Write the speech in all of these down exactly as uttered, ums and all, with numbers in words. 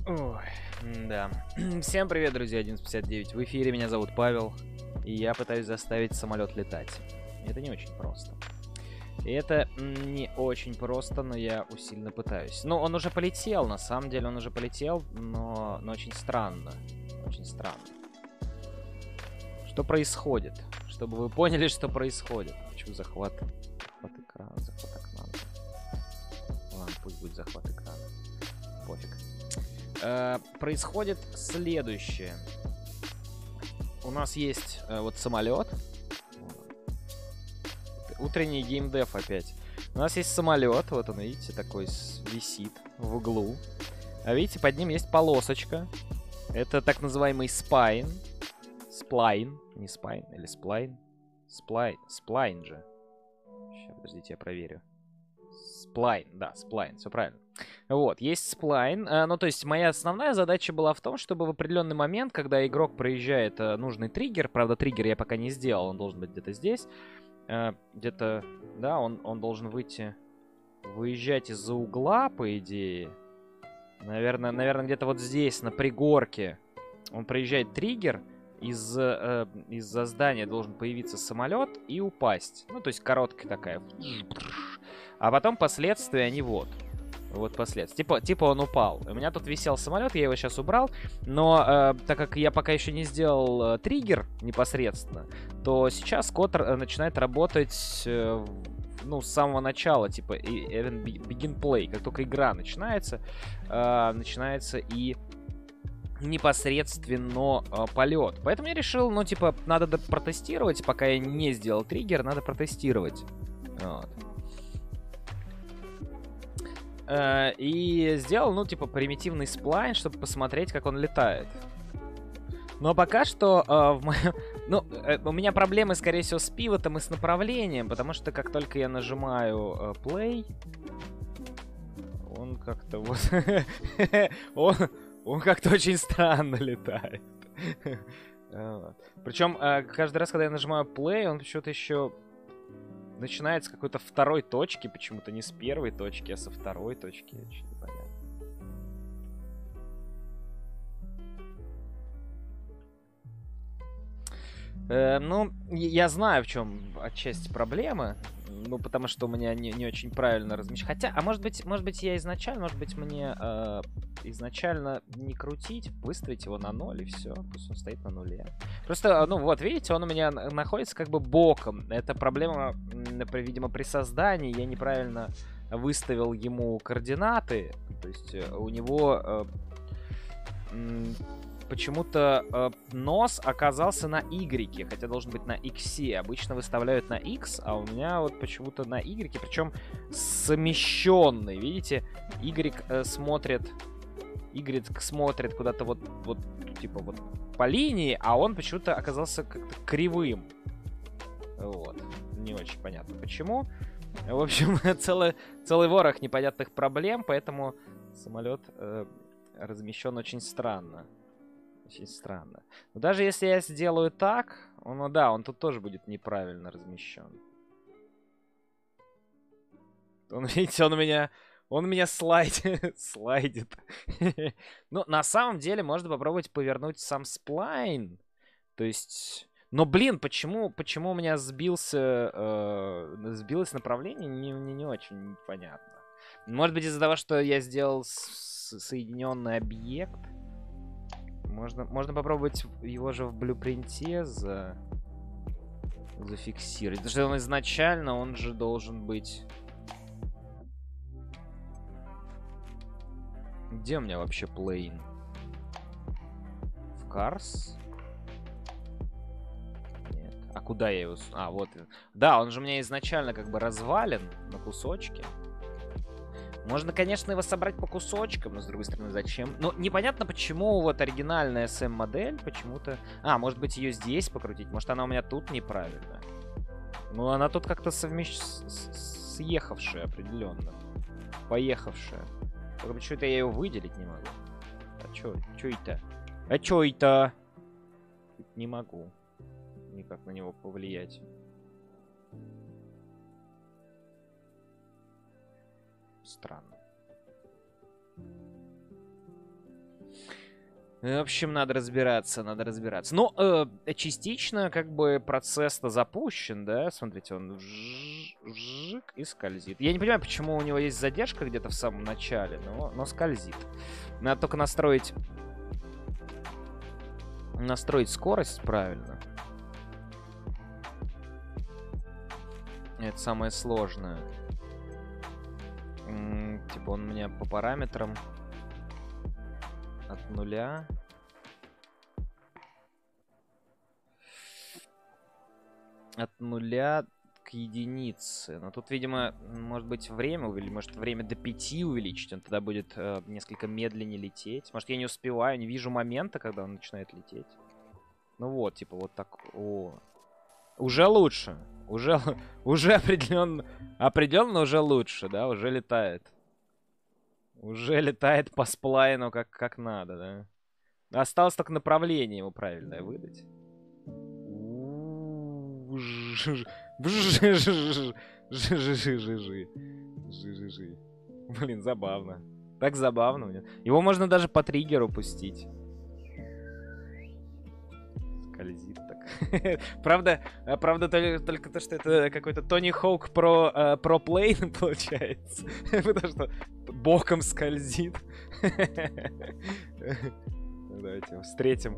Ой, да. Всем привет, друзья, одиннадцать пятьдесят девять. В эфире, меня зовут Павел, и я пытаюсь заставить самолет летать. Это не очень просто. И это не очень просто, но я усиленно пытаюсь. Ну, он уже полетел, на самом деле он уже полетел, но, но очень странно. Очень странно. Что происходит? Чтобы вы поняли, что происходит. Хочу захват. Захват экрана, захват окна. Ладно, пусть будет захват экрана. Пофиг. Э, происходит следующее. У нас есть э, вот самолет. Утренний геймдев опять. У нас есть самолет. Вот он, видите, такой висит в углу. А видите, под ним есть полосочка. Это так называемый спайн. Сплайн. Не спайн, или сплайн. Сплайн. Сплайн же. Сейчас, подождите, я проверю. Сплайн, да, сплайн, все правильно. Вот, есть сплайн. А, ну, то есть, моя основная задача была в том, чтобы в определенный момент, когда игрок проезжает а, нужный триггер, правда, триггер я пока не сделал, он должен быть где-то здесь, а, где-то, да, он, он должен выйти, выезжать из-за угла, по идее. Наверное, наверное, где-то вот здесь, на пригорке, он проезжает триггер, из, э, из-за здания должен появиться самолет и упасть. Ну, то есть, короткая такая. А потом последствия, они вот. Вот последствия. Типа, типа он упал. У меня тут висел самолет, я его сейчас убрал. Но э, так как я пока еще не сделал э, триггер непосредственно, то сейчас код э, начинает работать э, ну, с самого начала. Типа even begin play. Как только игра начинается, э, начинается и непосредственно э, полет. Поэтому я решил, ну, типа, надо протестировать. Пока я не сделал триггер, надо протестировать. Вот. И сделал, ну, типа, примитивный сплайн, чтобы посмотреть, как он летает. Но пока что э, в моем... Ну, э, у меня проблемы, скорее всего, с пивотом и с направлением, потому что как только я нажимаю э, play, он как-то вот... он, он как-то очень странно летает. Причем э, каждый раз, когда я нажимаю play, он почему-то еще... начинается с какой-то второй точки, почему-то не с первой точки, а со второй точки. Очень непонятно. Э, ну, я знаю, в чем отчасти проблема. Ну, потому что у меня не, не очень правильно размещено. Хотя, а может быть, может быть, я изначально, может быть, мне э, изначально не крутить, выставить его на ноль и все. Пусть он стоит на нуле. Просто, ну вот, видите, он у меня находится как бы боком. Это проблема, видимо, при создании. Я неправильно выставил ему координаты. То есть у него э, почему-то э, нос оказался на Y, хотя должен быть на X. Обычно выставляют на X, а у меня вот почему-то на Y, причем совмещенный. Видите, Y э, смотрит, Y смотрит куда-то вот, вот, типа вот по линии, а он почему-то оказался как-то кривым. Вот, не очень понятно почему. В общем, целый, целый ворох непонятных проблем, поэтому самолет э, размещен очень странно. Очень странно. Но даже если я сделаю так, он, ну да, он тут тоже будет неправильно размещен. Он, видите, он у меня... Он у меня слайдит. слайдит. Ну, на самом деле, можно попробовать повернуть сам сплайн. То есть... Но, блин, почему, почему у меня сбился, э, сбилось направление, мне не, не очень понятно. Может быть, из-за того, что я сделал соединенный объект. Можно, можно попробовать его же в блюпринте за... зафиксировать. Потому что он изначально, он же должен быть... Где у меня вообще plane? В Cars? Нет. А куда я его... А, вот. Да, он же у меня изначально как бы развален на кусочки. Можно, конечно, его собрать по кусочкам, но, с другой стороны, зачем? Ну, непонятно, почему вот оригинальная эс эм-модель почему-то... А, может быть, ее здесь покрутить? Может, она у меня тут неправильно? Ну, она тут как-то совмещ... съехавшая определенно. Поехавшая. Только почему-то я ее выделить не могу. А чё? Чё это? А чё это? Не могу никак на него повлиять. Странно. В общем, надо разбираться, надо разбираться. Но э, частично, как бы, процесс-то запущен, да? Смотрите, он вжик и скользит. Я не понимаю, почему у него есть задержка где-то в самом начале, но, но скользит. Надо только настроить... Настроить скорость правильно. Это самое сложное. М-м, типа он у меня по параметрам от нуля. От нуля к единице. Но тут, видимо, может быть время увеличить. Может время до пяти увеличить. Он тогда будет э, несколько медленнее лететь. Может я не успеваю, не вижу момента, когда он начинает лететь. Ну вот, типа вот так. О. Уже лучше. Уже, уже определенно, определенно уже лучше, да? Уже летает. Уже летает по сплайну как, как надо, да? Осталось только направление ему правильное выдать. Блин, забавно. Так забавно. Его можно даже по триггеру пустить. Скользит так. Правда, правда только, только то, что это какой-то Тони Хоук про, про плейн получается. Потому что боком скользит. Давайте встретим.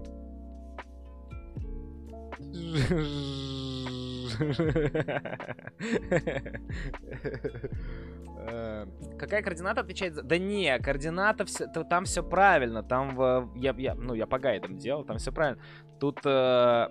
Какая координата отвечает за... Да не, координата, все, там все правильно. Там, в... я, я, ну, я по гайдам делал, там все правильно. Тут... Э...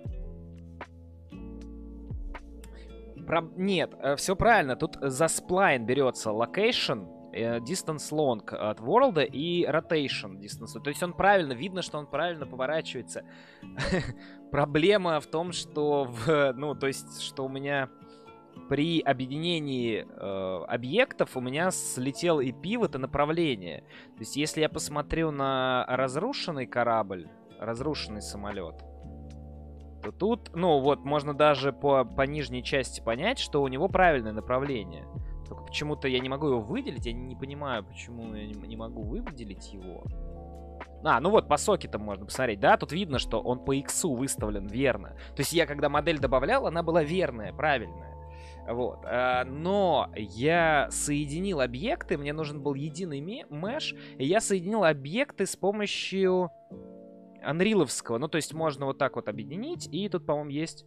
Про... Нет, все правильно. Тут за сплайн берется location, distance long от world и rotation distance. То есть он правильно, видно, что он правильно поворачивается. Проблема в том, что в, ну, то есть, что у меня при объединении э, объектов у меня слетел и пивот, и направление. То есть, если я посмотрю на разрушенный корабль, разрушенный самолет, то тут, ну, вот, можно даже по, по нижней части понять, что у него правильное направление. Только почему-то я не могу его выделить, я не понимаю, почему я не могу выделить его. А, ну вот, по сокетам можно посмотреть, да, тут видно, что он по иксу выставлен верно. То есть я, когда модель добавлял, она была верная, правильная. Вот, но я соединил объекты, мне нужен был единый меш, и я соединил объекты с помощью анриловского. Ну, то есть можно вот так вот объединить, и тут, по-моему, есть...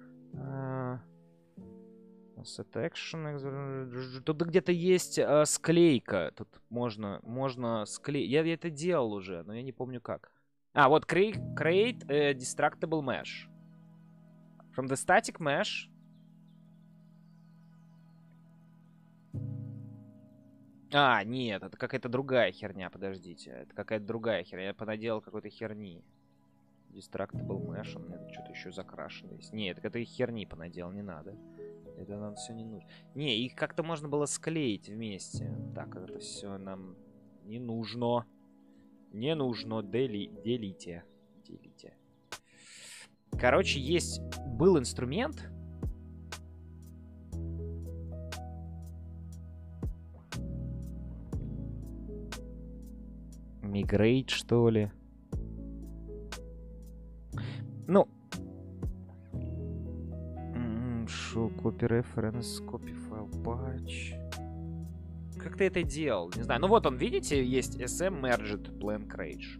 Set action. Тут где-то есть э, склейка. Тут можно, можно склеить. Я, я это делал уже, но я не помню как. А, вот create, create a destructible mesh. From the static mesh. А, нет, это какая-то другая херня, подождите. Это какая-то другая херня. Я понаделал какой-то херни. Destructible mesh. У меня тут что-то еще закрашено есть. Нет, это херни понаделал, не надо. Это нам все не нужно. Не, их как-то можно было склеить вместе. Так, это все нам не нужно. Не нужно. Дели... Делите. Делите. Короче, есть... Был инструмент. Migrate, что ли? Ну... Show copy reference, copy file patch. Как ты это делал? Не знаю. Ну вот он, видите, есть эс эм merged blank rage.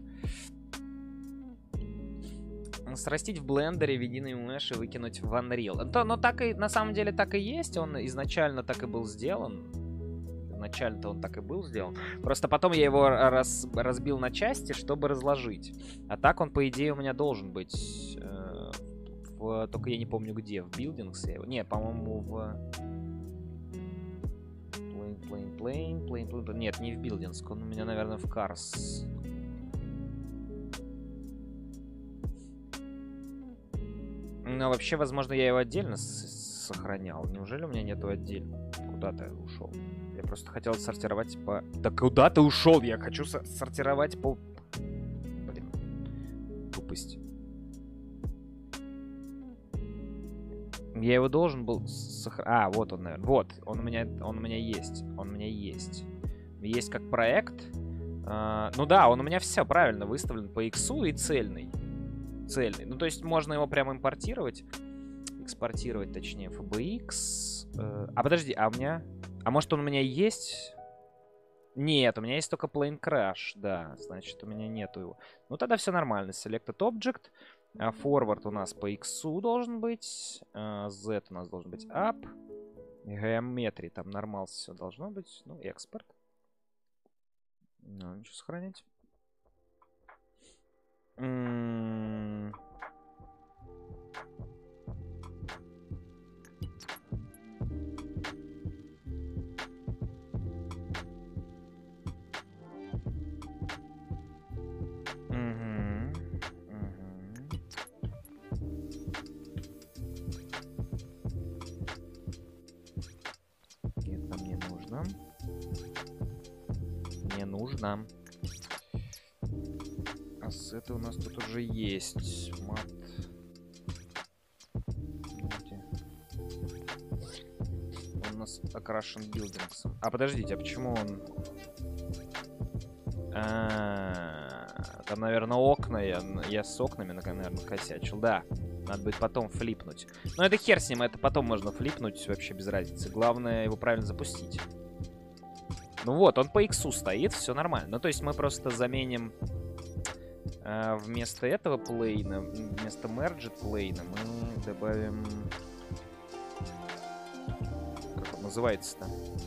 Срастить в блендере в единый меш и выкинуть в Unreal. То, но так и, на самом деле так и есть. Он изначально так и был сделан. Изначально-то он так и был сделан. Просто потом я его раз, разбил на части, чтобы разложить. А так он, по идее, у меня должен быть... Э, в, только я не помню где. В Buildings я его... Не, по-моему, в... Plane, plane, plane, plane, plane... Нет, не в Buildings. Он у меня, наверное, в Cars. Ну, вообще, возможно, я его отдельно сохранял. Неужели у меня нету отдельно? Куда ты ушел? Я просто хотел сортировать по... Да куда ты ушел? Я хочу со сортировать по... Блин. Тупость. Я его должен был сохранить... А, вот он, наверное. Вот, он у меня, он у меня есть. Он у меня есть. Есть как проект. А, ну да, он у меня все правильно выставлен по иксу и цельный. Цельный. Ну, то есть можно его прямо импортировать. Экспортировать, точнее, эф би экс. А подожди, а у меня... А может он у меня есть? Нет, у меня есть только Plane Crash. Да, значит, у меня нету его. Ну, тогда все нормально. Selected Object. Forward у нас по иксу должен быть. Z у нас должен быть up. Geometry, там нормал все должно быть. Ну, экспорт. Ну, ничего сохранить. М-м-м. Не нужно. Ассеты у нас тут уже есть. Мат. Он у нас окрашен билдингсом. А подождите, а почему он... А-а-а, там, наверное, окна. Я, я с окнами, наверное, косячил. Да, надо будет потом флипнуть. Но это хер с ним, это потом можно флипнуть, вообще без разницы. Главное его правильно запустить. Ну вот, он по иксу стоит, все нормально. Ну, то есть мы просто заменим э, вместо этого плейна, вместо merged плейна мы добавим... Как он называется-то?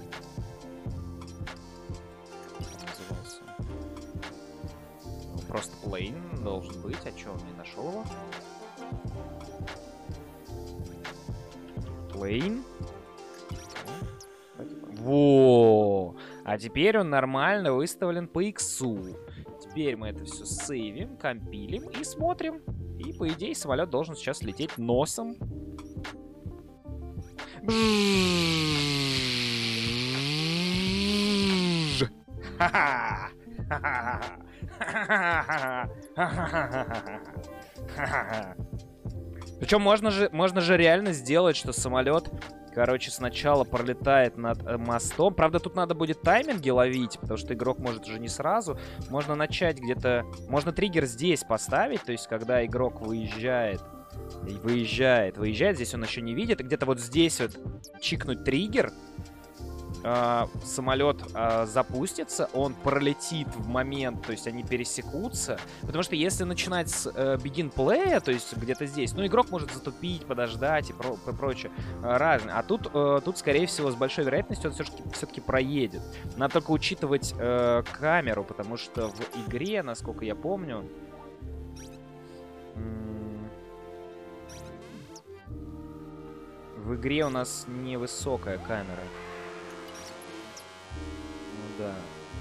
Назывался. Ну, просто плейн должен быть. А что, он не нашел его? Плейн. Во! А теперь он нормально выставлен по иксу. Теперь мы это все сейвим, компилим и смотрим. И, по идее, самолет должен сейчас лететь носом. Причем можно же, можно же реально сделать, что самолет... Короче, сначала пролетает над э, мостом. Правда, тут надо будет тайминги ловить, потому что игрок может уже не сразу. Можно начать где-то... Можно триггер здесь поставить, то есть когда игрок выезжает, выезжает, выезжает, здесь он еще не видит. И где-то вот здесь вот чикнуть триггер. Э, самолет э, запустится, он пролетит в момент, то есть они пересекутся. Потому что если начинать с э, begin play, то есть где-то здесь, ну, игрок может затупить, подождать и, про и прочее. Э, разное. А тут, э, тут, скорее всего, с большой вероятностью он все-таки все-таки проедет. Надо только учитывать э, камеру, потому что в игре, насколько я помню... В игре у нас невысокая камера. Да.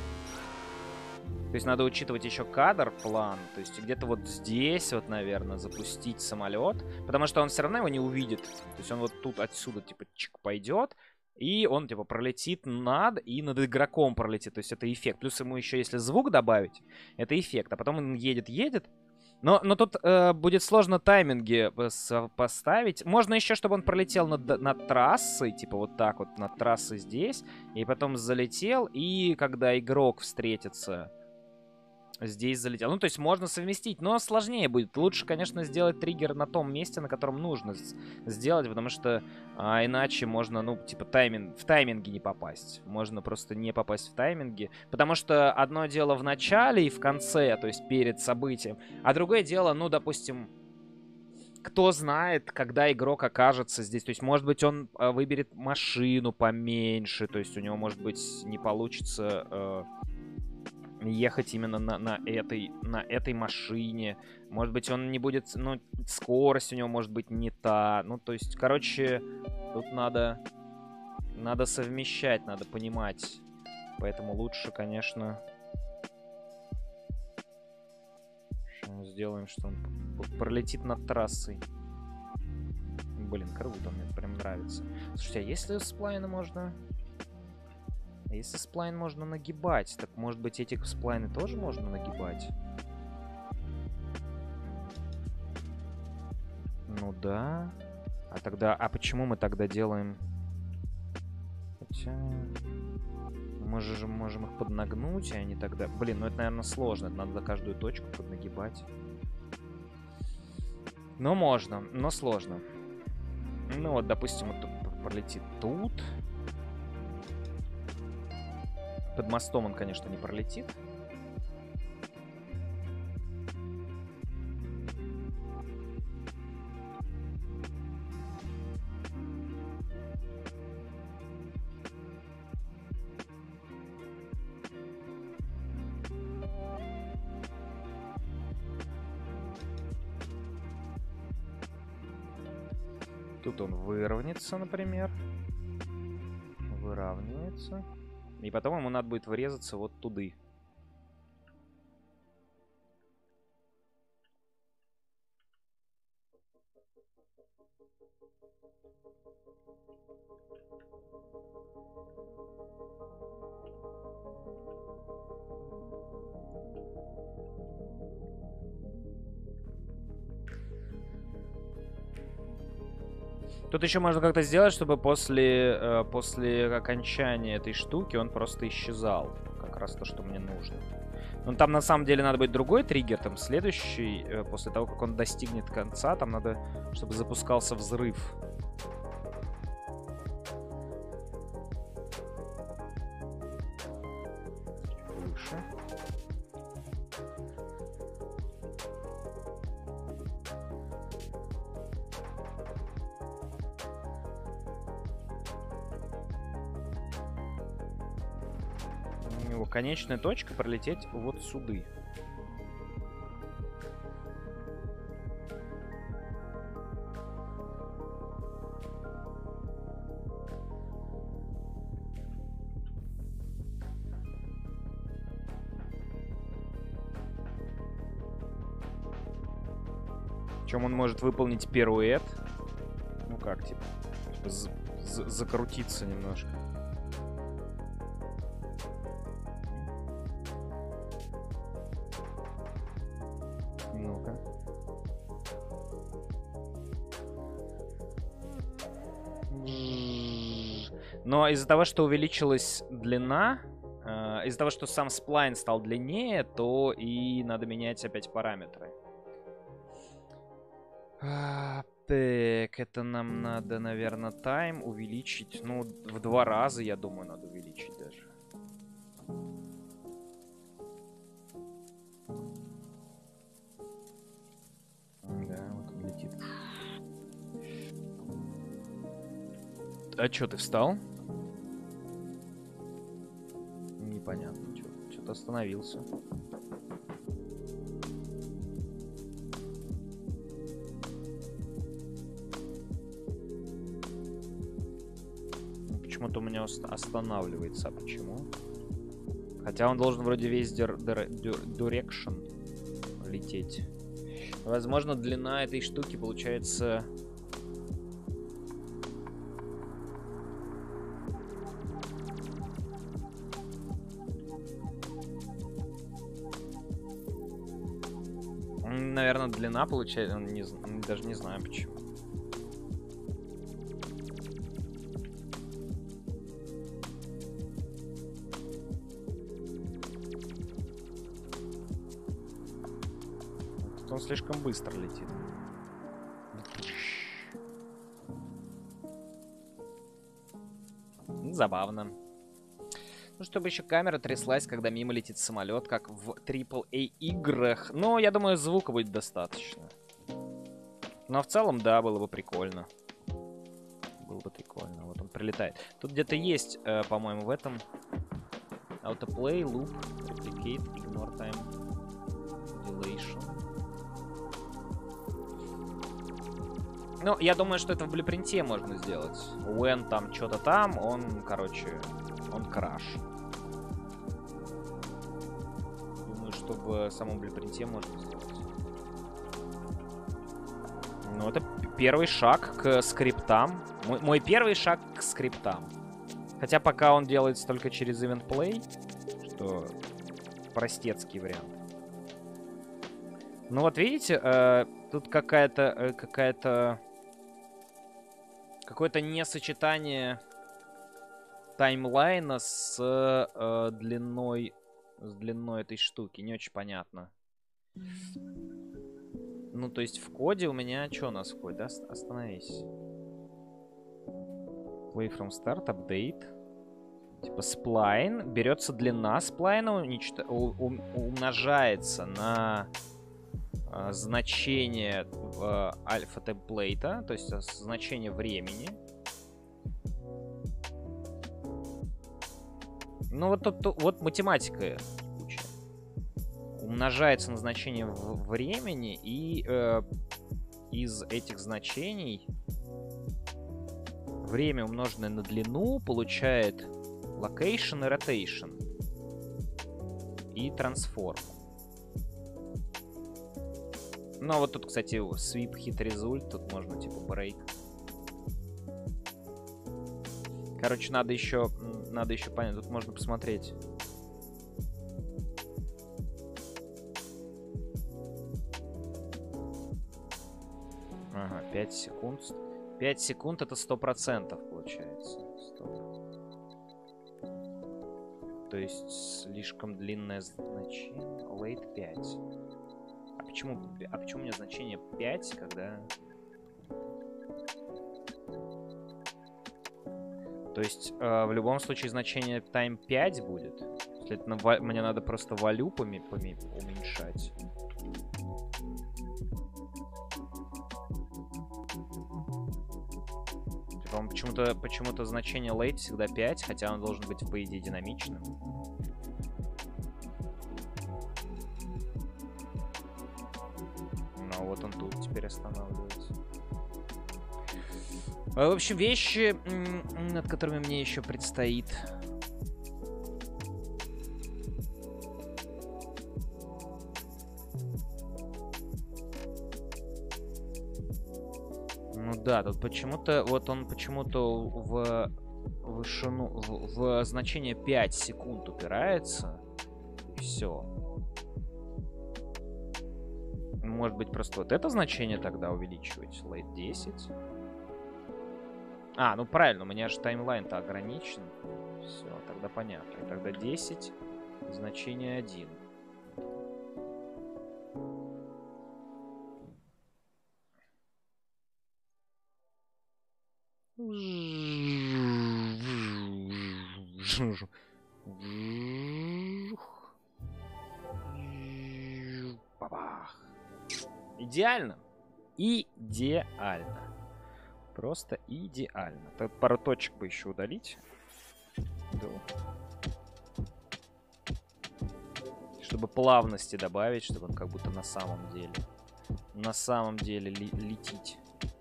То есть надо учитывать еще кадр, план. То есть где-то вот здесь вот, наверное, запустить самолет. Потому что он все равно его не увидит. То есть он вот тут отсюда, типа, чик, пойдет. И он, типа, пролетит над и над игроком пролетит. То есть это эффект. Плюс ему еще, если звук добавить, это эффект. А потом он едет-едет. Но, но тут э, будет сложно тайминги поставить. Можно еще, чтобы он пролетел над, над трассой, типа вот так вот, над трассой здесь, и потом залетел, и когда игрок встретится, здесь залетел. Ну, то есть можно совместить, но сложнее будет. Лучше, конечно, сделать триггер на том месте, на котором нужно сделать, потому что а, иначе можно, ну, типа, тайминг, в тайминге не попасть. Можно просто не попасть в тайминги, потому что одно дело в начале и в конце, то есть перед событием, а другое дело, ну, допустим, кто знает, когда игрок окажется здесь. То есть, может быть, он а, выберет машину поменьше, то есть у него, может быть, не получится... Э, ехать именно на, на, этой, на этой машине. Может быть, он не будет... Ну, скорость у него может быть не та. Ну, то есть, короче, тут надо... Надо совмещать, надо понимать. Поэтому лучше, конечно... Сделаем, что он пролетит над трассой. Блин, круто, мне прям нравится. Слушайте, а если сплайны можно... А если сплайн можно нагибать, так может быть эти сплайны тоже можно нагибать? Ну да. А тогда... А почему мы тогда делаем... Хотя... Мы же можем их поднагнуть, и они тогда... Блин, ну это, наверное, сложно. Это надо каждую точку поднагибать. Но можно, но сложно. Ну вот, допустим, вот пролетит тут. Под мостом он, конечно, не пролетит. Тут он выровняется, например. Выравнивается. И потом ему надо будет врезаться вот туды. Тут еще можно как-то сделать, чтобы после, э, после окончания этой штуки он просто исчезал. Как раз то, что мне нужно. Но там на самом деле надо быть другой триггер. Там следующий, э, после того, как он достигнет конца, там надо, чтобы запускался взрыв. Выше. Его конечная точка пролететь вот сюда. Причем он может выполнить пируэт. Ну как, типа, типа закрутиться немножко. Ну-ка. Но из-за того, что увеличилась длина, э, из-за того, что сам сплайн стал длиннее, то и надо менять опять параметры. А, так, это нам надо, наверное, тайм увеличить. Ну, в два раза, я думаю, надо увеличить даже. Да, вот он летит. А чё, ты встал? Непонятно, что-то остановился. Почему-то у меня останавливается. А почему? Хотя он должен вроде весь direction лететь. Возможно, длина этой штуки получается... Наверное, длина получается... Не, даже не знаю почему. Он слишком быстро летит. Забавно. Ну, чтобы еще камера тряслась, когда мимо летит самолет, как в трипл эй играх. Но я думаю, звука будет достаточно. Но в целом, да, было бы прикольно. Было бы прикольно. Вот он прилетает. Тут где-то есть, э, по-моему, в этом autoplay, loop, replicate, ignore time, dilation. Ну, я думаю, что это в блюпринте можно сделать. When там что-то там, он, короче, он краш. Думаю, что в самом блюпринте можно сделать. Ну, это первый шаг к скриптам. Мой, мой первый шаг к скриптам. Хотя пока он делается только через Event Play, что простецкий вариант. Ну вот видите, э, тут какая-то э, какая-то какое-то несочетание таймлайна с э, длиной с длиной этой штуки. Не очень понятно. Ну, то есть в коде у меня... Что у нас в коде? Да? Остановись. Play from start, update. Типа сплайн. Берется длина сплайна, уничто... у, у, умножается на э, значение э, альфа-темплейта, то есть э, значение времени. Ну, вот тут, тут вот математика куча. Умножается на значение времени, и э, из этих значений время, умноженное на длину, получает location и rotation. И transform. Ну, а вот тут, кстати, sweep hit result. Тут можно, типа, break. Короче, надо еще, надо еще понять. Тут можно посмотреть. Ага, пять секунд. пять секунд это сто процентов получается. сто. То есть слишком длинное значение. Late пять. А почему, а почему у меня значение пять, когда... То есть э, в любом случае значение time пять будет. Следовательно, мне надо просто value поми поми уменьшать. Типа, почему-то почему-то значение late всегда пять, хотя он должен быть, по идее, динамичным. Но вот он тут теперь останавливается. В общем, вещи, над которыми мне еще предстоит. Ну да, тут почему-то, вот он почему-то в вышину, в, в значение пять секунд упирается. И все. Может быть, просто вот это значение тогда увеличивать? Late десять. А, ну правильно, у меня же таймлайн-то ограничен. Все, тогда понятно. И тогда десять, значение один. Идеально. Идеально. Просто идеально. Так, пару точек бы еще удалить. Да. Чтобы плавности добавить, чтобы он как будто на самом деле. На самом деле ли, летить.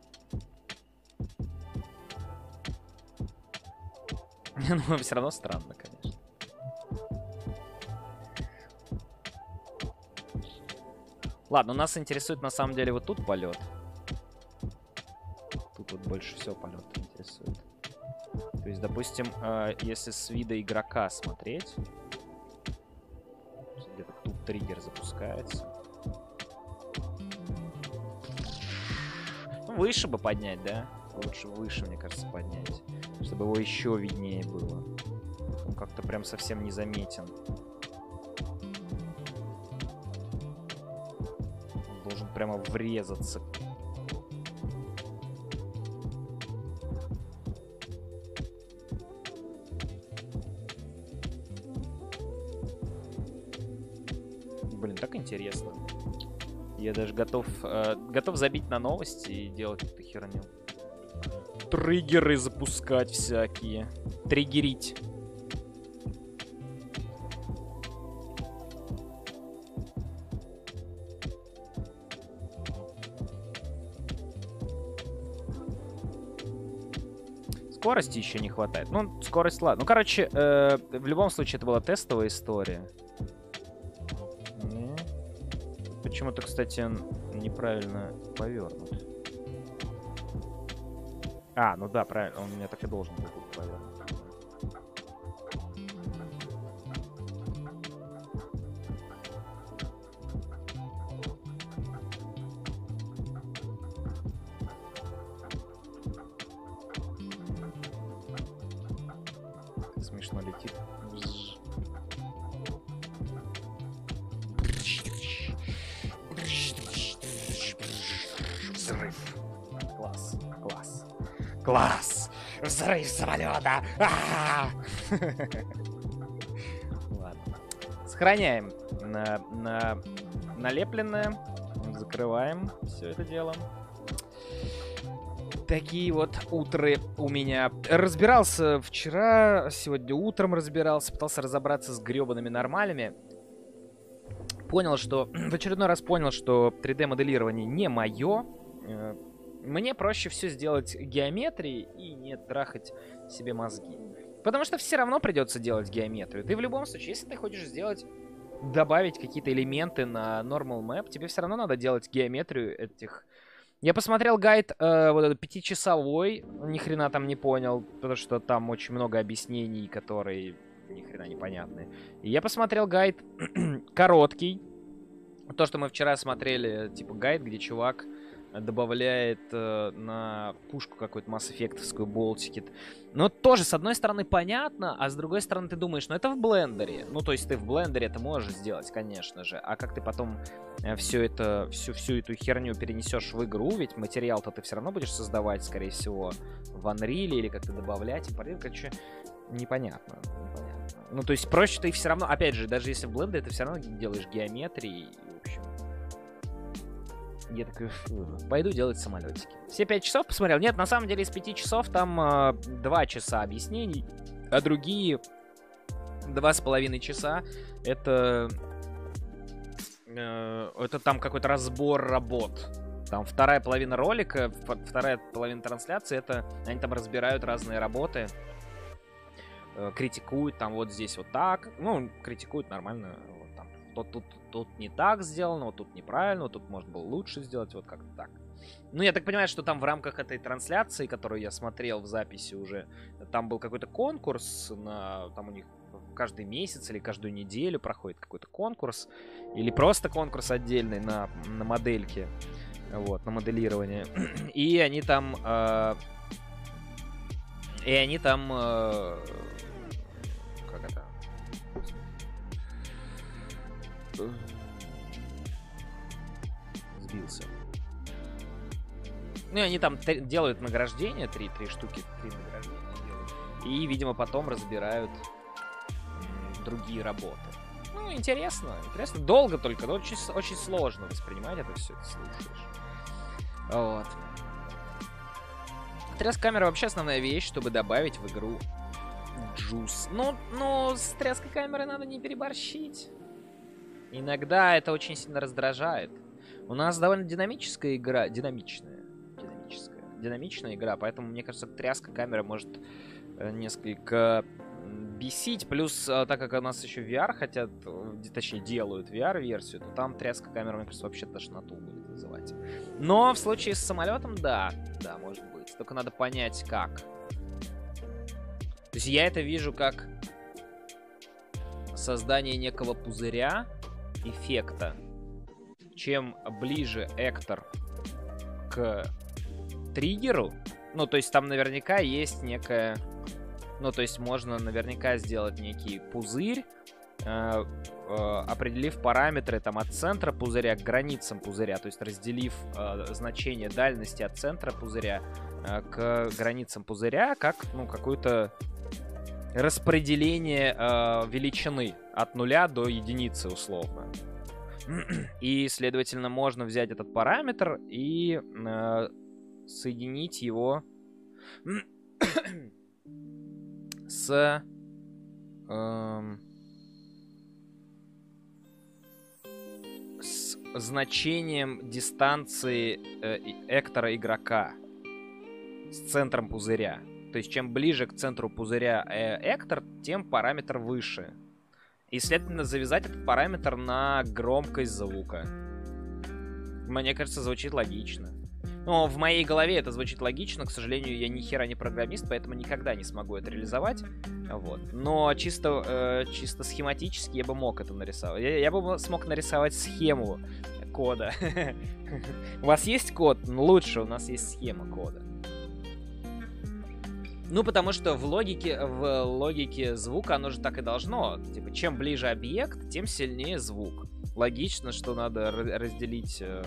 Ну, все равно странно, конечно. Ладно, нас интересует на самом деле вот тут полет. Тут вот больше всего полет интересует. То есть, допустим, э, если с вида игрока смотреть, где-то тут триггер запускается. Ну, выше бы поднять, да? Лучше выше, мне кажется, поднять. Чтобы его еще виднее было. Он как-то прям совсем незаметен. Он должен прямо врезаться. Блин, так интересно. Я даже готов, э, готов забить на новости и делать эту херню. Триггеры запускать всякие. Триггерить. Скорости еще не хватает. Ну, скорость, ладно. Ну, короче, э, в любом случае, это была тестовая история. Почему-то, кстати, он неправильно повернут. А, ну да, правильно. Он у меня так и должен был быть повернут. смешно летит. Взрыв. Класс, класс. Класс! Взрыв самолета! Ладно. Сохраняем на, на налепленное. Закрываем все это дело. Такие вот утры у меня. Разбирался вчера, сегодня утром разбирался, пытался разобраться с гребаными нормалями. Понял, что... В очередной раз понял, что три дэ-моделирование не мое. Мне проще все сделать геометрией и не трахать себе мозги. Потому что все равно придется делать геометрию. Ты в любом случае, если ты хочешь сделать... добавить какие-то элементы на normal map, тебе все равно надо делать геометрию этих... Я посмотрел гайд э, вот этот пятичасовой, ни хрена там не понял, потому что там очень много объяснений, которые ни хрена непонятны. И я посмотрел гайд короткий, то, что мы вчера смотрели, типа гайд, где чувак добавляет э, на пушку какую-то Mass Effect-овскую болтики. Но тоже, с одной стороны, понятно, а с другой стороны, ты думаешь, ну это в блендере. Ну, то есть ты в блендере это можешь сделать, конечно же. А как ты потом э, все это, всю, всю эту херню перенесешь в игру, ведь материал-то ты все равно будешь создавать, скорее всего, в Unreal или как-то добавлять, импортировать, короче, непонятно, непонятно. Ну, то есть проще ты все равно, опять же, даже если в блендере, ты все равно делаешь геометрии, в общем... Я такой, фу, пойду делать самолетики. Все пять часов посмотрел? Нет, на самом деле из пяти часов там э, два часа объяснений, а другие два с половиной часа это, э, это там какой-то разбор работ. Там вторая половина ролика, вторая половина трансляции, это они там разбирают разные работы, э, критикуют там вот здесь вот так, ну, критикуют нормально. Вот тут, тут не так сделано, вот тут неправильно, вот тут можно было лучше сделать, вот как-то так. Ну, я так понимаю, что там в рамках этой трансляции, которую я смотрел в записи уже, там был какой-то конкурс, на, там у них каждый месяц или каждую неделю проходит какой-то конкурс, или просто конкурс отдельный на, на модельке, вот, на моделирование. И они там... Э, и они там... Э, как это? Сбился. Ну и они там делают награждения, три, три штуки, три награждения делают. И, видимо, потом разбирают м, другие работы. Ну, интересно, интересно. Долго только, но очень, очень сложно воспринимать это все, ты слушаешь. Вот. Тряска камеры вообще основная вещь, чтобы добавить в игру джуз. Ну, ну, с тряской камерой надо не переборщить. Иногда это очень сильно раздражает. У нас довольно динамическая игра. Динамичная. Динамическая. Динамичная игра, поэтому, мне кажется, тряска камеры может э, несколько бесить. Плюс, э, так как у нас еще ви ар хотят, точнее, делают ви ар-версию, то там тряска камеры, мне кажется, вообще тошноту будет вызывать. Но в случае с самолетом, да. Да, может быть. Только надо понять, как. То есть я это вижу как создание некого пузыря, эффекта. Чем ближе Эктор к триггеру, ну, то есть там наверняка есть некая... Ну, то есть можно наверняка сделать некий пузырь, э, э, определив параметры там от центра пузыря к границам пузыря, то есть разделив э, значение дальности от центра пузыря э, к границам пузыря, как, ну, какое-то распределение э, величины от нуля до единицы условно. И, следовательно, можно взять этот параметр и э, соединить его с, э, с значением дистанции э, Эктора игрока с центром пузыря. То есть, чем ближе к центру пузыря э, Эктор, тем параметр выше. И, следовательно, завязать этот параметр на громкость звука. Мне кажется, звучит логично. Но в моей голове это звучит логично. К сожалению, я ни хера не программист, поэтому никогда не смогу это реализовать. Вот. Но чисто, э, чисто схематически я бы мог это нарисовать. Я, я бы смог нарисовать схему кода. У вас есть код? Ну, лучше, у нас есть схема кода. Ну, потому что в логике, в логике звука оно же так и должно. Типа, чем ближе объект, тем сильнее звук. Логично, что надо разделить... Э,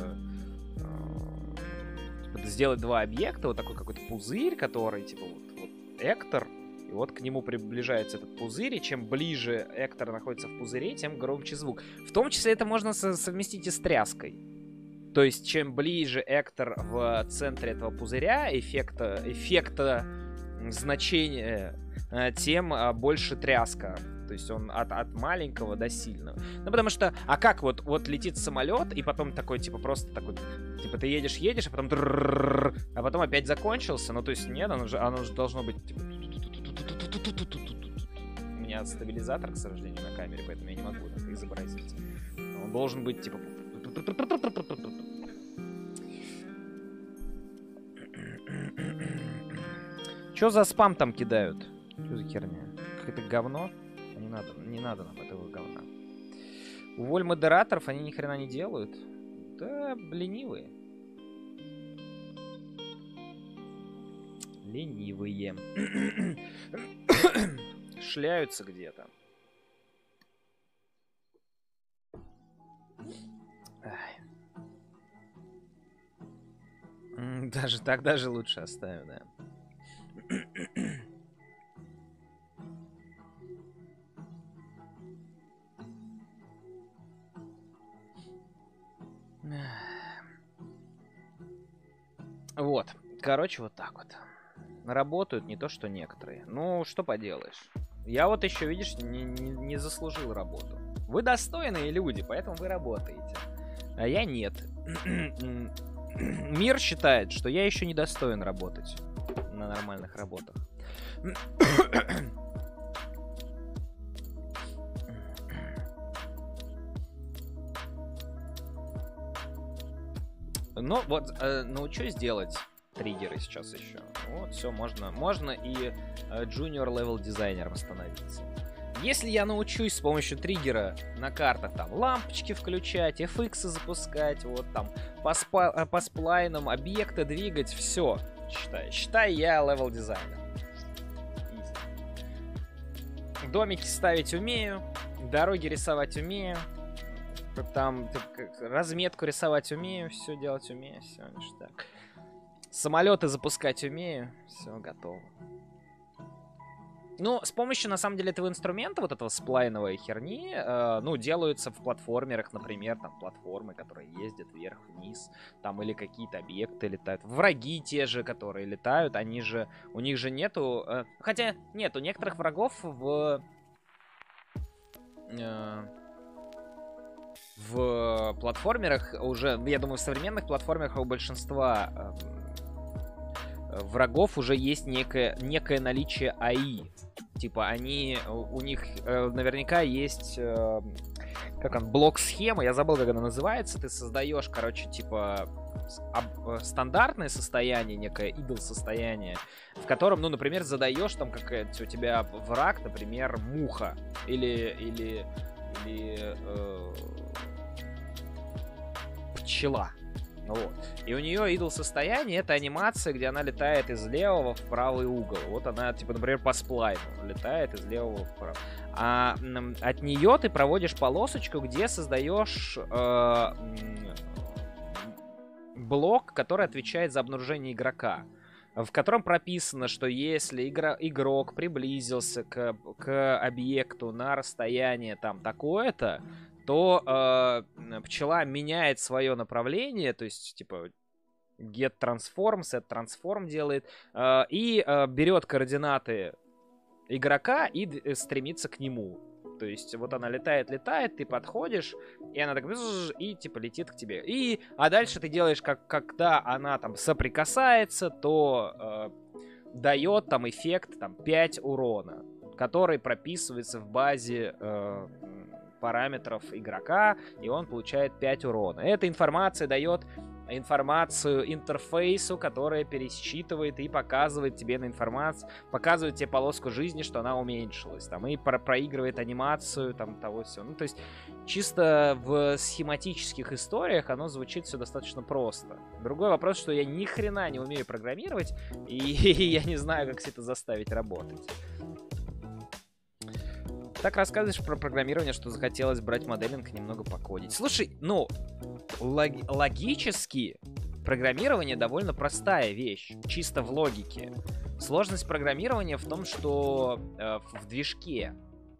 э, сделать два объекта, вот такой какой-то пузырь, который, типа, вот, вот эктор, и вот к нему приближается этот пузырь, и чем ближе эктор находится в пузыре, тем громче звук. В том числе это можно со- совместить и с тряской. То есть, чем ближе эктор в центре этого пузыря, эффекта, эффекта значения, тем больше тряска. То есть он от, от маленького до сильного. Ну, потому что, а как вот, вот летит самолет, и потом такой, типа, просто такой, типа, ты едешь, едешь, а потом а потом опять закончился. Ну, то есть, нет, оно же, оно же должно быть, типа... У меня стабилизатор, к сожалению, на камере, поэтому я не могу это изобразить. Он должен быть, типа... Чё за спам там кидают? Что за херня? Какое-то говно? Не надо, не надо нам этого говна. Уволь модераторов, они ни хрена не делают. Да, ленивые. Ленивые. Шляются где-то. Даже так даже лучше оставим, да. Вот. Короче, вот так вот. Работают не то, что некоторые. Ну, что поделаешь. Я вот еще, видишь, не, не, не заслужил работу. Вы достойные люди, поэтому вы работаете. А я нет. Мир считает, что я еще не достоин работать на нормальных работах. Ну, вот, э, научусь делать триггеры сейчас еще. Вот, все, можно, можно и э, junior level дизайнером становиться. Если я научусь с помощью триггера на картах там лампочки включать, эф икс запускать, вот там по, спа по сплайнам объекты двигать, все, считай. Считай, я level дизайнер. Домики ставить умею, дороги рисовать умею. Там разметку рисовать умею, все делать умею, все, ништяк. Самолеты запускать умею, все, готово. Ну, с помощью, на самом деле, этого инструмента, вот этого сплайновой херни, э, ну, делаются в платформерах, например, там, платформы, которые ездят вверх-вниз, там, или какие-то объекты летают. Враги те же, которые летают, они же, у них же нету... Э, хотя, нет, у некоторых врагов в... Э, в платформерах уже, я думаю, в современных платформерах у большинства э, врагов уже есть некое, некое наличие эй ай. Типа они, у, у них э, наверняка есть, э, как он, блок-схема, я забыл, как она называется. Ты создаешь, короче, типа об, стандартное состояние, некое идол состояние, в котором, ну, например, задаешь там какая-то у тебя враг, например, муха или или или э, пчела. Вот. И у нее идол состояние — это анимация, где она летает из левого в правый угол. Вот она, типа, например, по сплайну летает из левого вправо. А от нее ты проводишь полосочку, где создаешь э, блок, который отвечает за обнаружение игрока, в котором прописано, что если игра, игрок приблизился к, к объекту на расстояние там такое-то, то э, пчела меняет свое направление, то есть, типа, get transform, set transform делает, э, и э, берет координаты игрока и д- стремится к нему. То есть, вот она летает, летает, ты подходишь, и она так и, типа, летит к тебе. И, а дальше ты делаешь, как, когда она там соприкасается, то э, дает там эффект там пять урона, который прописывается в базе э, параметров игрока, и он получает пять урона. Эта информация дает информацию интерфейсу, которая пересчитывает и показывает тебе на информацию, показывает тебе полоску жизни, что она уменьшилась, там, и про проигрывает анимацию, там, того всего. Ну, то есть, чисто в схематических историях оно звучит все достаточно просто. Другой вопрос, что я ни хрена не умею программировать, и я не знаю, как все это заставить работать. Так рассказываешь про программирование, что захотелось брать моделинг немного покодить. Слушай, ну, лог логически программирование довольно простая вещь, чисто в логике. Сложность программирования в том, что э, в движке.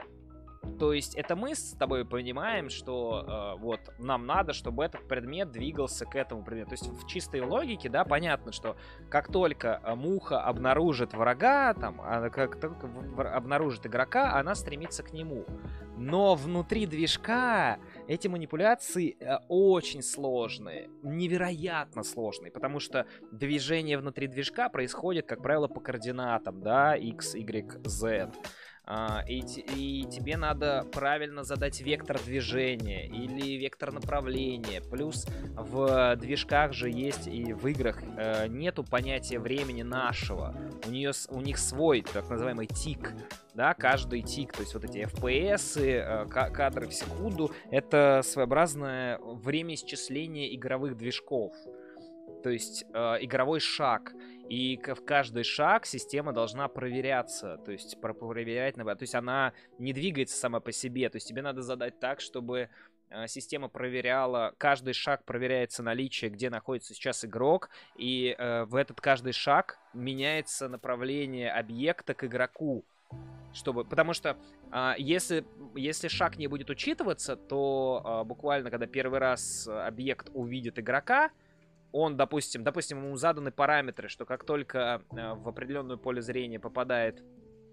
То есть это мы с тобой понимаем, что э, вот нам надо, чтобы этот предмет двигался к этому предмету. То есть в чистой логике, да, понятно, что как только муха обнаружит врага, там, а как только обнаружит игрока, она стремится к нему. Но внутри движка эти манипуляции э, очень сложные, невероятно сложные, потому что движение внутри движка происходит, как правило, по координатам, да, x, y, z. Uh, и, и тебе надо правильно задать вектор движения или вектор направления. Плюс в движках же есть и в играх uh, нету понятия времени нашего. У, нее, у них свой так называемый тик. Да, каждый тик, то есть вот эти эф пи эс, uh, кадры в секунду, это своеобразное время исчисления игровых движков. То есть э, игровой шаг. И в каждый шаг система должна проверяться. То есть проверять. То есть она не двигается сама по себе. То есть тебе надо задать так, чтобы э, система проверяла. Каждый шаг проверяется наличие, где находится сейчас игрок. И э, в этот каждый шаг меняется направление объекта к игроку. Чтобы, потому что э, если, если шаг не будет учитываться, то э, буквально когда первый раз объект увидит игрока, он, допустим, допустим, ему заданы параметры, что как только э, в определенное поле зрения попадает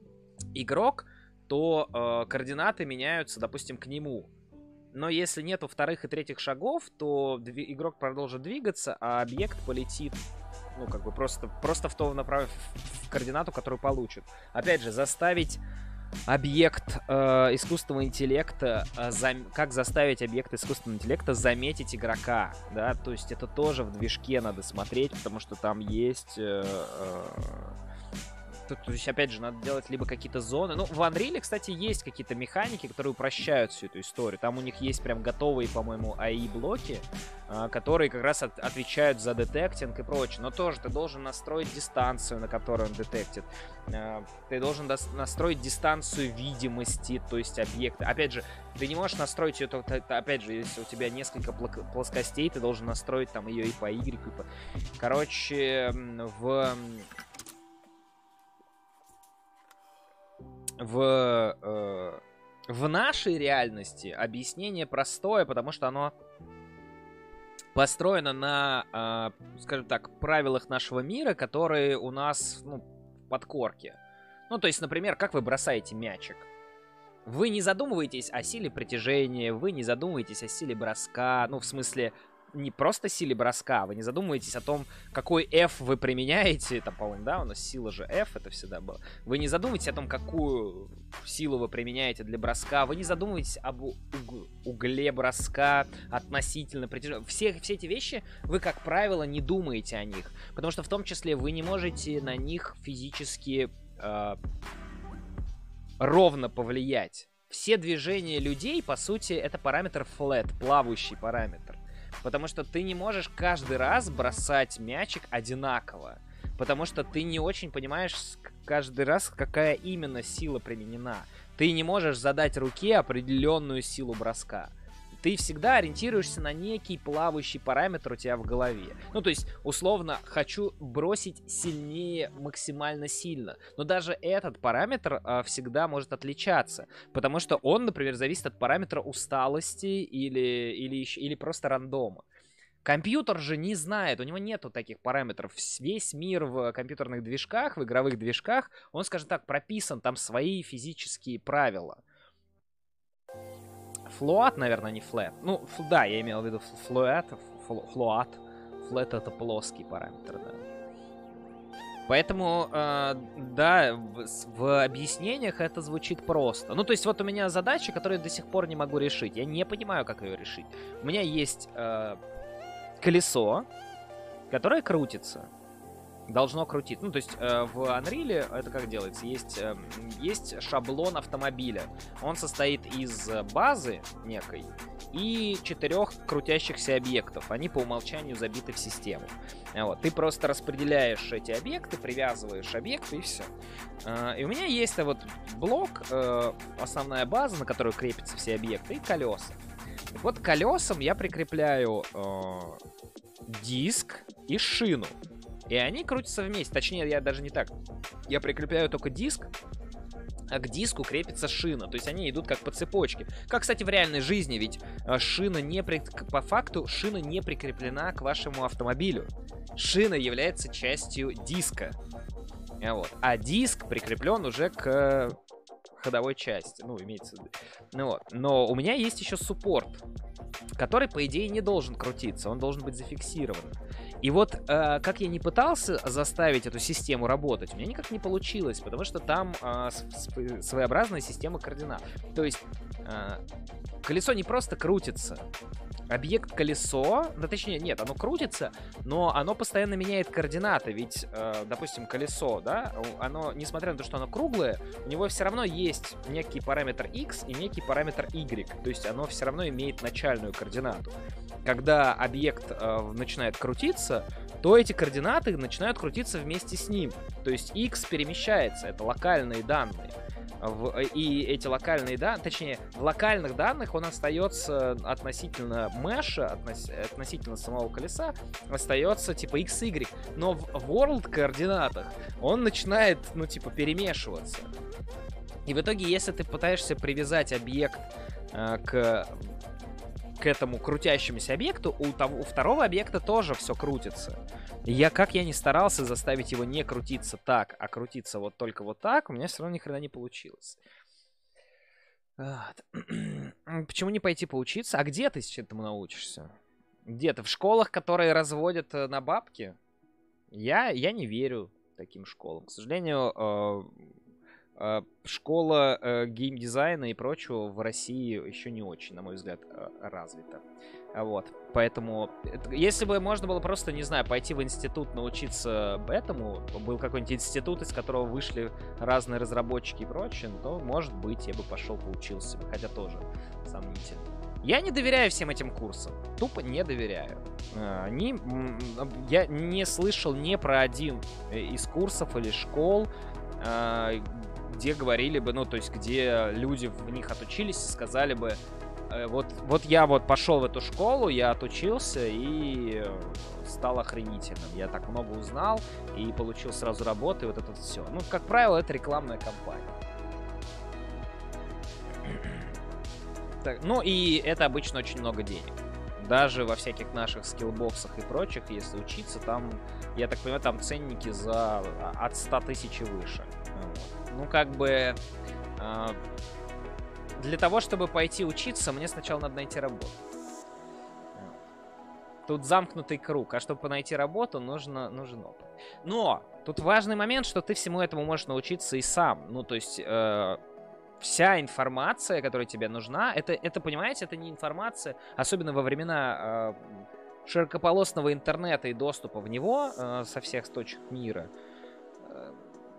игрок, то э, координаты меняются, допустим, к нему. Но если нету вторых и третьих шагов, то игрок продолжит двигаться, а объект полетит, ну, как бы просто, просто в то направление, в координату, которую получит. Опять же, заставить объект э, искусственного интеллекта, э, зам... как заставить объект искусственного интеллекта заметить игрока, да, то есть это тоже в движке надо смотреть, потому что там есть... Э, э... То есть, опять же, надо делать либо какие-то зоны. Ну, в Unreal, кстати, есть какие-то механики, которые упрощают всю эту историю. Там у них есть прям готовые, по-моему, эй ай-блоки, которые как раз от отвечают за детектинг и прочее. Но тоже ты должен настроить дистанцию, на которую он детектит. Ты должен настроить дистанцию видимости, то есть объекта. Опять же, ты не можешь настроить ее только... Опять же, если у тебя несколько плоскостей, ты должен настроить там ее и по Y, и по... Короче, в... В, э, в нашей реальности объяснение простое, потому что оно построено на, э, скажем так, правилах нашего мира, которые у нас, ну, в подкорке. Ну, то есть, например, как вы бросаете мячик. Вы не задумываетесь о силе притяжения, вы не задумываетесь о силе броска, ну, в смысле... Не просто силе броска, вы не задумываетесь о том, какой F вы применяете. Там, по-моему, да, у нас сила же F, это всегда было. Вы не задумываетесь о том, какую силу вы применяете для броска. Вы не задумываетесь об уг угле броска относительно притяжения. Все, все эти вещи, вы, как правило, не думаете о них. Потому что в том числе вы не можете на них физически э, ровно повлиять. Все движения людей, по сути, это параметр flat, плавающий параметр. Потому что ты не можешь каждый раз бросать мячик одинаково. Потому что ты не очень понимаешь каждый раз, какая именно сила применена. Ты не можешь задать руке определенную силу броска. Ты всегда ориентируешься на некий плавающий параметр у тебя в голове. Ну, то есть, условно, хочу бросить сильнее, максимально сильно. Но даже этот параметр а, всегда может отличаться. Потому что он, например, зависит от параметра усталости или, или, или просто рандома. Компьютер же не знает, у него нету таких параметров. Весь мир в компьютерных движках, в игровых движках, он, скажем так, прописан, там свои физические правила. Флуат, наверное, не флэт. Ну, да, я имел в виду флуат. Флуат. Флэт — это плоский параметр, да. Поэтому, э, да, в, в объяснениях это звучит просто. Ну, то есть, вот у меня задача, которую я до сих пор не могу решить. Я не понимаю, как ее решить. У меня есть э, колесо, которое крутится. Должно крутить. Ну, то есть э, в Unreal это как делается? Есть, э, есть шаблон автомобиля. Он состоит из базы некой и четырех крутящихся объектов. Они по умолчанию забиты в систему. Вот. Ты просто распределяешь эти объекты, привязываешь объекты и все. Э, и у меня есть вот блок, э, основная база, на которую крепятся все объекты, и колеса. Так вот, к колесам я прикрепляю э, диск и шину. И они крутятся вместе. Точнее, я даже не так. Я прикрепляю только диск, а к диску крепится шина. То есть они идут как по цепочке. Как, кстати, в реальной жизни. Ведь шина не при... по факту шина не прикреплена к вашему автомобилю. Шина является частью диска. Вот. А диск прикреплен уже к ходовой части. Ну, имеется в виду. Ну, вот. Но у меня есть еще суппорт, который, по идее, не должен крутиться. Он должен быть зафиксирован. И вот, э, как я не пытался заставить эту систему работать, у меня никак не получилось, потому что там э, своеобразная система координат. То есть, э, колесо не просто крутится. Объект колесо, да точнее, нет, оно крутится, но оно постоянно меняет координаты. Ведь, э, допустим, колесо, да, оно, несмотря на то, что оно круглое, у него все равно есть некий параметр x и некий параметр y. То есть оно все равно имеет начальную координату. Когда объект э, начинает крутиться, то эти координаты начинают крутиться вместе с ним. То есть x перемещается, это локальные данные. В, и эти локальные данные, точнее, в локальных данных он остается относительно меша, относ, относительно самого колеса, остается типа икс игрек. Но в world координатах он начинает, ну, типа, перемешиваться. И в итоге, если ты пытаешься привязать объект э, к... к этому крутящемуся объекту, у, того, у второго объекта тоже все крутится. И я, как я ни старался заставить его не крутиться так, а крутиться вот только вот так, у меня все равно ни хрена не получилось. Почему не пойти поучиться? А где ты этому научишься? Где ты? В школах, которые разводят на бабки? Я, я не верю таким школам. К сожалению, э, школа э, геймдизайна и прочего в России еще не очень, на мой взгляд, э, развита. Вот. Поэтому, это, если бы можно было просто, не знаю, пойти в институт научиться этому, был какой-нибудь институт, из которого вышли разные разработчики и прочее, то, может быть, я бы пошел поучился бы, хотя тоже сомнительно. Я не доверяю всем этим курсам. Тупо не доверяю. Они, я не слышал ни про один из курсов или школ, где говорили бы, ну, то есть, где люди в них отучились и сказали бы, вот, вот я вот пошел в эту школу, я отучился и стал охренительным. Я так много узнал и получил сразу работу, и вот это все. Ну, как правило, это рекламная кампания. Так, ну, и это обычно очень много денег. Даже во всяких наших скиллбоксах и прочих, если учиться, там, я так понимаю, там ценники за от ста тысяч и выше. Вот. Ну, как бы... Э, для того, чтобы пойти учиться, мне сначала надо найти работу. Тут замкнутый круг, а чтобы найти работу, нужно, нужен опыт. Но тут важный момент, что ты всему этому можешь научиться и сам. Ну, то есть... Э, Вся информация, которая тебе нужна, это, это, понимаете, это не информация, особенно во времена э, широкополосного интернета и доступа в него э, со всех точек мира. Э,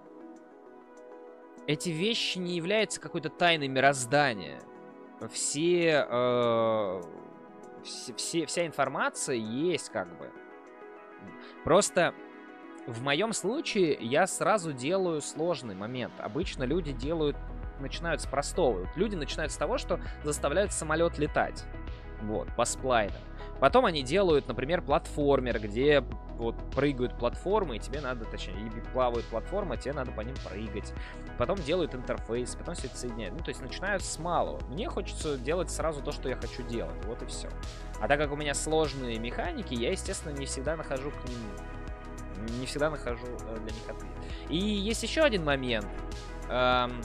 эти вещи не являются какой-то тайной мироздания. Все, э, все, все, вся информация есть как бы. Просто... В моем случае я сразу делаю сложный момент. Обычно люди делают, начинают с простого. Вот люди начинают с того, что заставляют самолет летать. Вот, по сплайнам. Потом они делают, например, платформер, где вот прыгают платформы, и тебе надо, точнее, и плавают платформы, тебе надо по ним прыгать. Потом делают интерфейс, потом все это соединяют. Ну, то есть начинают с малого. Мне хочется делать сразу то, что я хочу делать. Вот и все. А так как у меня сложные механики, я, естественно, не всегда нахожу к ним... Не всегда нахожу э, для них ответ. И есть еще один момент. Эм,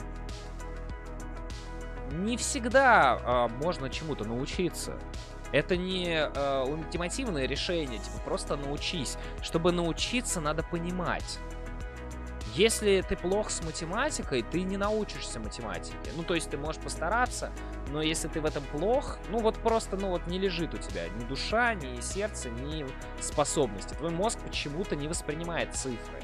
не всегда э, можно чему-то научиться. Это не э, ультимативное решение. Типа, просто научись. Чтобы научиться, надо понимать. Если ты плох с математикой, ты не научишься математике. Ну, то есть ты можешь постараться, но если ты в этом плох, ну вот просто, ну вот не лежит у тебя ни душа, ни сердце, ни способности. Твой мозг почему-то не воспринимает цифры.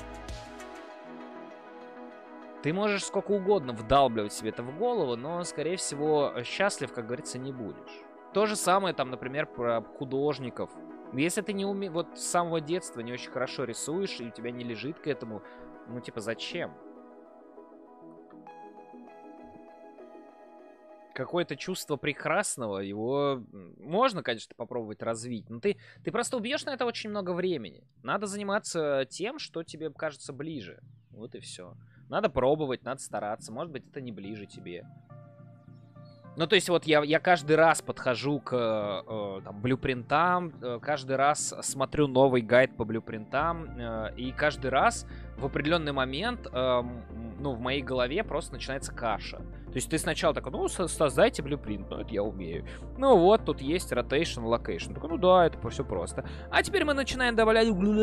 Ты можешь сколько угодно вдалбливать себе это в голову, но, скорее всего, счастлив, как говорится, не будешь. То же самое, там, например, про художников. Если ты не умеешь, вот с самого детства не очень хорошо рисуешь, и у тебя не лежит к этому, ну, типа, зачем? Какое-то чувство прекрасного, его можно, конечно, попробовать развить, но ты, ты просто убьешь на это очень много времени. Надо заниматься тем, что тебе кажется ближе. Вот и все. Надо пробовать, надо стараться. Может быть, это не ближе тебе. Ну, то есть, вот я, я каждый раз подхожу к э, там, блюпринтам, э, каждый раз смотрю новый гайд по блюпринтам, э, и каждый раз в определенный момент, э, ну, в моей голове просто начинается каша. То есть, ты сначала такой, ну, создайте блюпринт, ну, это я умею. Ну, вот, тут есть rotation, location. Такой, ну, да, это все просто. А теперь мы начинаем добавлять...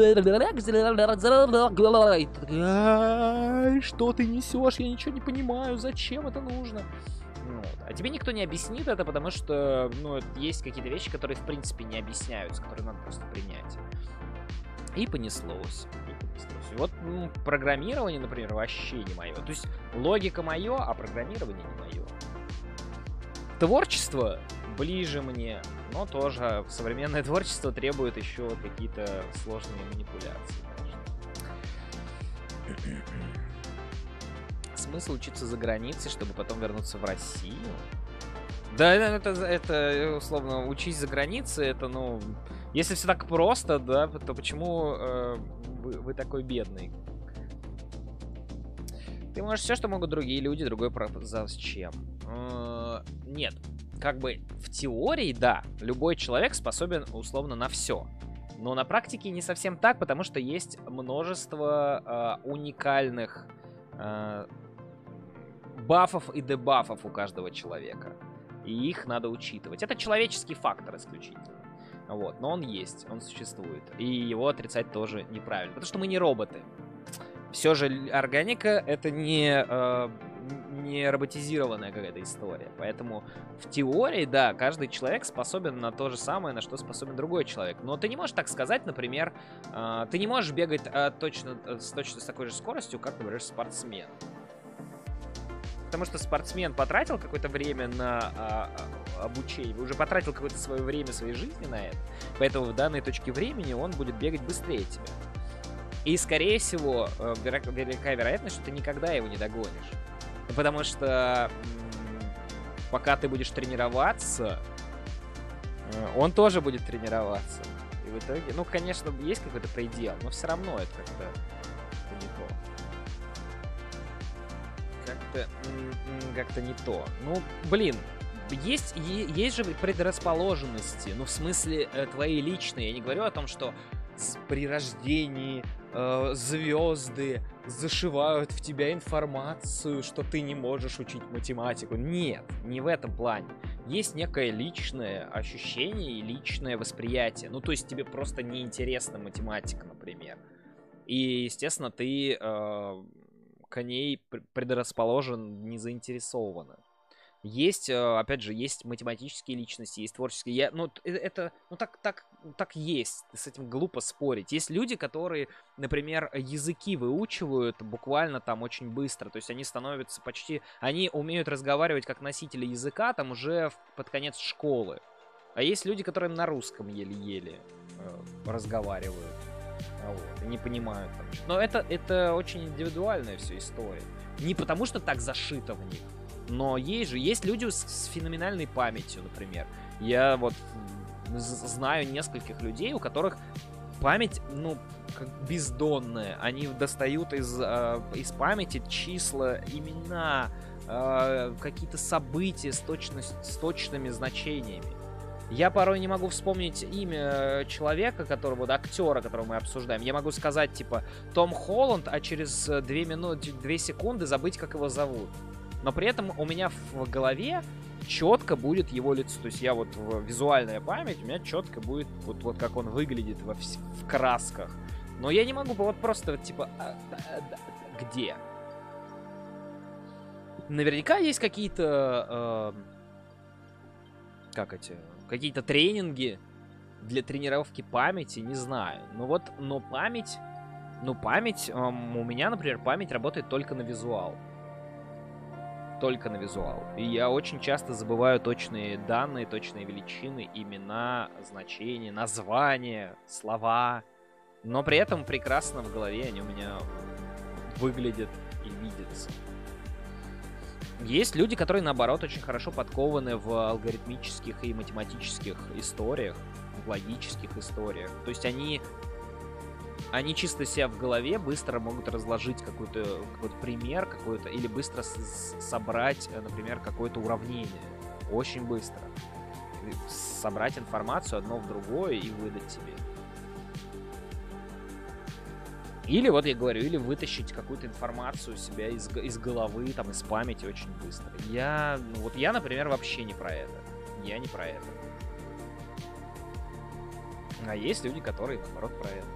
Что ты несешь? Я ничего не понимаю, зачем это нужно? Вот. А тебе никто не объяснит это, потому что, ну, есть какие-то вещи, которые, в принципе, не объясняются, которые надо просто принять. И понеслось. И понеслось. И вот, ну, программирование, например, вообще не мое. То есть логика мое, а программирование не мое. Творчество ближе мне, но тоже современное творчество требует еще какие-то сложные манипуляции. Конечно. Смысл учиться за границей, чтобы потом вернуться в Россию? Да, это, это условно, учись за границей, это, ну, если все так просто, да, то почему э, вы, вы такой бедный? Ты можешь все, что могут другие люди, другой про... Зачем? Э, нет, как бы в теории, да, любой человек способен, условно, на все. Но на практике не совсем так, потому что есть множество э, уникальных... Э, бафов и дебафов у каждого человека. И их надо учитывать. Это человеческий фактор исключительно. Вот. Но он есть, он существует. И его отрицать тоже неправильно. Потому что мы не роботы. Все же органика — это не, э, не роботизированная какая-то история. Поэтому в теории, да, каждый человек способен на то же самое, на что способен другой человек. Но ты не можешь так сказать, например, э, ты не можешь бегать э, точно, э, с точно с такой же скоростью, как, например, спортсмен. Потому что спортсмен потратил какое-то время на а, обучение, уже потратил какое-то свое время своей жизни на это. Поэтому в данной точке времени он будет бегать быстрее тебя. И, скорее всего, велика вероятность, что ты никогда его не догонишь. Потому что пока ты будешь тренироваться, он тоже будет тренироваться. И в итоге, ну, конечно, есть какой-то предел, но все равно это как-то не то. Как-то, как-то не то. Ну, блин, есть, есть же предрасположенности. Ну, в смысле, твои личные. Я не говорю о том, что при рождении э, звезды зашивают в тебя информацию, что ты не можешь учить математику. Нет, не в этом плане. Есть некое личное ощущение и личное восприятие. Ну, то есть тебе просто неинтересна математика, например. И, естественно, ты... Э, к ней предрасположен, не заинтересован. Есть, опять же, есть математические личности, есть творческие. Я, ну, это, ну, так, так, так есть. С этим глупо спорить. Есть люди, которые, например, языки выучивают буквально там очень быстро. То есть они становятся почти... Они умеют разговаривать как носители языка там уже под конец школы. А есть люди, которые на русском еле-еле э, разговаривают. Вот, не понимают. Там. Но это, это очень индивидуальная вся история. Не потому, что так зашито в них. Но есть же, есть люди с, с феноменальной памятью, например. Я вот знаю нескольких людей, у которых память, ну, как бездонная. Они достают из, э, из памяти числа, имена, э, какие-то события с, точность, с точными значениями. Я порой не могу вспомнить имя человека, которого, вот, актера, которого мы обсуждаем. Я могу сказать, типа, Том Холланд, а через две минуты, две секунды забыть, как его зовут. Но при этом у меня в голове четко будет его лицо. То есть я вот, визуальная память, у меня четко будет, вот, вот как он выглядит во вс- в красках. Но я не могу вот просто вот, типа, а, а, а, где? Наверняка есть какие-то, э, как эти, какие-то тренинги для тренировки памяти, не знаю. Ну вот, но память, ну память, э, у меня, например, память работает только на визуал. Только на визуал. И я очень часто забываю точные данные, точные величины, имена, значения, названия, слова. Но при этом прекрасно в голове они у меня выглядят и видятся. Есть люди, которые, наоборот, очень хорошо подкованы в алгоритмических и математических историях, в логических историях. То есть они, они чисто себя в голове быстро могут разложить какой-то какой-то пример, какой-то, или быстро собрать, например, какое-то уравнение. Очень быстро. Собрать информацию одно в другое и выдать тебе. Или, вот я говорю, или вытащить какую-то информацию у себя из, из головы, там, из памяти очень быстро. Я, ну, вот я, например, вообще не про это. Я не про это. А есть люди, которые, наоборот, про это.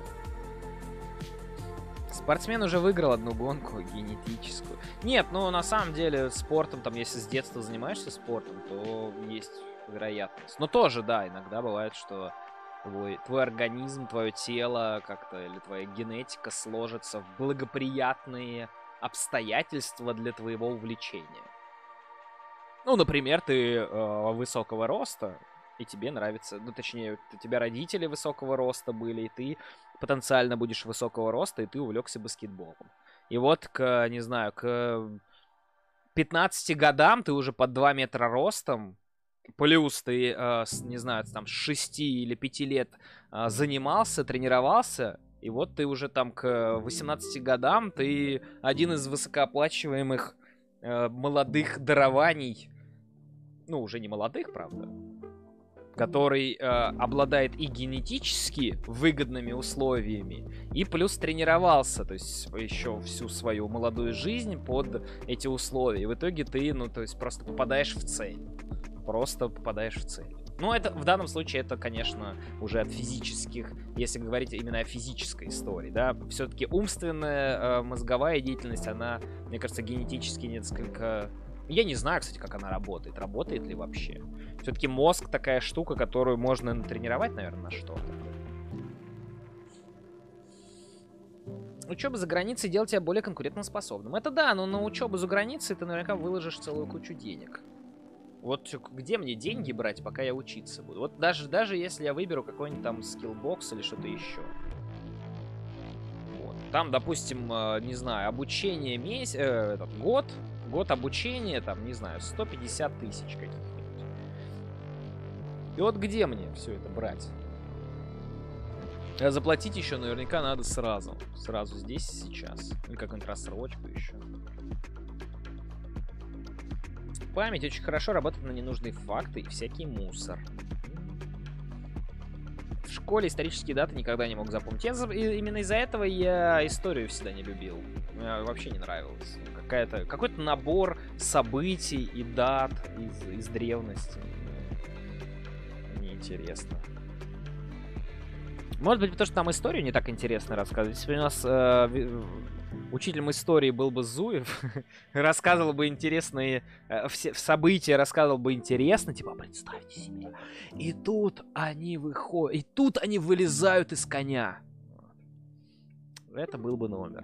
Спортсмен уже выиграл одну гонку генетическую. Нет, ну, на самом деле, спортом, там, если с детства занимаешься спортом, то есть вероятность. Но тоже, да, иногда бывает, что Твой, твой организм, твое тело как-то или твоя генетика сложится в благоприятные обстоятельства для твоего увлечения. Ну, например, ты э, высокого роста, и тебе нравится, ну, точнее, у тебя родители высокого роста были, и ты потенциально будешь высокого роста, и ты увлекся баскетболом. И вот, к, не знаю, к пятнадцати годам ты уже под два метра ростом, плюс ты, э, с, не знаю, там, с шести или пяти лет э, занимался, тренировался, и вот ты уже там к восемнадцати годам, ты один из высокооплачиваемых э, молодых дарований, ну, уже не молодых, правда, который э, обладает и генетически выгодными условиями, и плюс тренировался, то есть еще всю свою молодую жизнь под эти условия. И в итоге ты, ну, то есть просто попадаешь в цель. Просто попадаешь в цель. Ну, это в данном случае это, конечно, уже от физических, если говорить именно о физической истории, да. Все-таки умственная э, мозговая деятельность, она, мне кажется, генетически несколько... Я не знаю, кстати, как она работает. Работает ли вообще? Все-таки мозг такая штука, которую можно натренировать, наверное, на что-то. Учеба за границей делает тебя более конкурентоспособным. Это да, но на учебу за границей ты наверняка выложишь целую кучу денег. Вот где мне деньги брать, пока я учиться буду? Вот даже, даже если я выберу какой-нибудь там скиллбокс или что-то еще. Вот. Там, допустим, не знаю, обучение месяц... Э, этот, год. Год обучения, там, не знаю, сто пятьдесят тысяч каких-нибудь. И вот где мне все это брать? А заплатить еще наверняка надо сразу. Сразу здесь и сейчас. Или какую-нибудь рассрочку еще. Память очень хорошо работает на ненужные факты и всякий мусор. В школе исторические даты никогда не мог запомнить. Я, именно из-за этого я историю всегда не любил. Мне вообще не нравилось. Какая-то, какой-то набор событий и дат из, из древности. Неинтересно. Может быть, потому что там историю не так интересно рассказывать. Если у нас э, учителем истории был бы Зуев, рассказывал бы интересные э, все события, рассказывал бы интересно, типа, представьте себе. И тут они выходят, и тут они вылезают из коня. Это был бы номер.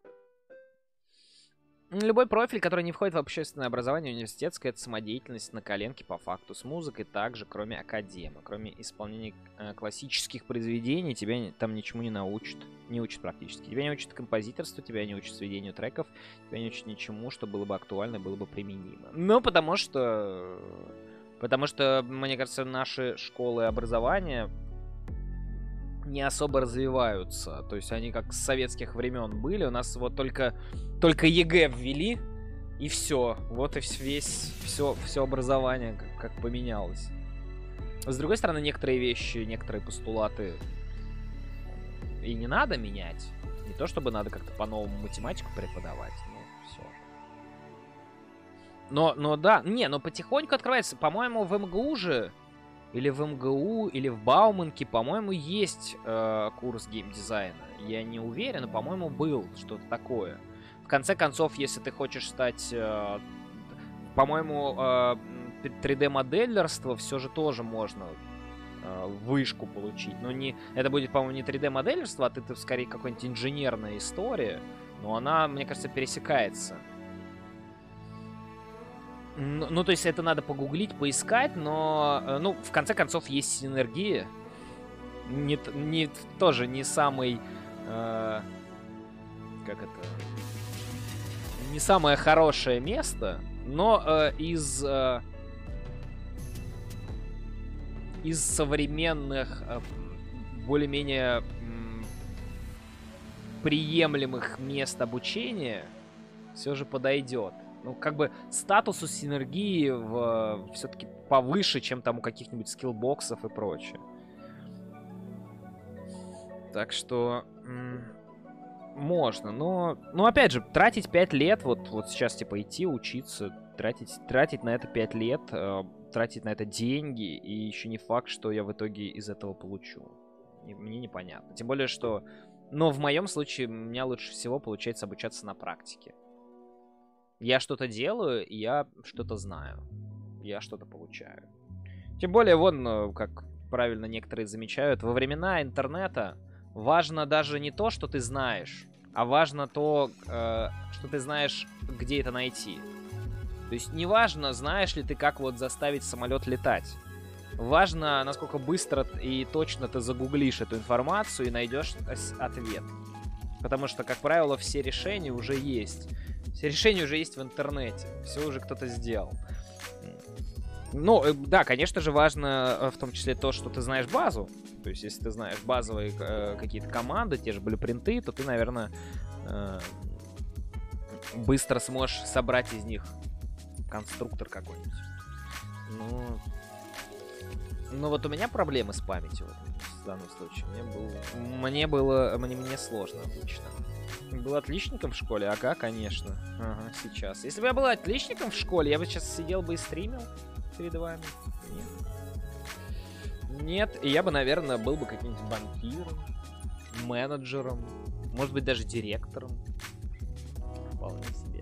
Любой профиль, который не входит в общественное образование университетское, это самодеятельность на коленке по факту. С музыкой также, кроме академы. Кроме исполнения э, классических произведений, тебя не, там ничему не научат. Не учат практически. Тебя не учат композиторству, тебя не учат сведению треков, тебя не учат ничему, что было бы актуально, было бы применимо. Ну, потому что... Потому что, мне кажется, наши школы образования не особо развиваются. То есть они как с советских времен были. У нас вот только, только ЕГЭ ввели, и все. Вот и весь, все, все образование как, как поменялось. С другой стороны, некоторые вещи, некоторые постулаты и не надо менять. Не то, чтобы надо как-то по-новому математику преподавать. Ну, все. Но, но да, не, но потихоньку открывается. По-моему, в МГУ же или в МГУ, или в Бауманке, по-моему, есть э, курс геймдизайна. Я не уверен, но, по-моему, был что-то такое. В конце концов, если ты хочешь стать, э, по-моему, э, три дэ-моделерство все же тоже можно э, вышку получить. Но не, это будет, по-моему, не три дэ-моделерство, а это скорее какая-нибудь инженерная история. Но она, мне кажется, пересекается. Ну, ну, то есть это надо погуглить, поискать, но, э, ну, в конце концов, есть синергия. Не, не, тоже не самый... Э, как это... Не самое хорошее место, но э, из... Э, из современных, э, более-менее э, приемлемых мест обучения все же подойдет. Ну, как бы статусу синергии в, все-таки повыше, чем там у каких-нибудь скиллбоксов и прочее. Так что м- можно, но... Ну, опять же, тратить пять лет, вот, вот сейчас, типа, идти, учиться, тратить, тратить на это пять лет, э, тратить на это деньги, и еще не факт, что я в итоге из этого получу. И мне непонятно. Тем более, что... Но в моем случае у меня лучше всего получается обучаться на практике. Я что-то делаю, и я что-то знаю. Я что-то получаю. Тем более, вон, как правильно некоторые замечают, во времена интернета важно даже не то, что ты знаешь, а важно то, э, что ты знаешь, где это найти. То есть не важно, знаешь ли ты, как вот заставить самолет летать. Важно, насколько быстро и точно ты загуглишь эту информацию и найдешь ответ. Потому что, как правило, все решения уже есть. Все решения уже есть в интернете. Все уже кто-то сделал. Ну, да, конечно же, важно в том числе то, что ты знаешь базу. То есть, если ты знаешь базовые э, какие-то команды, те же блюпринты, то ты, наверное, э, быстро сможешь собрать из них конструктор какой-нибудь. Ну, ну, вот у меня проблемы с памятью в данном случае. Мне было, мне было, мне, мне сложно обычно. Был отличником в школе? Ага, конечно. Ага, сейчас. Если бы я был отличником в школе, я бы сейчас сидел бы и стримил перед вами. Нет. Нет, и я бы, наверное, был бы каким-нибудь банкиром, менеджером, может быть, даже директором. Вполне себе.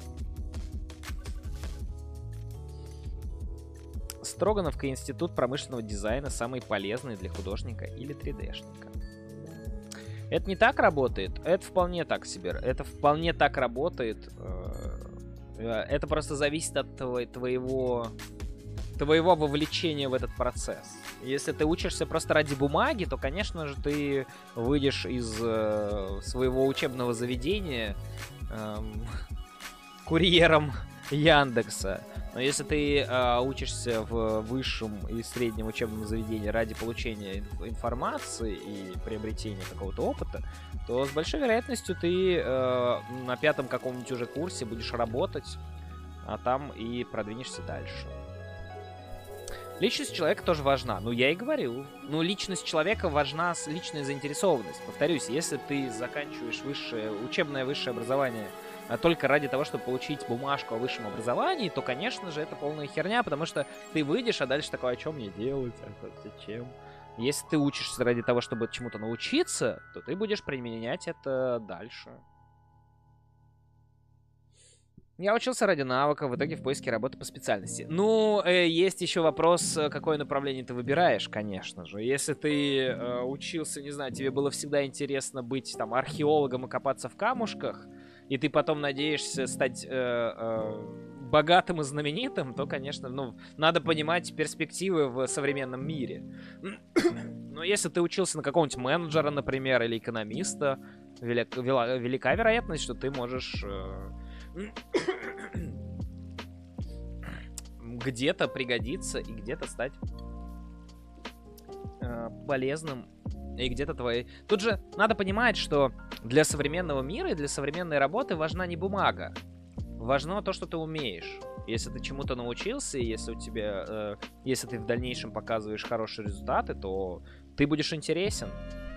Строгановка, институт промышленного дизайна, самый полезный для художника или три дэ-шника. Это не так работает, это вполне так себе. Это вполне так работает. Это просто зависит от твоего, твоего вовлечения в этот процесс. Если ты учишься просто ради бумаги, то, конечно же, ты выйдешь из своего учебного заведения эм, курьером Яндекса. Но если ты э, учишься в высшем и среднем учебном заведении ради получения инф- информации и приобретения какого-то опыта, то с большой вероятностью ты э, на пятом каком-нибудь уже курсе будешь работать, а там и продвинешься дальше. Личность человека тоже важна. Ну, я и говорил. Ну, личность человека важна, личная заинтересованность. Повторюсь, если ты заканчиваешь высшее, учебное высшее образование только ради того, чтобы получить бумажку о высшем образовании, то, конечно же, это полная херня, потому что ты выйдешь, а дальше такое, а что мне делать, а зачем? Если ты учишься ради того, чтобы чему-то научиться, то ты будешь применять это дальше. Я учился ради навыка, в итоге в поиске работы по специальности. Ну, э, есть еще вопрос, какое направление ты выбираешь, конечно же. Если ты э, учился, не знаю, тебе было всегда интересно быть там археологом и копаться в камушках, и ты потом надеешься стать э, э, богатым и знаменитым, то, конечно, ну, надо понимать перспективы в современном мире. Но если ты учился на какого-нибудь менеджера, например, или экономиста, велик, вела, велика вероятность, что ты можешь э, где-то пригодиться и где-то стать э, полезным. И где-то твои... Тут же надо понимать, что для современного мира и для современной работы важна не бумага. Важно то, что ты умеешь. Если ты чему-то научился, и если у тебя... Э, если ты в дальнейшем показываешь хорошие результаты, то ты будешь интересен.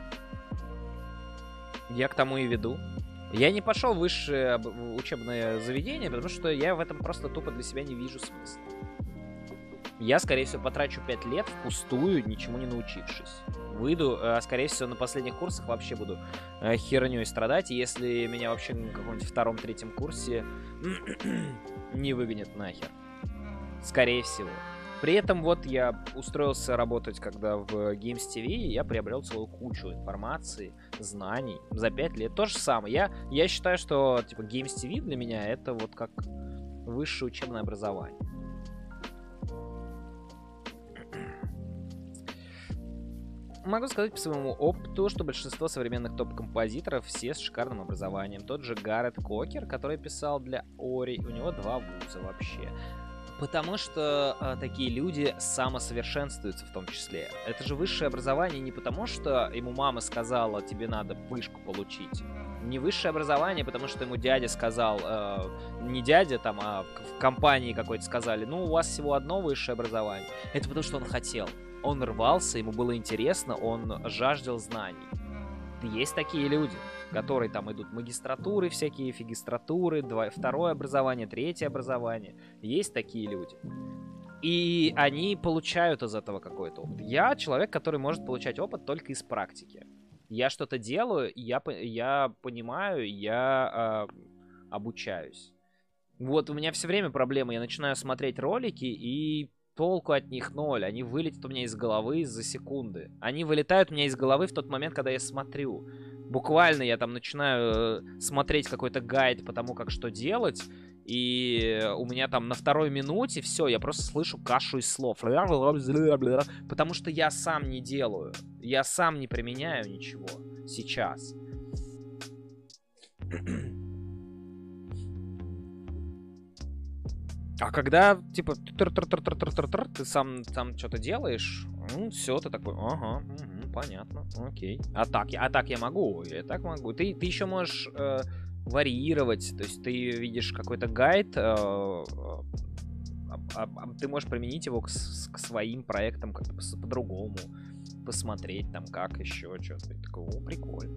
Я к тому и веду. Я не пошел в высшее учебное заведение, потому что я в этом просто тупо для себя не вижу смысла. Я, скорее всего, потрачу пять лет впустую, ничему не научившись. Выйду, а, скорее всего, на последних курсах вообще буду э, херней страдать. И если меня вообще на каком-нибудь втором-третьем курсе не выгонят нахер. Скорее всего. При этом вот я устроился работать, когда в Games ти ви, и я приобрел целую кучу информации, знаний за пять лет. То же самое. Я, я считаю, что типа Games ти ви для меня это вот как высшее учебное образование. Могу сказать по своему опыту, что большинство современных топ-композиторов все с шикарным образованием. Тот же Гаррет Кокер, который писал для Ори, у него два вуза вообще. Потому что э, такие люди самосовершенствуются в том числе. Это же высшее образование не потому, что ему мама сказала, тебе надо вышку получить. Не высшее образование, потому что ему дядя сказал, э, не дядя там, а в компании какой-то сказали, ну, у вас всего одно высшее образование. Это потому, что он хотел. Он рвался, ему было интересно, он жаждал знаний. Есть такие люди, которые там идут магистратуры, всякие фигистратуры, два, второе образование, третье образование. Есть такие люди. И они получают из этого какой-то опыт. Я человек, который может получать опыт только из практики. Я что-то делаю, я, я понимаю, я э, обучаюсь. Вот у меня все время проблема. Я начинаю смотреть ролики, и толку от них ноль. Они вылетят у меня из головы за секунды. Они вылетают у меня из головы в тот момент, когда я смотрю. Буквально я там начинаю э, смотреть какой-то гайд по тому, как что делать, и у меня там на второй минуте все, я просто слышу кашу из слов. Потому что я сам не делаю. Я сам не применяю ничего сейчас. А когда, типа, ты сам там что-то делаешь, ну, все, ты такой, ага, угу, понятно, окей. А так, а так я могу, я так могу. Ты, ты еще можешь э, варьировать, то есть ты видишь какой-то гайд, э, э, э, э, ты можешь применить его к, к своим проектам как-то по-другому, посмотреть там, как еще что-то. И такой, о, прикольно.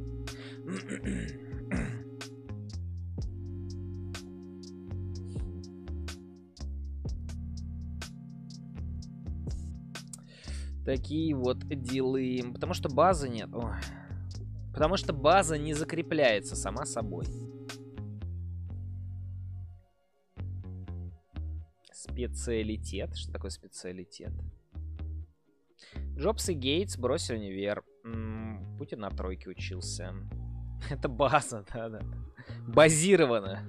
Такие вот дела. Потому что базы нет. Ой. Потому что база не закрепляется сама собой. Специалитет. Что такое специалитет? Джобс и Гейтс бросили универ. М-м, Путин на тройке учился. Это база, да-да. Базировано.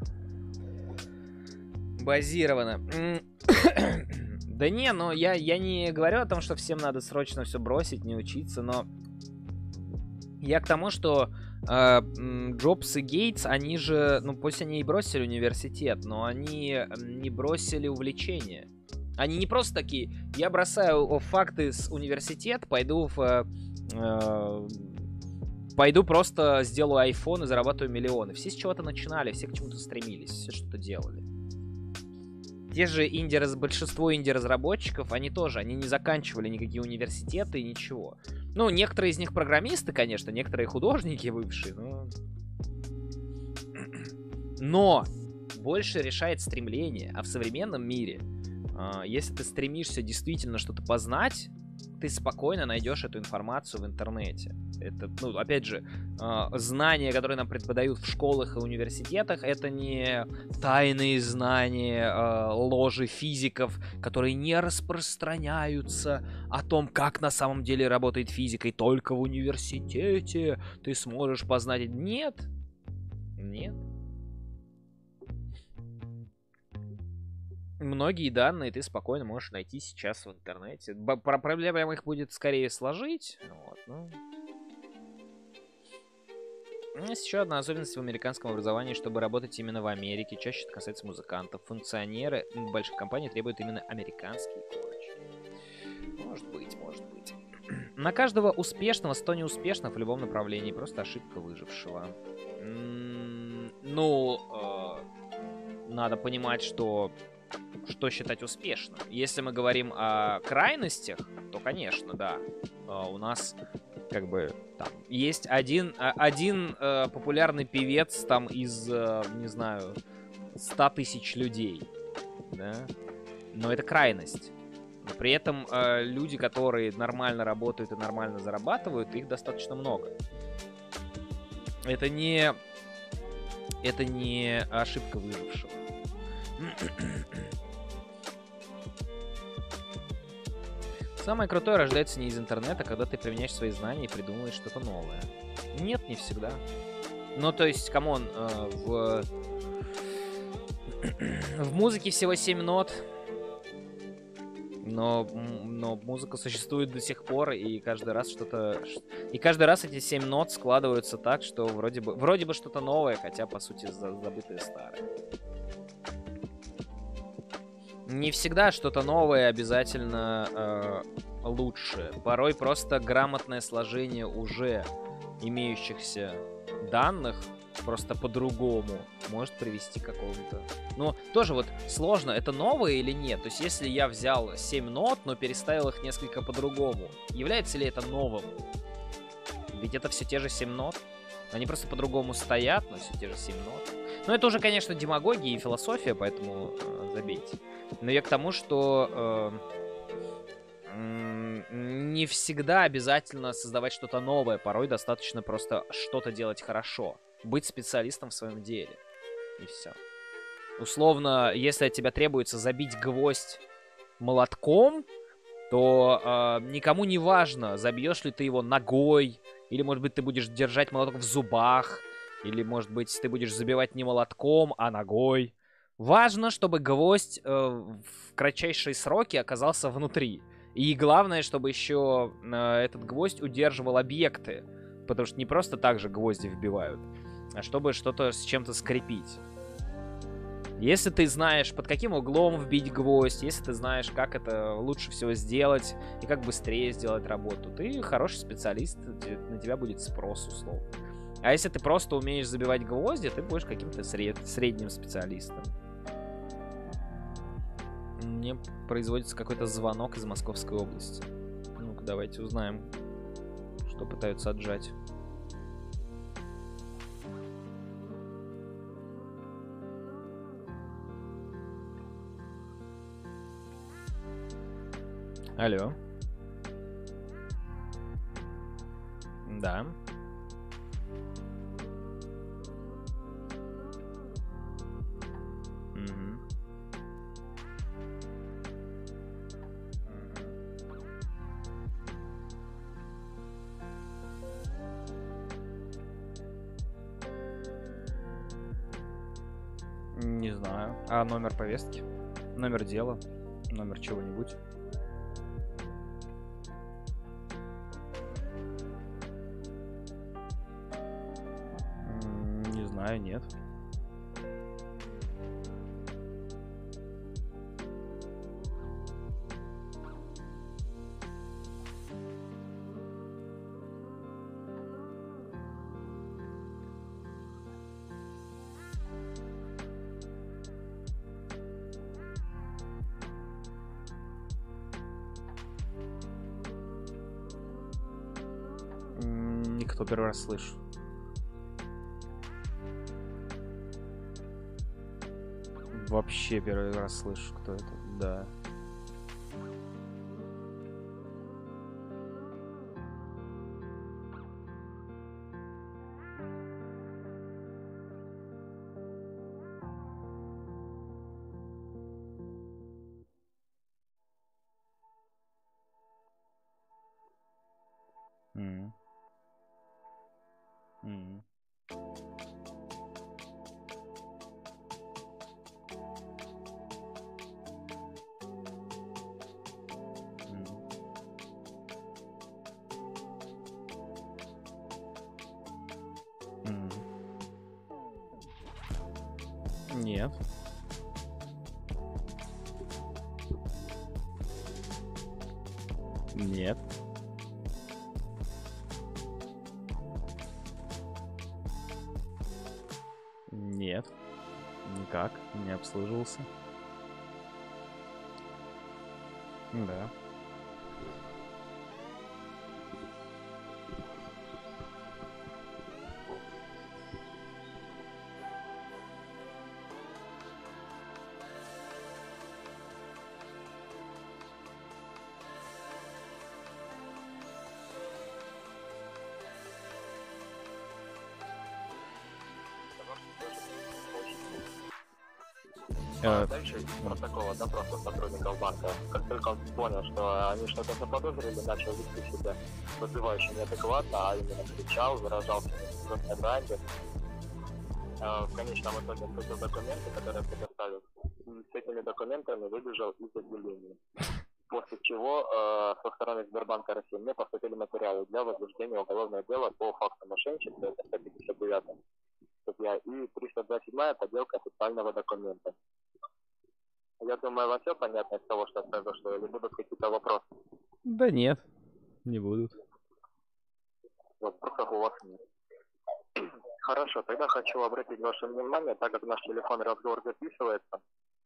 Базировано. Да не, но я, я не говорю о том, что всем надо срочно все бросить, не учиться, но я к тому, что э, Джобс и Гейтс, они же, ну пусть они и бросили университет, но они не бросили увлечение. Они не просто такие, я бросаю факты с университета, пойду в... Э, пойду просто сделаю айфон и заработаю миллионы. Все с чего-то начинали, все к чему-то стремились, все что-то делали. Те же инди, большинство инди-разработчиков, они тоже, они не заканчивали никакие университеты и ничего. Ну, некоторые из них программисты, конечно, некоторые художники бывшие, но... Но больше решает стремление, а в современном мире, э, если ты стремишься действительно что-то познать, ты спокойно найдешь эту информацию в интернете. Это, ну, опять же, э, знания, которые нам преподают в школах и университетах, это не тайные знания э, ложи физиков, которые не распространяются о том, как на самом деле работает физика, и только в университете ты сможешь познать. Нет. Нет. Многие данные ты спокойно можешь найти сейчас в интернете. Про проблемы их будет скорее сложить. Вот, ну... Есть еще одна особенность в американском образовании, чтобы работать именно в Америке. Чаще это касается музыкантов. Функционеры больших компаний требуют именно американский колледж. Может быть, может быть. На каждого успешного сто неуспешных в любом направлении. Просто ошибка выжившего. М-м, ну, э, надо понимать, что... Что считать успешным. Если мы говорим о крайностях, то, конечно, да. Uh, у нас, как бы, там, есть один, один uh, популярный певец там из, uh, не знаю, ста тысяч людей. Да? Но это крайность. Но при этом э, люди, которые нормально работают и нормально зарабатывают, их достаточно много. Это не... Это не ошибка выжившего. Самое крутое рождается не из интернета, когда ты применяешь свои знания и придумываешь что-то новое. Нет, не всегда. Ну, то есть, камон, э, в... в музыке всего семь нот, но, но музыка существует до сих пор, и каждый раз что-то... И каждый раз эти семь нот складываются так, что вроде бы, вроде бы что-то новое, хотя, по сути, забытое старое. Не всегда что-то новое обязательно э, лучше. Порой просто грамотное сложение уже имеющихся данных просто по-другому может привести к какому-то... Ну, тоже вот сложно, это новое или нет? То есть, если я взял семь нот, но переставил их несколько по-другому, является ли это новым? Ведь это все те же семь нот. Они просто по-другому стоят, но все те же семь нот. Но это уже, конечно, демагогия и философия, поэтому э, забейте. Но я к тому, что э, не всегда обязательно создавать что-то новое. Порой достаточно просто что-то делать хорошо. Быть специалистом в своем деле. И все. Условно, если от тебя требуется забить гвоздь молотком, то э, никому не важно, забьешь ли ты его ногой, или, может быть, ты будешь держать молоток в зубах, или, может быть, ты будешь забивать не молотком, а ногой. Важно, чтобы гвоздь э, в кратчайшие сроки оказался внутри. И главное, чтобы еще э, этот гвоздь удерживал объекты. Потому что не просто так же гвозди вбивают, а чтобы что-то с чем-то скрепить. Если ты знаешь, под каким углом вбить гвоздь, если ты знаешь, как это лучше всего сделать и как быстрее сделать работу, ты хороший специалист, на тебя будет спрос, условно. А если ты просто умеешь забивать гвозди, ты будешь каким-то сред... средним специалистом. Мне производится какой-то звонок из Московской области. Ну-ка, давайте узнаем, что пытаются отжать. Алло. Да. Угу. Не знаю. А номер повестки? Номер дела? Номер чего-нибудь? Не знаю, нет. Никто, первый раз слышу. Вообще первый раз слышу, кто это. Да. Mm. Mm. Mm. Нет. Нет. Нет. Никак. Не обслуживался. Да. А дальше из протокола допроса сотрудников банка, как только он понял, что они что-то заподозрили, начал вести себя вызывающе неадекватно, а именно кричал, выражался в жесткой бранде. В конечном итоге открыл документы, которые предоставил. С этими документами выбежал из отделения. После чего э, со стороны Сбербанка России мне поступили материалы для возбуждения уголовного дела по факту мошенничества, это сто пятьдесят девятая статья, и триста двадцать седьмая подделка официального документа. Я думаю, вам все понятно из того, что произошло, или будут какие-то вопросы? Да нет, не будут. Вопросов у вас нет. Хорошо, тогда хочу обратить ваше внимание, так как наш телефонный разговор записывается,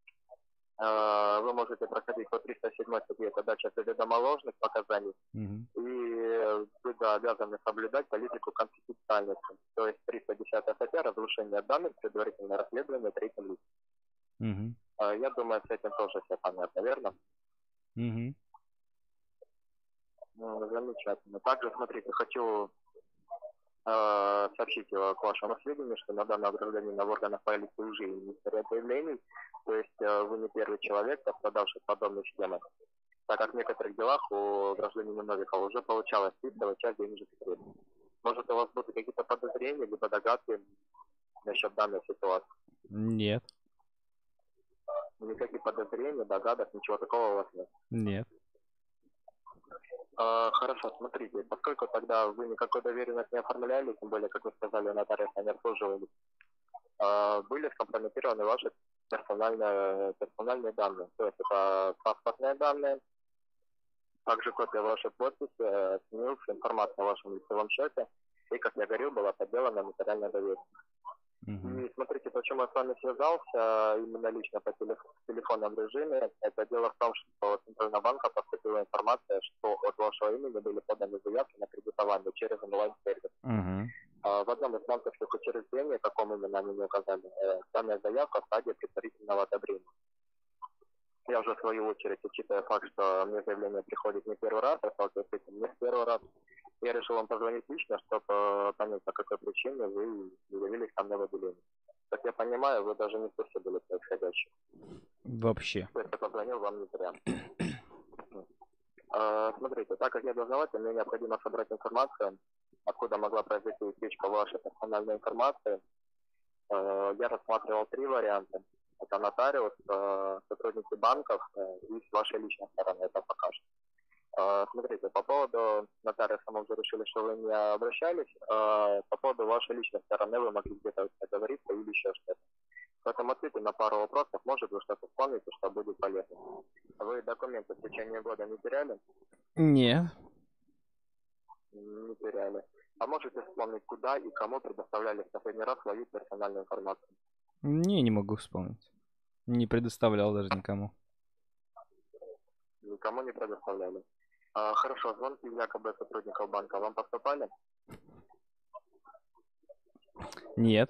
вы можете проходить по триста седьмой статье, это дача заведомо ложных показаний, mm-hmm. и вы да, обязаны соблюдать политику конфиденциальности, то есть триста десятая статья разрушение данных, предварительное расследование третьим лицам. Mm-hmm. Я думаю, с этим тоже все понятно, верно? Mm-hmm. Ну, замечательно. Также, смотрите, хочу э, сообщить к вашему сведению, что на данное гражданина в органах полиции уже есть ряд заявлений. То есть э, вы не первый человек, пострадавший от подобной схемы, так как в некоторых делах у гражданина Новикова уже получалось списывать часть денежных средств. Может, у вас будут какие-то подозрения, либо догадки насчет данной ситуации? Нет. Никаких подозрений, догадок, ничего такого у вас нет? Нет. Uh, хорошо, смотрите, поскольку тогда вы никакой доверенность не оформляли, тем более, как вы сказали, нотариуса не обслуживали, uh, были скомпрометированы ваши персональные, персональные данные. То есть это паспортные данные, также копия вашей подписи, СНИЛС, информация о вашем лицевом счете, и, как я говорил, была подделана нотариальная доверенность. Mm-hmm. И смотрите, почему я с вами связался именно лично по телеф- телефонном режиме. Это дело в том, что от Центрального банка поступила информация, что от вашего имени были поданы заявки на кредитование через онлайн-сервис. Mm-hmm. В одном из банковских учреждений, каком именно они не указали, данная заявка в стадии предварительного одобрения. Я уже в свою очередь, учитывая факт, что мне заявление приходит не первый раз, а сталкиваюсь с этим не в первый раз, я решил вам позвонить лично, чтобы понять, по какой причине вы не явились ко мне в отделение. Как я понимаю, вы даже не в курсе были происходящего. Вообще. То есть я позвонил вам не зря. а, смотрите, так как я дознаватель, мне необходимо собрать информацию, откуда могла произойти утечка вашей персональной информации. А, я рассматривал три варианта. Это нотариус, сотрудники банков и с вашей личной стороны, это пока что. Смотрите, по поводу нотариуса мы уже решили, что вы не обращались. По поводу вашей личной стороны вы могли где-то договориться или еще что-то. Поэтому ответьте на пару вопросов, может вы что-то вспомните, что будет полезно. Вы документы в течение года не теряли? Нет. Не теряли. А можете вспомнить, куда и кому предоставляли в последний раз свою персональную информацию? Не, не могу вспомнить. Не предоставлял даже никому. Никому не предоставляли. А, хорошо, звонки якобы сотрудников банка вам поступали? Нет.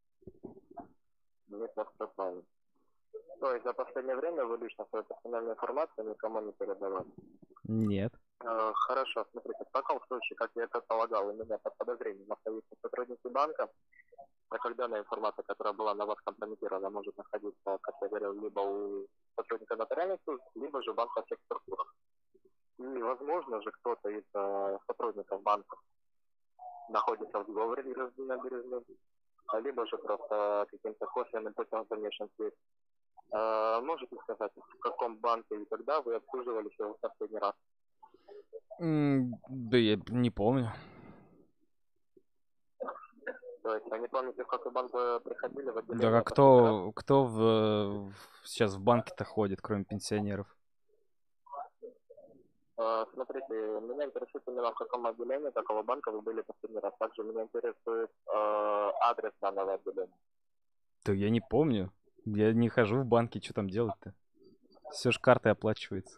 Не поступали. То есть за последнее время вы лично свою персональную информацию никому не передавали? Нет. А, хорошо, смотрите, в таком случае, как я это полагал, у меня под подозрением остаются сотрудники банка, а когда данная информация, которая была на вас компрометирована, может находиться, как я говорил, либо у сотрудника нотариальных служб, либо же в банковских структурах. И, возможно же, кто-то из э, сотрудников банка находится в сговоре с гражданином Березным, либо же просто каким-то косвенным путем в дальнейшем свете. Э, можете сказать, в каком банке и когда вы обслуживались его в последний раз? Mm, да я не помню. То есть вы не помните, в какой банк вы приходили в отделение? Да, а кто, кто в, в, сейчас в банке-то ходит, кроме пенсионеров? Uh, смотрите, меня интересует именно в каком отделении такого банка вы были последний раз. Также меня интересует uh, адрес данного отделения. Да я не помню. Я не хожу в банки, что там делать-то? Все же картой оплачивается.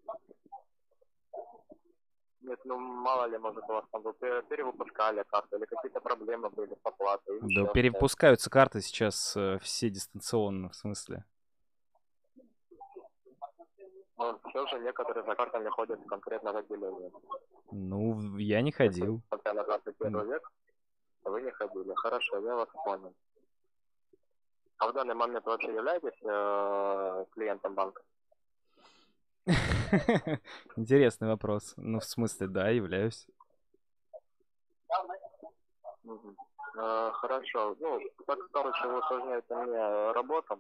Нет, ну мало ли, может, у вас там перевыпускали карты или какие-то проблемы были с оплатой. Да, перевыпускаются карты сейчас э, все дистанционно, в смысле. Но все же некоторые за картами ходят конкретно в отделение. Ну, я не ходил. Хотя на двадцать первый век вы не ходили. Хорошо, я вас понял. А в данный момент вы вообще являетесь э, клиентом банка? Интересный вопрос. Ну, в смысле, да, являюсь. Мгм. Э, Хорошо. Ну, так, короче, вы усложняете мне работу.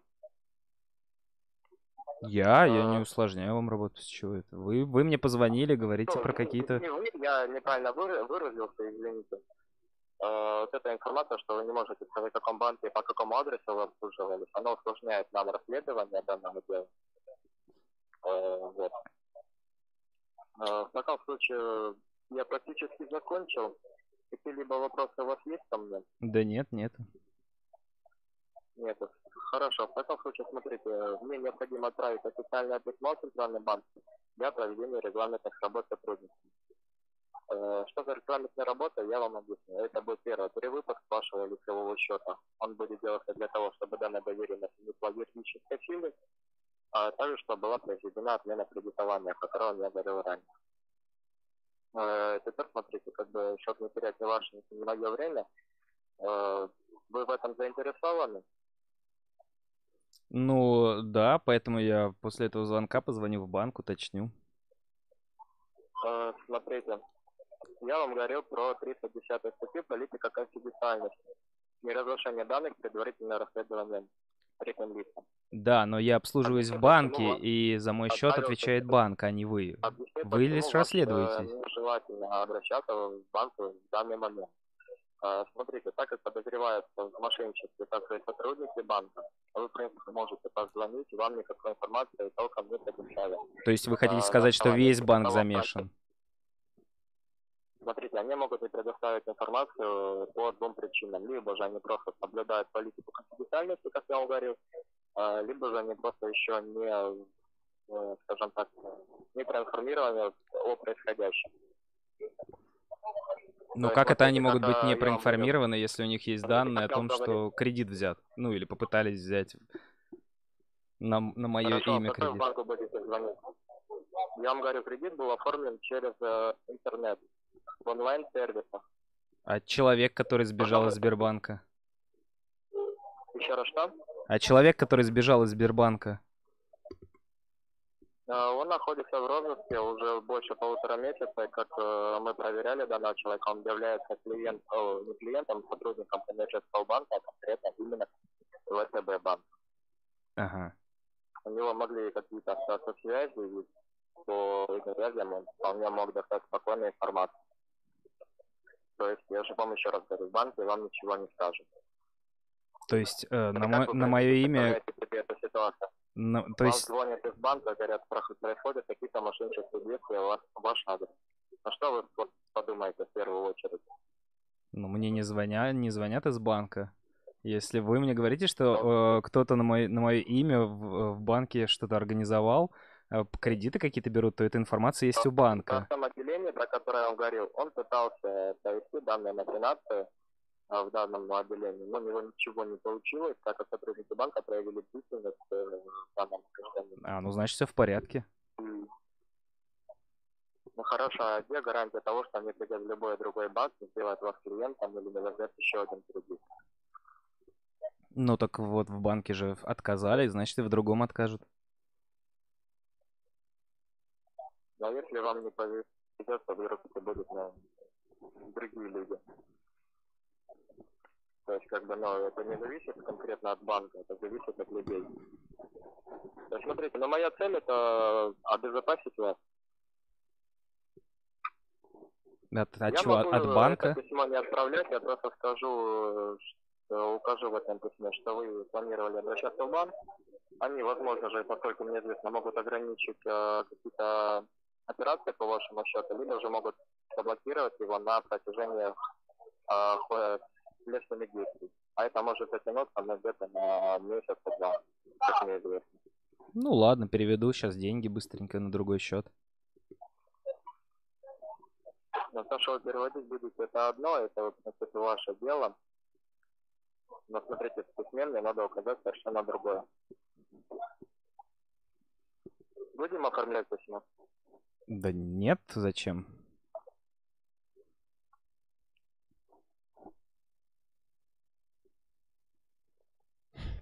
Я? Я не Э, усложняю вам работу. С чего это? Вы, вы мне позвонили, говорите Ну, про какие-то... не вы, я неправильно выра- выразился, извините. Э, Вот эта информация, что вы не можете сказать, в каком банке и по какому адресу вы обслуживались, она усложняет нам расследование данного дела. Э, Вот. Э, В таком случае я практически закончил. Какие-либо вопросы у вас есть ко мне? Да нет, нет. Нет. Хорошо. В таком случае, смотрите, мне необходимо отправить официальное письмо в Центральный банк для проведения регламентных работ сотрудников. Э, Что за регламентная работа, я вам объясню. Это будет первый перевыпуск вашего лицевого счета. Он будет делаться для того, чтобы данная доверенность внесла юридической силы, а также, чтобы была произведена отмена кредитования, о котором я говорил ранее. Э, Теперь смотрите, как бы, чтобы не терять ни ваше, ни мое время, э, вы в этом заинтересованы? Ну, да, поэтому я после этого звонка позвоню в банк, уточню. Э, Смотрите, я вам говорил про триста десятую статью политика конфиденциальности. Неразглашение данных, предварительное расследование третьим лицам. Да, но я обслуживаюсь в Объясню, почему банке, вам и за мой счет отправился отвечает письмо. банк, а не вы. Объясню, Вы почему лишь ваш, э, расследуетесь. нежелательно обращаться в банк в данный момент. Э, Смотрите, так как подозреваются в мошенничестве также и сотрудники банка, вы, в принципе, можете позвонить, вам никакой информации толком не предоставят. То есть вы Э, хотите На сказать, что основании весь банк того факта, замешан? смотрите, они могут не предоставить информацию по двум причинам. Либо же они просто соблюдают политику конфиденциальности, как я вам говорил, э, либо же они просто еще не, э, скажем так, не проинформированы о происходящем. Ну, То есть, как это они смотрите, могут как быть не э, я вам говорил, проинформированы, если у них есть смотрите, данные о как я вам том, говорил. что кредит взят? Ну, или попытались взять на, на мое Хорошо, а в имя какой кредит. банк вы будете звонить? Я вам говорю, кредит был оформлен через э, интернет, в онлайн-сервисах. А человек, который сбежал из Пожалуйста, Сбербанка? еще раз что? А человек, который сбежал из Сбербанка? Э, Он находится в розыске уже больше полутора месяца, и как э, мы проверяли данного человека, он является клиент, о, не клиентом, а сотрудником коммерческого банка, а конкретно именно ВТБ банк. Ага. У него могли какие-то остаться связи, и по этим связям он вполне мог достать спокойную информацию. То есть, я же вам еще раз говорю, в банке вам ничего не скажут. То есть э, на, Это мо- как вы на мое имя... представляете себе эту ситуацию? на- то Вам есть, звонят из банка, говорят, проход- происходят какие-то мошеннические действия у вас, в ваш адрес. На что вы вот подумаете в первую очередь? ну, мне не звонят, не звонят из банка. Если вы мне говорите, Ну, что э, кто-то на мое, на мое имя в, в банке что-то организовал, э, кредиты какие-то берут, то эта информация есть у В банка. том отделении, про которое я вам говорил, он пытался провести данные махинации а, в данном отделении, но у него ничего не получилось, так как сотрудники банка проявили бдительность э, в данном отношении. А, ну, значит, все в порядке. И, Ну хорошо, а где гарантия того, что они придут в любой другой банк, и сделают вас клиентом или не возьмет еще один кредит? Ну, так вот, в банке же отказали, значит, и в другом откажут. Но если вам не повезет, то вдруг это будут ну, другие люди. То есть, как бы, ну, это не зависит конкретно от банка, это зависит от людей. То есть, смотрите, ну, моя цель это обезопасить вас. От, от Я чего? могу От это банка? письмо не отправлять, я просто скажу, что укажу в этом письме, что вы планировали обращаться в банк. Они, возможно же, поскольку мне известно, могут ограничить э, какие-то операции по вашему счету, либо же могут заблокировать его на протяжении э, хо- следственных действий. А это может затянуться на где-то на месяц-два, как мне известно. Ну, ладно, переведу сейчас деньги быстренько на другой счет. Но то, что вы переводить будете, это одно, это, в принципе, ваше дело. Но смотрите, в письме мне надо указать совершенно другое. Будем оформлять письмо? Да нет, зачем?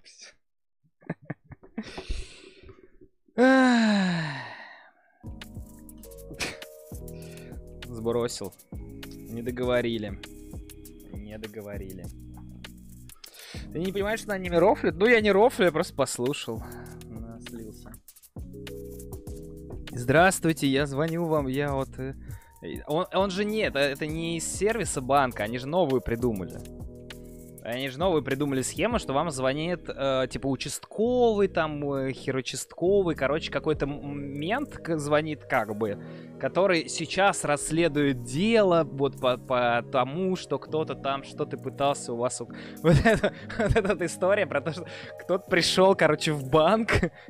Сбросил. Не договорили. Не договорили. Ты не понимаешь, что на ними рофлят? Ну, я не рофлю, я просто послушал. На, слился. Здравствуйте, я звоню вам, я вот... Он, он же нет, это не из сервиса банка, они же новую придумали. Они же новую придумали схему, что вам звонит, э, типа, участковый, там, э, херучастковый, короче, какой-то мент звонит, как бы, который сейчас расследует дело, вот, по, по тому, что кто-то там что-то пытался у вас... Вот эта вот эта история про то, что кто-то пришел, короче, в банк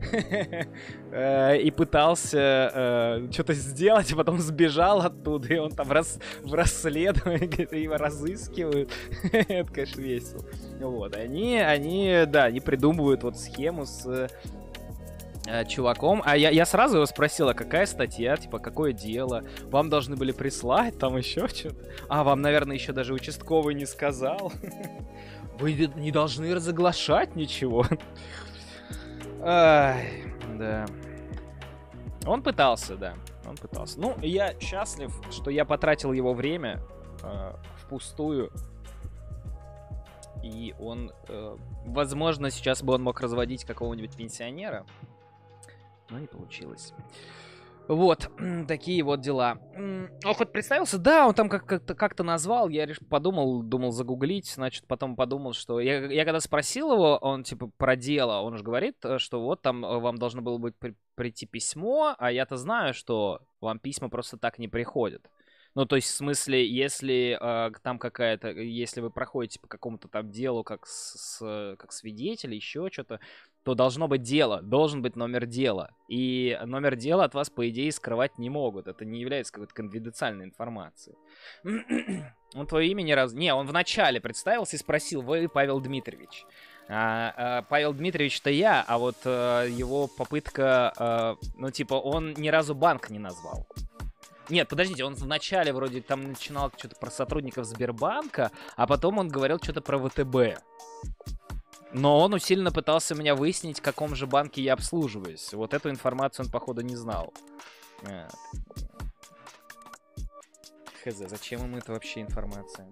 и пытался что-то сделать, а потом сбежал оттуда, и он там в расследовании, его разыскивают. Это, конечно, весело. Вот, они, они, да, они придумывают вот схему с э, чуваком. А я, я сразу его спросил, а какая статья, типа, какое дело? Вам должны были прислать, там еще что-то. А, вам, наверное, еще даже участковый не сказал. Вы не должны разоглашать ничего. Ай, да. Он пытался, да, он пытался. Ну, я счастлив, что я потратил его время э, впустую. И он, э, возможно, сейчас бы он мог разводить какого-нибудь пенсионера. Но не получилось. Вот, такие вот дела. Он хоть представился? Да, он там как-то как-то назвал. Я реш... подумал, думал загуглить. Значит, потом подумал, что... Я, я когда спросил его, он типа про дело, он же говорит, что вот там вам должно было быть при... прийти письмо, а я-то знаю, что вам письма просто так не приходят. Ну, то есть, в смысле, если э, там какая-то, если вы проходите по какому-то там делу как, с, с, как свидетель, еще что-то, то должно быть дело, должен быть номер дела. И номер дела от вас, по идее, скрывать не могут. Это не является какой-то конфиденциальной информацией. Он твое имя ни разу... Не, он вначале представился и спросил, вы Павел Дмитриевич. А, а, Павел Дмитриевич-то я, а вот а, его попытка... А, ну, типа, он ни разу банк не назвал. Нет, подождите, он вначале вроде там начинал что-то про сотрудников Сбербанка, а потом он говорил что-то про ВТБ. Но он усиленно пытался меня выяснить, в каком же банке я обслуживаюсь. Вот эту информацию он, походу, не знал. Хз, зачем ему это вообще информация?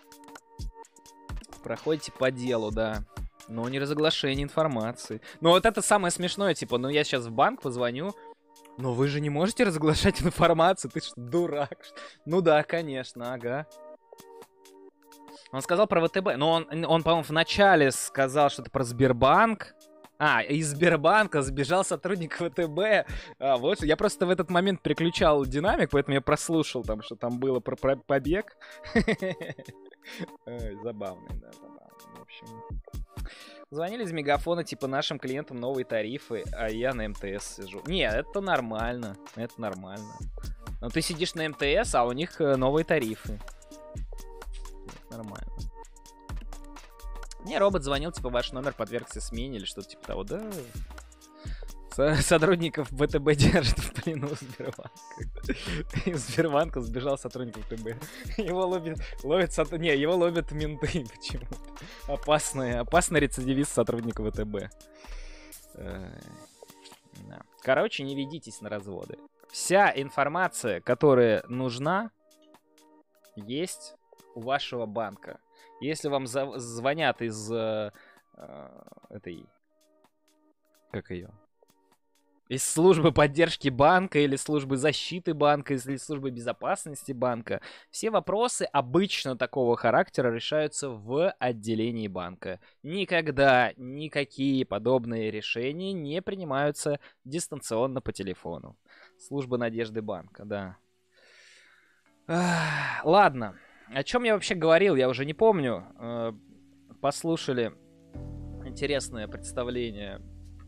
Проходите по делу, да. Но не разоглашение информации. Ну вот это самое смешное, типа, ну я сейчас в банк позвоню, но вы же не можете разглашать информацию, ты что, дурак? Ну да, конечно, ага. Он сказал про ВТБ, но он, он по-моему, вначале сказал что-то про Сбербанк. А, из Сбербанка сбежал сотрудник ВТБ. А, вот, я просто в этот момент переключал динамик, поэтому я прослушал там, что там было про, про побег. Забавный, да, забавный. В общем... Звонили из Мегафона, типа, нашим клиентам новые тарифы, а я на МТС сижу. Не, это нормально, это нормально. Но ты сидишь на МТС, а у них новые тарифы. Нормально. Мне робот звонил, типа, ваш номер подвергся смене или что-то типа того. Да, сотрудников ВТБ держат в плену Сбербанка. Из Сбербанка сбежал сотрудник ВТБ. Его ловят, ловят сот... Не, его ловят менты почему-то. Опасный, опасный рецидивист сотрудника ВТБ. Да. Короче, не ведитесь на разводы. Вся информация, которая нужна, есть у вашего банка. Если вам за... звонят из э, этой... Как ее? Из службы поддержки банка, или службы защиты банка, или службы безопасности банка. Все вопросы обычно такого характера решаются в отделении банка. Никогда никакие подобные решения не принимаются дистанционно по телефону. Служба надежды банка, да. Ах, ладно. О чем я вообще говорил, я уже не помню. Э, послушали интересное представление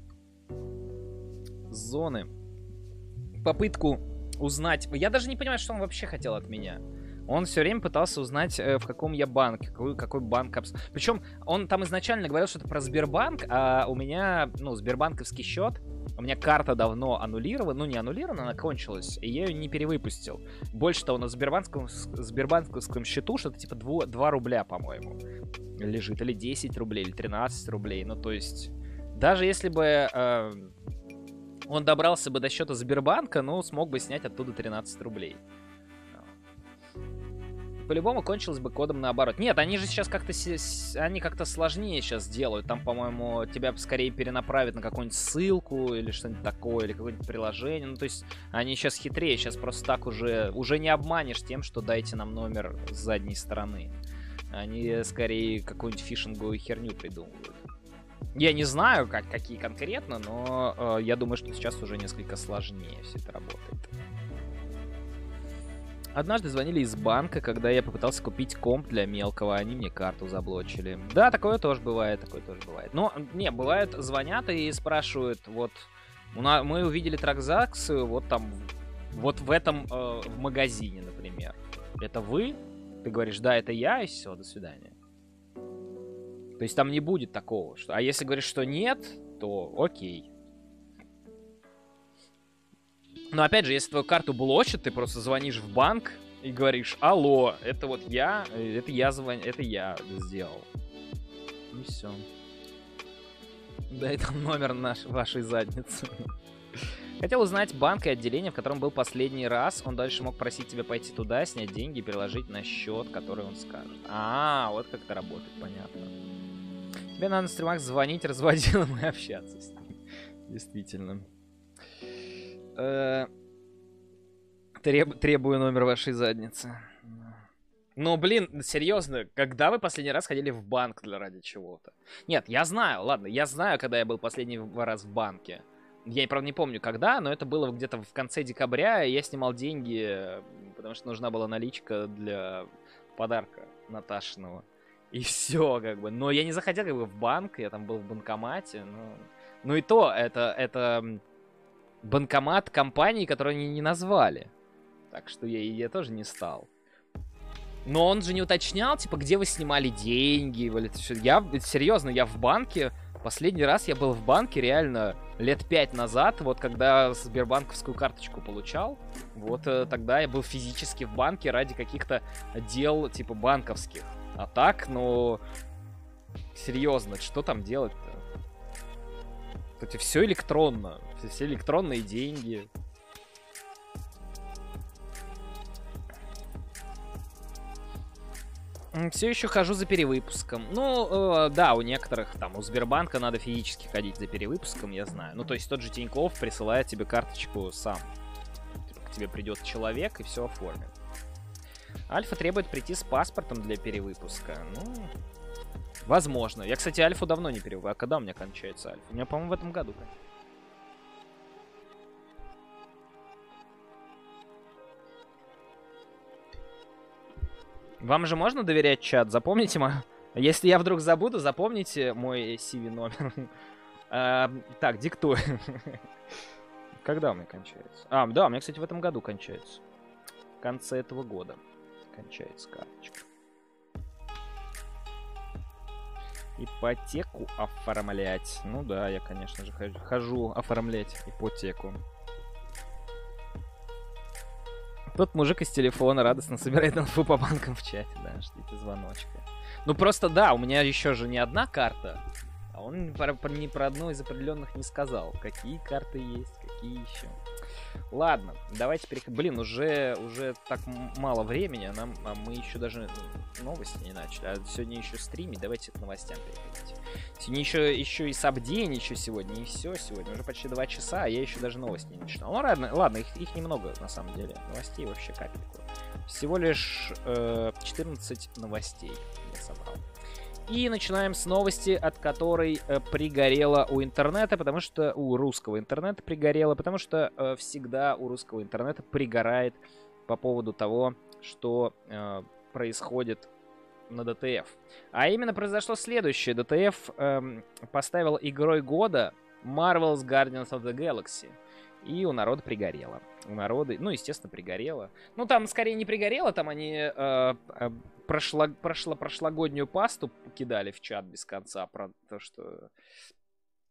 зоны. Попытку узнать... Я даже не понимаю, что он вообще хотел от меня. Он все время пытался узнать, э, в каком я банке, какой, какой банк... Обс... Причем он там изначально говорил что-то про Сбербанк, а у меня, ну, сбербанковский счет У меня карта давно аннулирована, ну не аннулирована, она кончилась, и я ее не перевыпустил. Больше того, на Сбербанковском, Сбербанковском счету что-то типа два рубля, по-моему, лежит. Или десять рублей, или тринадцать рублей. Ну, то есть, даже если бы э, он добрался бы до счета Сбербанка, ну, смог бы снять оттуда тринадцать рублей. По-любому кончилось бы кодом наоборот. Нет, они же сейчас как-то они как-то сложнее сейчас делают. Там, по-моему, тебя скорее перенаправят на какую-нибудь ссылку или что-нибудь такое, или какое-нибудь приложение. Ну, то есть они сейчас хитрее. Сейчас просто так уже, уже не обманешь тем, что дайте нам номер с задней стороны. Они скорее какую-нибудь фишинговую херню придумывают. Я не знаю, как, какие конкретно, но э, я думаю, что сейчас уже несколько сложнее все это работает. Однажды звонили из банка, когда я попытался купить комп для мелкого, они мне карту заблочили. Да, такое тоже бывает, такое тоже бывает. Но, не, бывает, звонят и спрашивают, вот, у нас, мы увидели транзакцию, вот там, вот в этом, э, в магазине, например. Это вы? Ты говоришь, да, это я, и все, до свидания. То есть там не будет такого, что... А если говоришь, что нет, то окей. Но опять же, если твою карту блочат, ты просто звонишь в банк и говоришь, алло, это вот я, это я звон... это я сделал. И все. Дай там номер наш... вашей задницы. Хотел узнать банк и отделение, в котором был последний раз. Он дальше мог просить тебя пойти туда, снять деньги и переложить на счет, который он скажет. А, вот как это работает, понятно. Тебе надо на стримах звонить разводилам и общаться с ним. Действительно. Треб... Требую номер вашей задницы. Ну, блин, серьезно, когда вы последний раз ходили в банк для ради чего-то? Нет, я знаю, ладно, я знаю, когда я был последний раз в банке. Я, правда, не помню, когда, но это было где-то в конце декабря, и я снимал деньги, потому что нужна была наличка для подарка Наташиного. И все, как бы. Но я не заходил как бы в банк, я там был в банкомате. Ну, ну и то, это, это банкомат компании, которую они не назвали. Так что я, я тоже не стал. Но он же не уточнял, типа, где вы снимали деньги. Я, серьезно, я в банке... Последний раз я был в банке реально лет пять назад, вот когда сбербанковскую карточку получал. Вот э, тогда я был физически в банке ради каких-то дел, типа, банковских. А так, ну... Серьезно, что там делать-то? Кстати, все электронно. Все электронные деньги. Все еще хожу за перевыпуском. Ну, э, да, у некоторых, там, у Сбербанка надо физически ходить за перевыпуском, я знаю. Ну, то есть тот же Тинькофф присылает тебе карточку сам. Типа, к тебе придет человек и все оформит. Альфа требует прийти с паспортом для перевыпуска. Ну, возможно. Я, кстати, Альфу давно не перевыпускаю. А когда у меня кончается Альфа? У меня, по-моему, в этом году. Вам же можно доверять чат? Запомните мой... Если я вдруг забуду, запомните мой си ви номер. а, так, диктую. Когда у меня кончается? А, да, у меня, кстати, в этом году кончается. В конце этого года кончается карточка. Ипотеку оформлять. Ну да, я, конечно же, хожу оформлять ипотеку. Тот мужик из телефона радостно собирает инфу по банкам в чате, да, ждите звоночка. Ну просто да, у меня еще же не одна карта, а он про, про, ни про одну из определенных не сказал. Какие карты есть, какие еще. Ладно, давайте переходим. Блин, уже, уже так мало времени, а, нам, а мы еще даже новости не начали. А сегодня еще стримить, давайте к новостям переходить. Сегодня еще, еще и сабдень еще сегодня, и все сегодня. Уже почти два часа, а я еще даже новости не читал. Ну ладно, ладно их, их немного на самом деле. Новостей вообще капельку. Всего лишь э, четырнадцать новостей я собрал. И начинаем с новости, от которой э, пригорело у интернета, потому что у русского интернета пригорело, потому что э, всегда у русского интернета пригорает по поводу того, что э, происходит на ди ти эф. А именно произошло следующее. ди ти эф э, поставил игрой года Marvel's Guardians of the Galaxy. И у народа пригорело. У народа, ну, естественно, пригорело. Ну, там скорее не пригорело, там они э, э, прошло, прошло, прошлогоднюю пасту кидали в чат без конца про то, что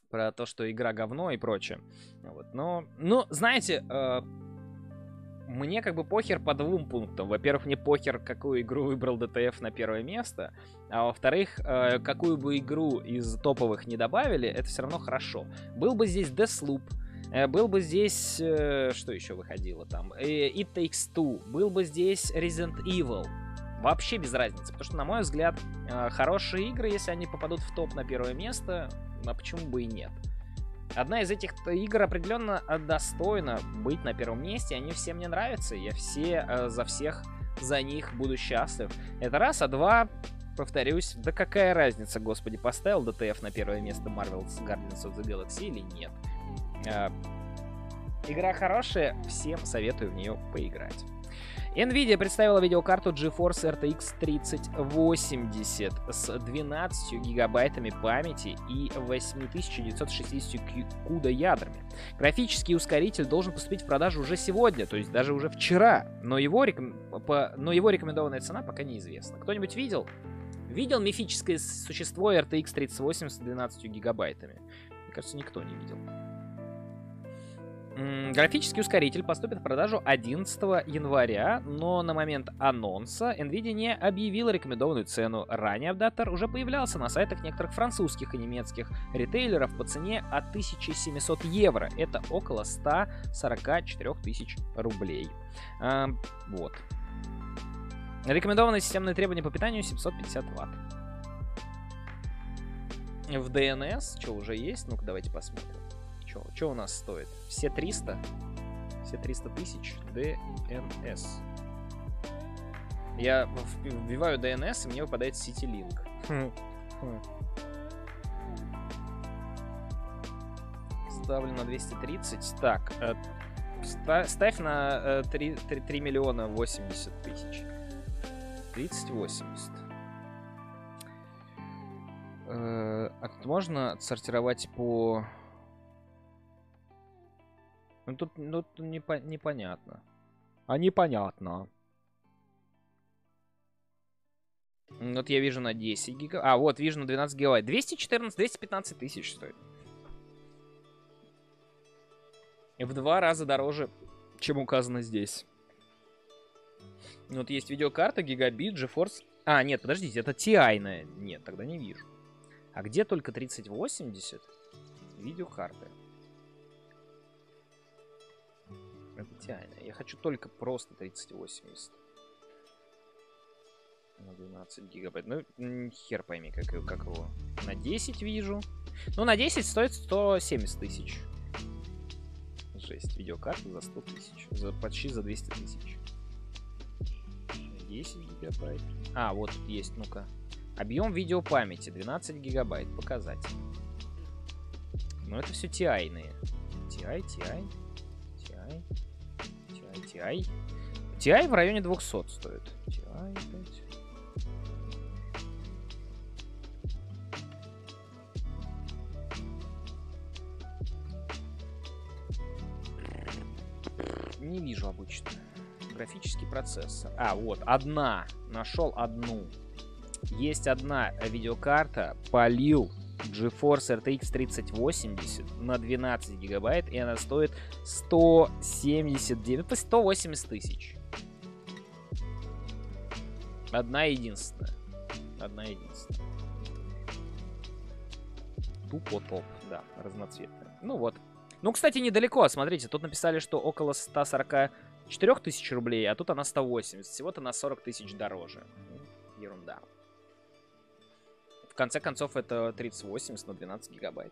про то, что игра говно и прочее. Вот. Но, ну, знаете, э, мне как бы похер по двум пунктам. Во-первых, мне похер, какую игру выбрал ди ти эф на первое место. А во-вторых, э, какую бы игру из топовых не добавили, это все равно хорошо. Был бы здесь Deathloop, э, был бы здесь... Э, что еще выходило там? Э, It Takes Two. Был бы здесь Resident Evil. Вообще без разницы. Потому что, на мой взгляд, э, хорошие игры, если они попадут в топ на первое место, а почему бы и нет? Одна из этих игр определенно достойна быть на первом месте. Они всем мне нравятся. Я все э, за всех за них буду счастлив. Это раз, а два, повторюсь, да какая разница, господи, поставил ди ти эф на первое место Marvel's Guardians of the Galaxy или нет. Э, игра хорошая, всем советую в нее поиграть. Nvidia представила видеокарту GeForce эр ти экс тридцать восемьдесят с двенадцатью гигабайтами памяти и восемь тысяч девятьсот шестьдесят куда ядрами. Графический ускоритель должен поступить в продажу уже сегодня, то есть даже уже вчера, но его, реком... по... но его рекомендованная цена пока неизвестна. Кто-нибудь видел? Видел мифическое существо эр ти экс тридцать восемьдесят с двенадцатью гигабайтами? Мне кажется, никто не видел. Графический ускоритель поступит в продажу одиннадцатого января, но на момент анонса Nvidia не объявила рекомендованную цену. Ранее адаптер уже появлялся на сайтах некоторых французских и немецких ритейлеров по цене от тысячи семисот евро. Это около ста сорока четырёх тысяч рублей. А, вот. Рекомендованные системные требования по питанию семьсот пятьдесят ватт. В ди эн эс что уже есть? Ну-ка, давайте посмотрим. Что у нас стоит? Все триста? Все триста тысяч ди эн эс. Я вбиваю ди эн эс, и мне выпадает CityLink. Ставлю на двести тридцать. Так, ставь на три миллиона восемьдесят тысяч. тридцать восемьдесят. А тут можно отсортировать по... Ну тут, ну, тут непо непонятно. А непонятно. Вот я вижу на десять гигабайт. А, вот, вижу на двенадцать гигабайт. двести четырнадцать, двести пятнадцать тысяч стоит. И в два раза дороже, чем указано здесь. Вот есть видеокарта, гигабит, GeForce... А, нет, подождите, это ти ай-ная. Нет, тогда не вижу. А где только тридцать восемьдесят? Видеокарты. Это ти ай-ная. Я хочу только просто тридцать восемьдесят. На двенадцать гигабайт. Ну, хер пойми, как, как его. На десять вижу. Ну, на десять стоит сто семьдесят тысяч. Жесть. Видеокарта за сто тысяч. За, почти за двести тысяч. десять гигабайт. А, вот тут есть, ну-ка. Объем видеопамяти двенадцать гигабайт. Показать. Но это все ти ай-ные. ти ай, ти ай, ти ай, ти ай, ти ай. ти ай в районе двухсот стоит. ти ай пять. Не вижу обычно. Графический процессор. А, вот, одна. Нашел одну. Есть одна видеокарта. Полил GeForce эр ти экс тридцать восемьдесят на двенадцать гигабайт. И она стоит сто семьдесят девять, то есть сто восемьдесят тысяч. Одна единственная. Одна единственная. Тупо топ, да, разноцветная. Ну вот. Ну, кстати, недалеко, смотрите, тут написали, что около ста сорока четырёх тысяч рублей, а тут она сто восемьдесят. Всего-то на сорок тысяч дороже. Ерунда. В конце концов, это тридцать восемьдесят на двенадцать гигабайт.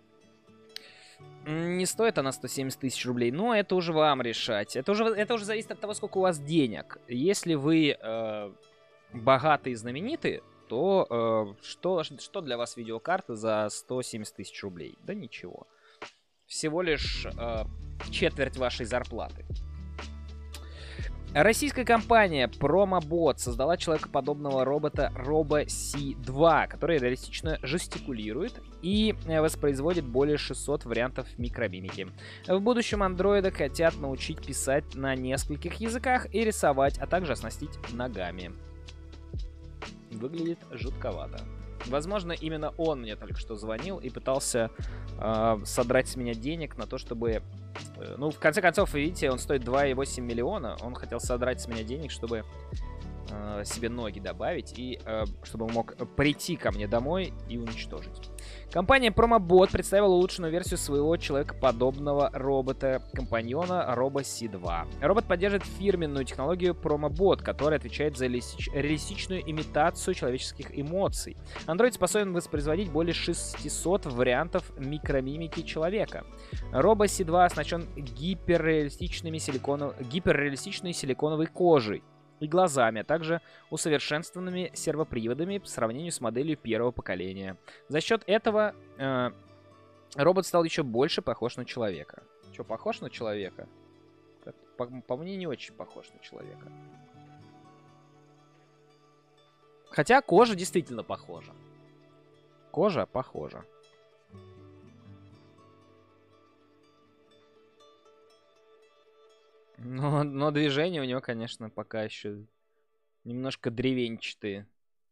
Не стоит она сто семьдесят тысяч рублей, но это уже вам решать. Это уже, это уже зависит от того, сколько у вас денег. Если вы э, богатые и знаменитые, то э, что, что для вас видеокарта за сто семьдесят тысяч рублей? Да ничего. Всего лишь э, четверть вашей зарплаты. Российская компания PromoBot создала человекоподобного робота RoboC два, который реалистично жестикулирует и воспроизводит более шестисот вариантов микромимики. В будущем андроида хотят научить писать на нескольких языках и рисовать, а также оснастить ногами. Выглядит жутковато. Возможно, именно он мне только что звонил и пытался э, содрать с меня денег на то, чтобы... Э, ну, в конце концов, вы видите, он стоит два и восемь миллиона. Он хотел содрать с меня денег, чтобы э, себе ноги добавить и э, чтобы он мог прийти ко мне домой и уничтожить. Компания Promobot представила улучшенную версию своего человекоподобного робота-компаньона RoboSea два. Робот поддерживает фирменную технологию Promobot, которая отвечает за реалистичную имитацию человеческих эмоций. Андроид способен воспроизводить более шестисот вариантов микромимики человека. RoboSea два оснащен гиперреалистичными силиконов... гиперреалистичной силиконовой кожей и глазами, а также усовершенствованными сервоприводами по сравнению с моделью первого поколения. За счет этого э, робот стал еще больше похож на человека. Что, похож на человека? По, по мне, не очень похож на человека. Хотя кожа действительно похожа. Кожа похожа. Но, но движения у него, конечно, пока еще немножко древенчатые.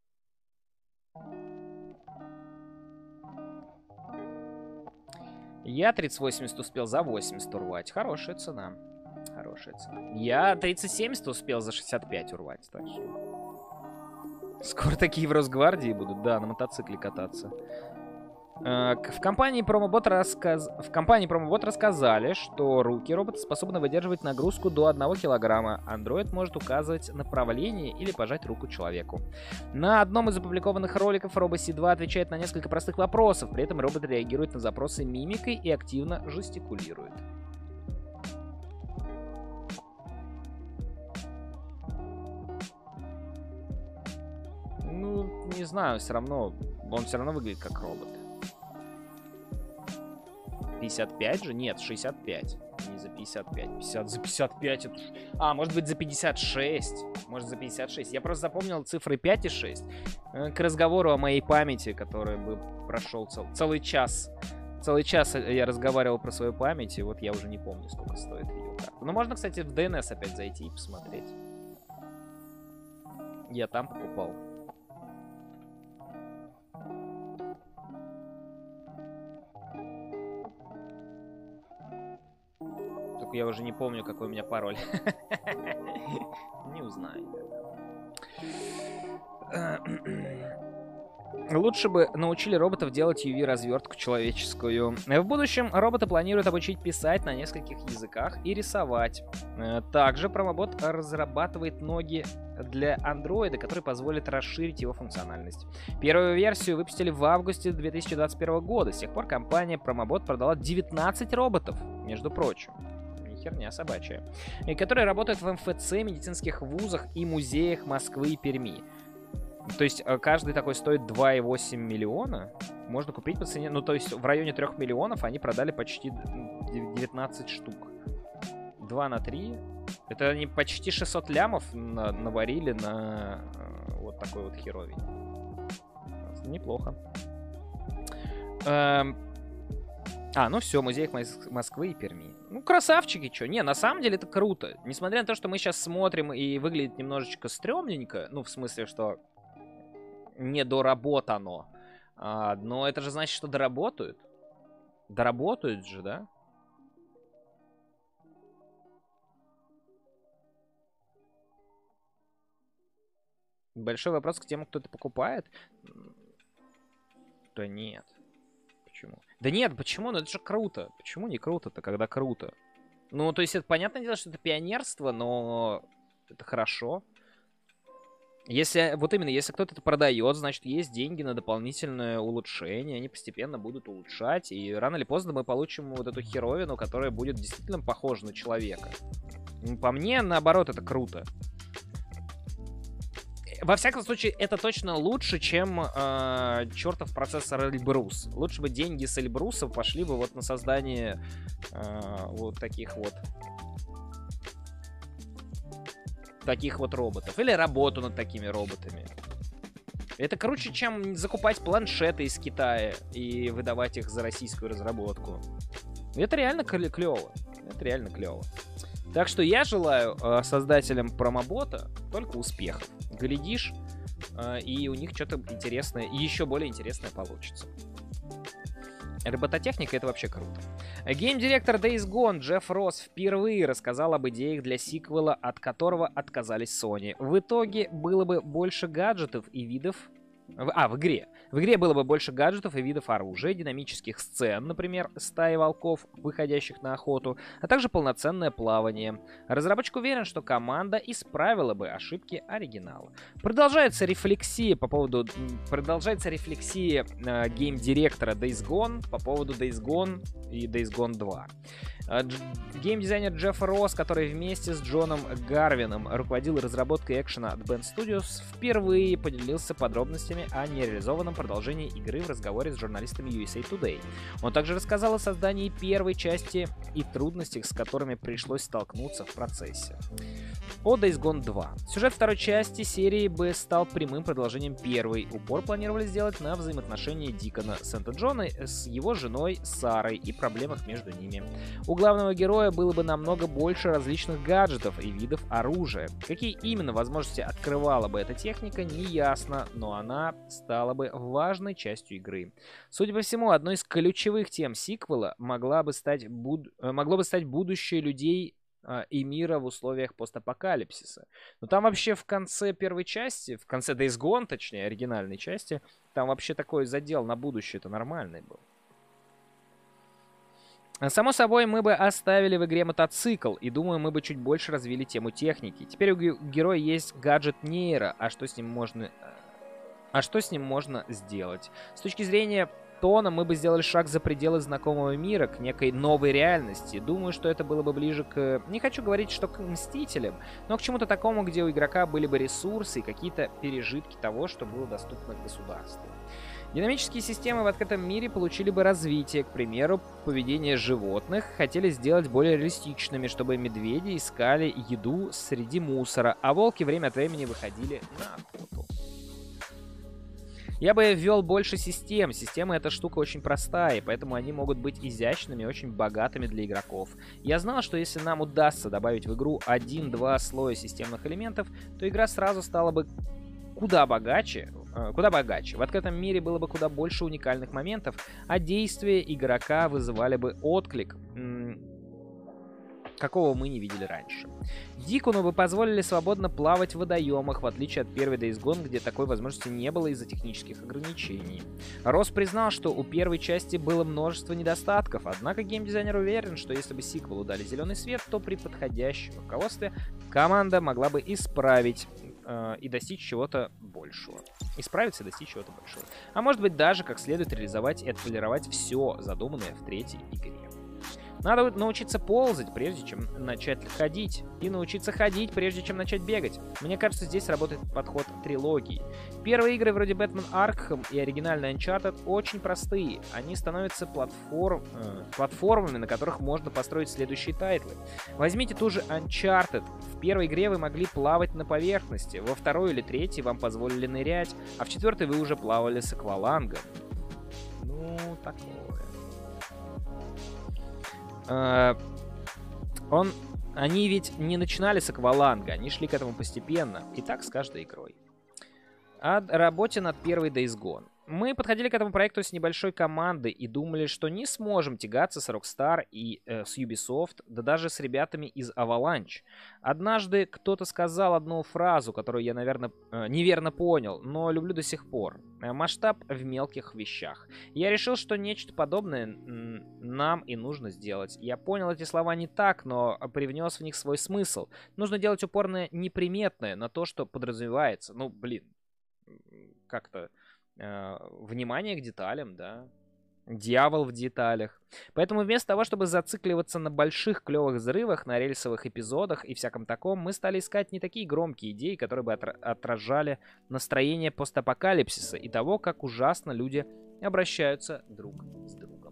Я тридцать восемьдесят успел за восемьдесят урвать. Хорошая цена. Хорошая цена. Я тридцать семьдесят успел за шестьдесят пять урвать. Так что... Скоро такие в Росгвардии будут, да, на мотоцикле кататься. В компании Promobot рассказ... в компании Promobot рассказали, что руки робота способны выдерживать нагрузку до одного килограмма. Андроид может указывать направление или пожать руку человеку. На одном из опубликованных роликов RoboSea два отвечает на несколько простых вопросов. При этом робот реагирует на запросы мимикой и активно жестикулирует. Ну, не знаю, все равно... Он все равно выглядит как робот. пятьдесят пять же? Нет, шестьдесят пять. Не за пятьдесят пять. пятьдесят, за пятьдесят пять это... А, может быть за пятьдесят шесть. Может за пятьдесят шесть. Я просто запомнил цифры пять и шесть. К разговору о моей памяти, который бы прошел цел... целый час. Целый час я разговаривал про свою память, и вот я уже не помню, сколько стоит видеокарта. Но можно, кстати, в ди эн эс опять зайти и посмотреть. Я там покупал. Я уже не помню, какой у меня пароль. Не узнаю. Лучше бы научили роботов делать ю ви-развертку человеческую. В будущем роботы планируют обучить писать на нескольких языках и рисовать. Также Promobot разрабатывает ноги для андроида, которые позволят расширить его функциональность. Первую версию выпустили в августе две тысячи двадцать первого года. С тех пор компания Promobot продала девятнадцать роботов, между прочим. Херня собачья. И которые работают в эм эф цэ, медицинских вузах и музеях Москвы и Перми. То есть каждый такой стоит два и восемь миллиона. Можно купить по цене... Ну, то есть в районе трех миллионов они продали почти девятнадцать штук. два на три. Это они почти шестьсот лямов на наварили на вот такой вот херовень. Неплохо. Эм... А, ну все, музей Москвы и Перми. Ну, красавчики, что. Не, на самом деле это круто. Несмотря на то, что мы сейчас смотрим и выглядит немножечко стрёмненько, ну, в смысле, что недоработано. А, но это же значит, что доработают. Доработают же, да? Большой вопрос к тем, кто это покупает. Да нет. Почему? Да нет, почему? Ну это же круто. Почему не круто-то, когда круто? Ну, то есть это понятное дело, что это пионерство, но это хорошо. Если, вот именно, если кто-то это продает, значит, есть деньги на дополнительное улучшение, они постепенно будут улучшать, и рано или поздно мы получим вот эту херовину, которая будет действительно похожа на человека. По мне, наоборот, это круто. Во всяком случае, это точно лучше, чем э, чертов процессор Эльбрус. Лучше бы деньги с Эльбруса пошли бы вот на создание э, вот таких вот таких вот роботов. Или работу над такими роботами. Это круче, чем закупать планшеты из Китая и выдавать их за российскую разработку. Это реально клево. Это реально клево. Так что я желаю э, создателям Promobot только успехов. Глядишь, и у них что-то интересное, еще более интересное получится. Робототехника — это вообще круто. Гейм-директор Days Gone Джефф Росс впервые рассказал об идеях для сиквела, от которого отказались Sony. В итоге было бы больше гаджетов и видов... А, в игре. В игре было бы больше гаджетов и видов оружия, динамических сцен, например, стаи волков, выходящих на охоту, а также полноценное плавание. Разработчик уверен, что команда исправила бы ошибки оригинала. Продолжается рефлексия по поводу... Продолжается рефлексия э, гейм-директора Days Gone по поводу Days Gone и Days Gone два. Геймдизайнер Джефф Росс, который вместе с Джоном Гарвином руководил разработкой экшена от Band Studios, впервые поделился подробностями о нереализованном продолжении игры в разговоре с журналистами ю эс эй Today. Он также рассказал о создании первой части и трудностях, с которыми пришлось столкнуться в процессе. О Days Gone два. Сюжет второй части серии бы стал прямым продолжением первой. Упор планировали сделать на взаимоотношения Дикона Сент-Джона с его женой Сарой и проблемах между ними. У главного героя было бы намного больше различных гаджетов и видов оружия. Какие именно возможности открывала бы эта техника, не ясно, но она стала бы важной частью игры. Судя по всему, одной из ключевых тем сиквела могла бы стать буд... могло бы стать будущее людей и мира в условиях постапокалипсиса. Но там вообще в конце первой части, в конце Days Gone, точнее, оригинальной части, там вообще такой задел на будущее-то нормальный был. Само собой, мы бы оставили в игре мотоцикл, и думаю, мы бы чуть больше развили тему техники. Теперь у героя есть гаджет нейро, а что с ним можно... А что с ним можно сделать? С точки зрения тона, мы бы сделали шаг за пределы знакомого мира, к некой новой реальности. Думаю, что это было бы ближе к... Не хочу говорить, что к Мстителям, но к чему-то такому, где у игрока были бы ресурсы и какие-то пережитки того, что было доступно государству. Динамические системы в открытом мире получили бы развитие, к примеру, поведение животных хотели сделать более реалистичными, чтобы медведи искали еду среди мусора, а волки время от времени выходили на охоту. Я бы ввел больше систем. Системы — эта штука очень простая, и поэтому они могут быть изящными и очень богатыми для игроков. Я знал, что если нам удастся добавить в игру один-два слоя системных элементов, то игра сразу стала бы куда богаче, э, куда богаче. В открытом мире было бы куда больше уникальных моментов, а действия игрока вызывали бы отклик, какого мы не видели раньше. Дикону бы позволили свободно плавать в водоемах, в отличие от первой Days Gone, где такой возможности не было из-за технических ограничений. Росс признал, что у первой части было множество недостатков, однако геймдизайнер уверен, что если бы сиквелу дали зеленый свет, то при подходящем руководстве команда могла бы исправить э, и достичь чего-то большего. Исправиться и достичь чего-то большего. А может быть даже как следует реализовать и отполировать все задуманное в третьей игре. Надо научиться ползать, прежде чем начать ходить. И научиться ходить, прежде чем начать бегать. Мне кажется, здесь работает подход трилогии. Первые игры вроде Batman Arkham и оригинальный Uncharted очень простые. Они становятся платформ... э, платформами, на которых можно построить следующие тайтлы. Возьмите ту же Uncharted. В первой игре вы могли плавать на поверхности. Во второй или третьей вам позволили нырять. А в четвертой вы уже плавали с аквалангом. Ну, такое. Uh, он, они ведь не начинали с акваланга, они шли к этому постепенно, и так с каждой игрой. О работе над первой Days Gone. Мы подходили к этому проекту с небольшой командой и думали, что не сможем тягаться с Rockstar и э, с Ubisoft, да даже с ребятами из Avalanche. Однажды кто-то сказал одну фразу, которую я, наверное, э, неверно понял, но люблю до сих пор. Э, масштаб в мелких вещах. Я решил, что нечто подобное нам и нужно сделать. Я понял эти слова не так, но привнес в них свой смысл. Нужно делать упор на неприметное, на то, что подразумевается. Ну, блин, как-то... внимание к деталям, да. Дьявол в деталях. Поэтому вместо того, чтобы зацикливаться на больших клевых взрывах, на рельсовых эпизодах и всяком таком, мы стали искать не такие громкие идеи, которые бы отражали настроение постапокалипсиса и того, как ужасно люди обращаются друг с другом.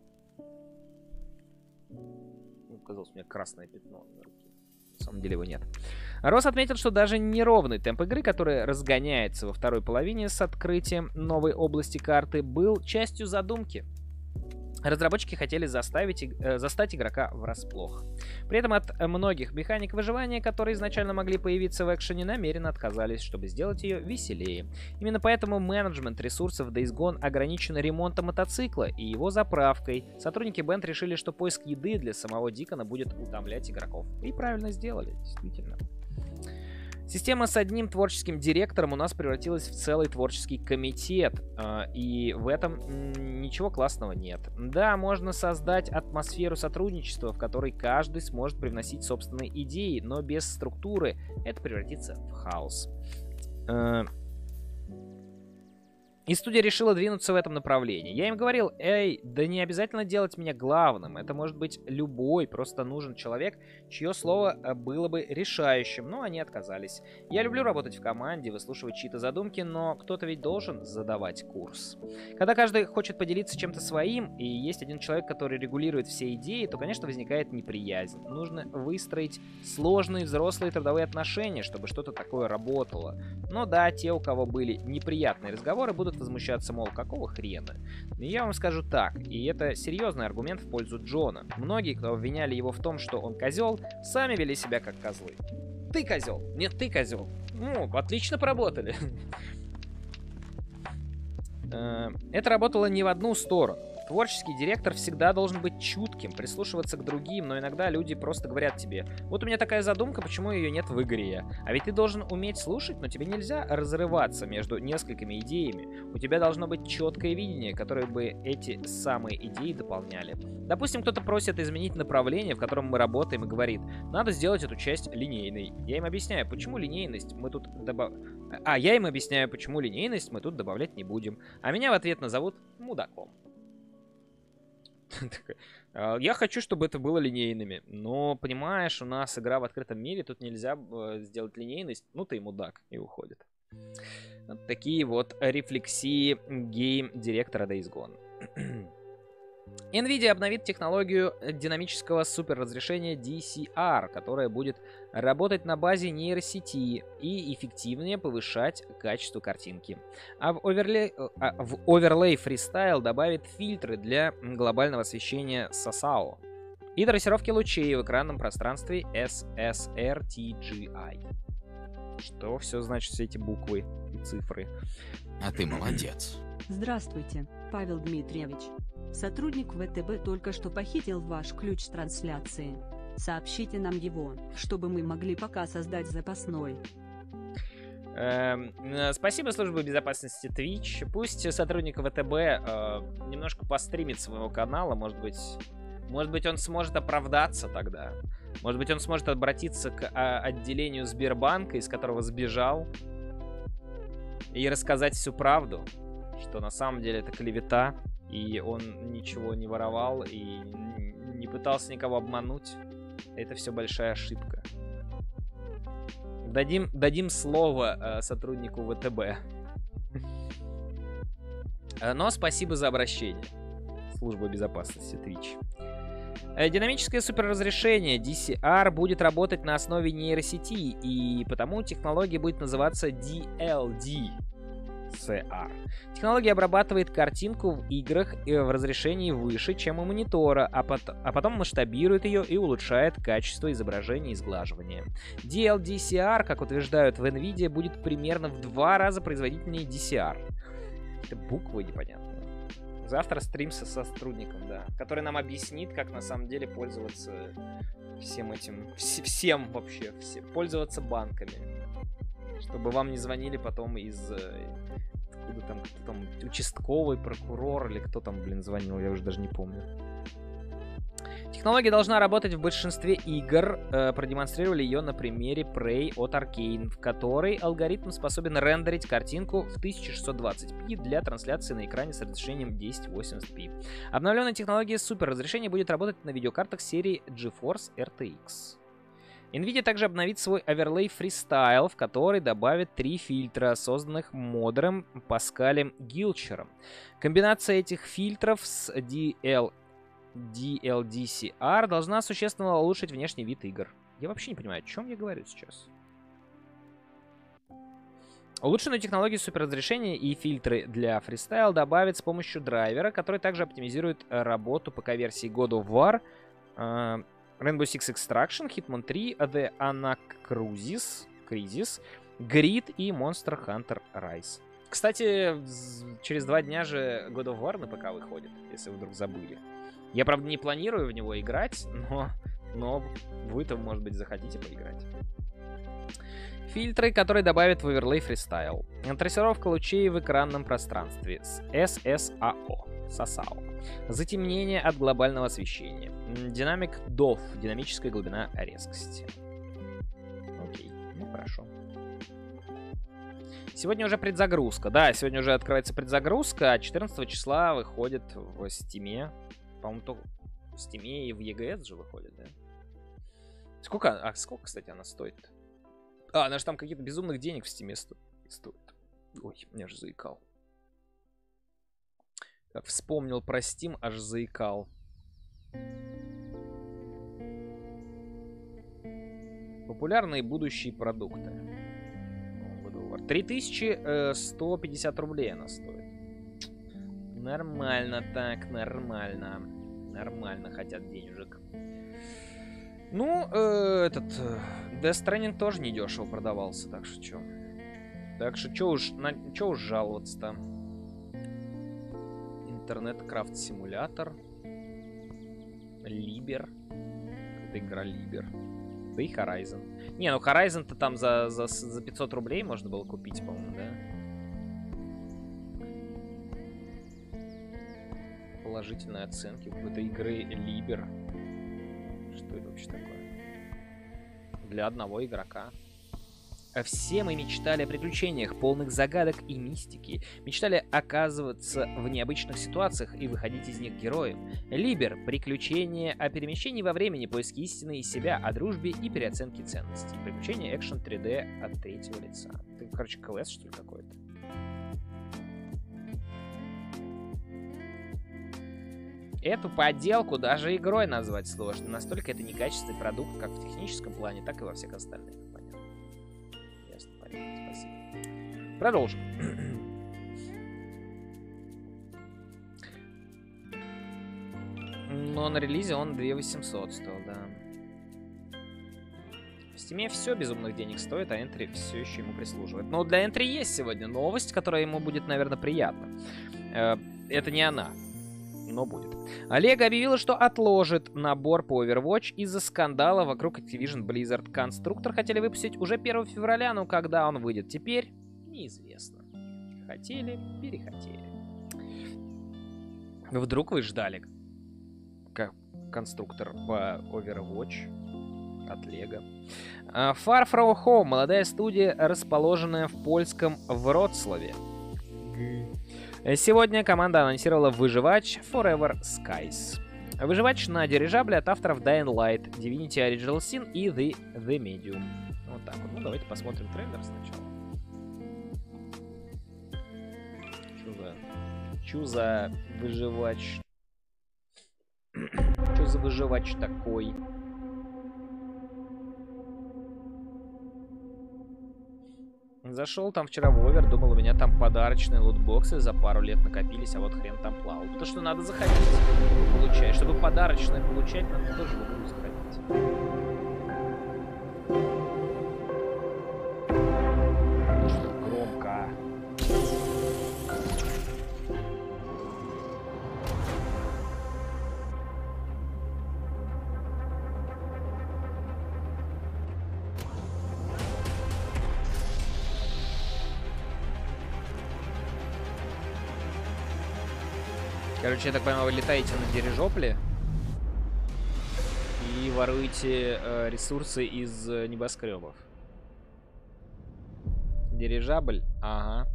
Казалось, у меня красное пятно на руке. На самом деле его нет. Росс отметил, что даже неровный темп игры, который разгоняется во второй половине с открытием новой области карты, был частью задумки. Разработчики хотели заставить, э, застать игрока врасплох. При этом от многих механик выживания, которые изначально могли появиться в экшене, намеренно отказались, чтобы сделать ее веселее. Именно поэтому менеджмент ресурсов Days Gone ограничен ремонтом мотоцикла и его заправкой. Сотрудники Band решили, что поиск еды для самого Дикона будет утомлять игроков. И правильно сделали, действительно. Система с одним творческим директором у нас превратилась в целый творческий комитет, и в этом ничего классного нет. Да, можно создать атмосферу сотрудничества, в которой каждый сможет привносить собственные идеи, но без структуры это превратится в хаос. И студия решила двинуться в этом направлении. Я им говорил, эй, да не обязательно делать меня главным. Это может быть любой, просто нужен человек, чье слово было бы решающим. Но они отказались. Я люблю работать в команде, выслушивать чьи-то задумки, но кто-то ведь должен задавать курс. Когда каждый хочет поделиться чем-то своим, и есть один человек, который регулирует все идеи, то, конечно, возникает неприязнь. Нужно выстроить сложные взрослые трудовые отношения, чтобы что-то такое работало. Но да, те, у кого были неприятные разговоры, будут возмущаться, мол, какого хрена. И я вам скажу так, и это серьезный аргумент в пользу Джона. Многие, кто обвиняли его в том, что он козел, сами вели себя как козлы. Ты козел. Нет, ты козел. Ну, отлично поработали. Это работало не в одну сторону. Творческий директор всегда должен быть чутким, прислушиваться к другим, но иногда люди просто говорят тебе: вот у меня такая задумка, почему ее нет в игре? А ведь ты должен уметь слушать, но тебе нельзя разрываться между несколькими идеями. У тебя должно быть четкое видение, которое бы эти самые идеи дополняли. Допустим, кто-то просит изменить направление, в котором мы работаем, и говорит: надо сделать эту часть линейной. Я им объясняю, почему линейность мы тут добав... А, я им объясняю, почему линейность мы тут добавлять не будем. А меня в ответ назовут мудаком. Я хочу, чтобы это было линейными. Но, понимаешь, у нас игра в открытом мире, тут нельзя сделать линейность. Ну ты мудак, и уходит. Вот такие вот рефлексии гейм-директора Days Gone. Nvidia обновит технологию динамического суперразрешения ди си ар, которая будет работать на базе нейросети и эффективнее повышать качество картинки. А в Overlay, а в Overlay Freestyle добавит фильтры для глобального освещения эс эс эй о и трассировки лучей в экранном пространстве эс эс эр ти джи ай. Что все значит, все эти буквы и цифры? А ты молодец. Здравствуйте, Павел Дмитриевич. Сотрудник вэ тэ бэ только что похитил ваш ключ трансляции. Сообщите нам его, чтобы мы могли пока создать запасной. Эм, спасибо службе безопасности Twitch. Пусть сотрудник вэ тэ бэ э, немножко постримит своего канала. Может быть, может быть, он сможет оправдаться тогда. Может быть, он сможет обратиться к а, отделению Сбербанка, из которого сбежал, и рассказать всю правду, что на самом деле это клевета. И он ничего не воровал и не пытался никого обмануть. Это все большая ошибка. Дадим, дадим слово э, сотруднику вэ тэ бэ. Но спасибо за обращение. Служба безопасности Twitch. Динамическое суперразрешение ди си ар будет работать на основе нейросети, и потому технология будет называться ди эл ди си ар. Технология обрабатывает картинку в играх в разрешении выше, чем у монитора, а, пот а потом масштабирует ее и улучшает качество изображения и сглаживания. ди эл ди си ар, как утверждают в Nvidia, будет примерно в два раза производительнее ди си ар. Это буквы непонятные. Завтра стрим со сотрудником, да, который нам объяснит, как на самом деле пользоваться всем этим, вс всем вообще, все, пользоваться банками. Чтобы вам не звонили потом из... Откуда там, кто там, участковый прокурор или кто там, блин, звонил, я уже даже не помню. Технология должна работать в большинстве игр. Э, продемонстрировали ее на примере Prey от Arkane, в которой алгоритм способен рендерить картинку в тысяча шестьсот двадцать пи для трансляции на экране с разрешением тысяча восемьдесят пи. Обновленная технология суперразрешения будет работать на видеокартах серии GeForce эр ти экс. Nvidia также обновит свой Overlay Freestyle, в который добавит три фильтра, созданных модером Паскалем Гилчером. Комбинация этих фильтров с ди эл ди си ар должна существенно улучшить внешний вид игр. Я вообще не понимаю, о чем я говорю сейчас. Улучшенную технологию суперразрешения и фильтры для фристайл добавят с помощью драйвера, который также оптимизирует работу ПК-версии God of War, uh, Rainbow Six Extraction, Hitman три, The Anacrusis, Crisis, Grid и Monster Hunter Rise. Кстати, через два дня же God of War на ПК выходит, если вы вдруг забыли. Я, правда, не планирую в него играть, но, но вы-то, может быть, захотите поиграть. Фильтры, которые добавят в оверлей фристайл. Трассировка лучей в экранном пространстве с эс эс а о. Сасао. Затемнение от глобального освещения. Динамик доф. Динамическая глубина резкости. Окей, ну хорошо. Сегодня уже предзагрузка. Да, сегодня уже открывается предзагрузка, а четырнадцатого числа выходит в Стиме. По-моему, то в Стиме и в и джи эс же выходит, да? Сколько? А сколько, кстати, она стоит? А, она же там каких-то безумных денег в Стиме сто... стоит. Ой, меня же заикал. Как вспомнил про Steam, аж заикал. Популярные будущие продукты. три тысячи сто пятьдесят рублей она стоит. Нормально так, нормально. Нормально хотят денежек. Ну, э, этот... Death Stranding тоже недешево продавался, так что чё. Так что чё уж, на, чё уж жаловаться-то. Интернет-крафт-симулятор. Либер. Это игра Либер. Да и Horizon. Не, ну Horizon-то там за, за, за пятьсот рублей можно было купить, по-моему, да? Положительные оценки какой-то игры Либер. Что это вообще такое? Для одного игрока. Все мы мечтали о приключениях, полных загадок и мистики. Мечтали оказываться в необычных ситуациях и выходить из них героем. Либер — приключение о перемещении во времени, поиске истины и себя, о дружбе и переоценке ценностей. Приключение экшен три дэ от третьего лица. Это, короче, квест, что ли, какой-то? Эту подделку даже игрой назвать сложно. Настолько это некачественный продукт, как в техническом плане, так и во всех остальных. Понятно. Ясно, понятно. Спасибо. Продолжим. Но на релизе он две тысячи восемьсот стоил, да. В Стиме все безумных денег стоит, а Entry все еще ему прислуживает. Но для Entry есть сегодня новость, которая ему будет, наверное, приятна. Это не она, но будет. Олег объявила, что отложит набор по Overwatch из-за скандала вокруг Activision Blizzard. Конструктор хотели выпустить уже первого февраля, но когда он выйдет теперь, неизвестно. Хотели, перехотели. Вдруг вы ждали, как конструктор по Overwatch от Лего. Far From Home. Молодая студия, расположенная в польском Вроцлаве. Сегодня команда анонсировала выживач Forever Skies. Выживач на дирижабле от авторов Dying Light, Divinity Original Sin и The, The Medium. Вот так вот. Ну, давайте посмотрим трейлер сначала. Чё за... Чё за выживач? Чё за выживач такой? Зашел там вчера в Овер, думал, у меня там подарочные лутбоксы за пару лет накопились, а вот хрен там плавал. Потому что надо заходить, получать. Чтобы подарочные получать, надо тоже в игру заходить. Что громко. Короче, я так понимаю, вы летаете на дирижобле и воруете э, ресурсы из э, небоскребов. Дирижабль? Ага.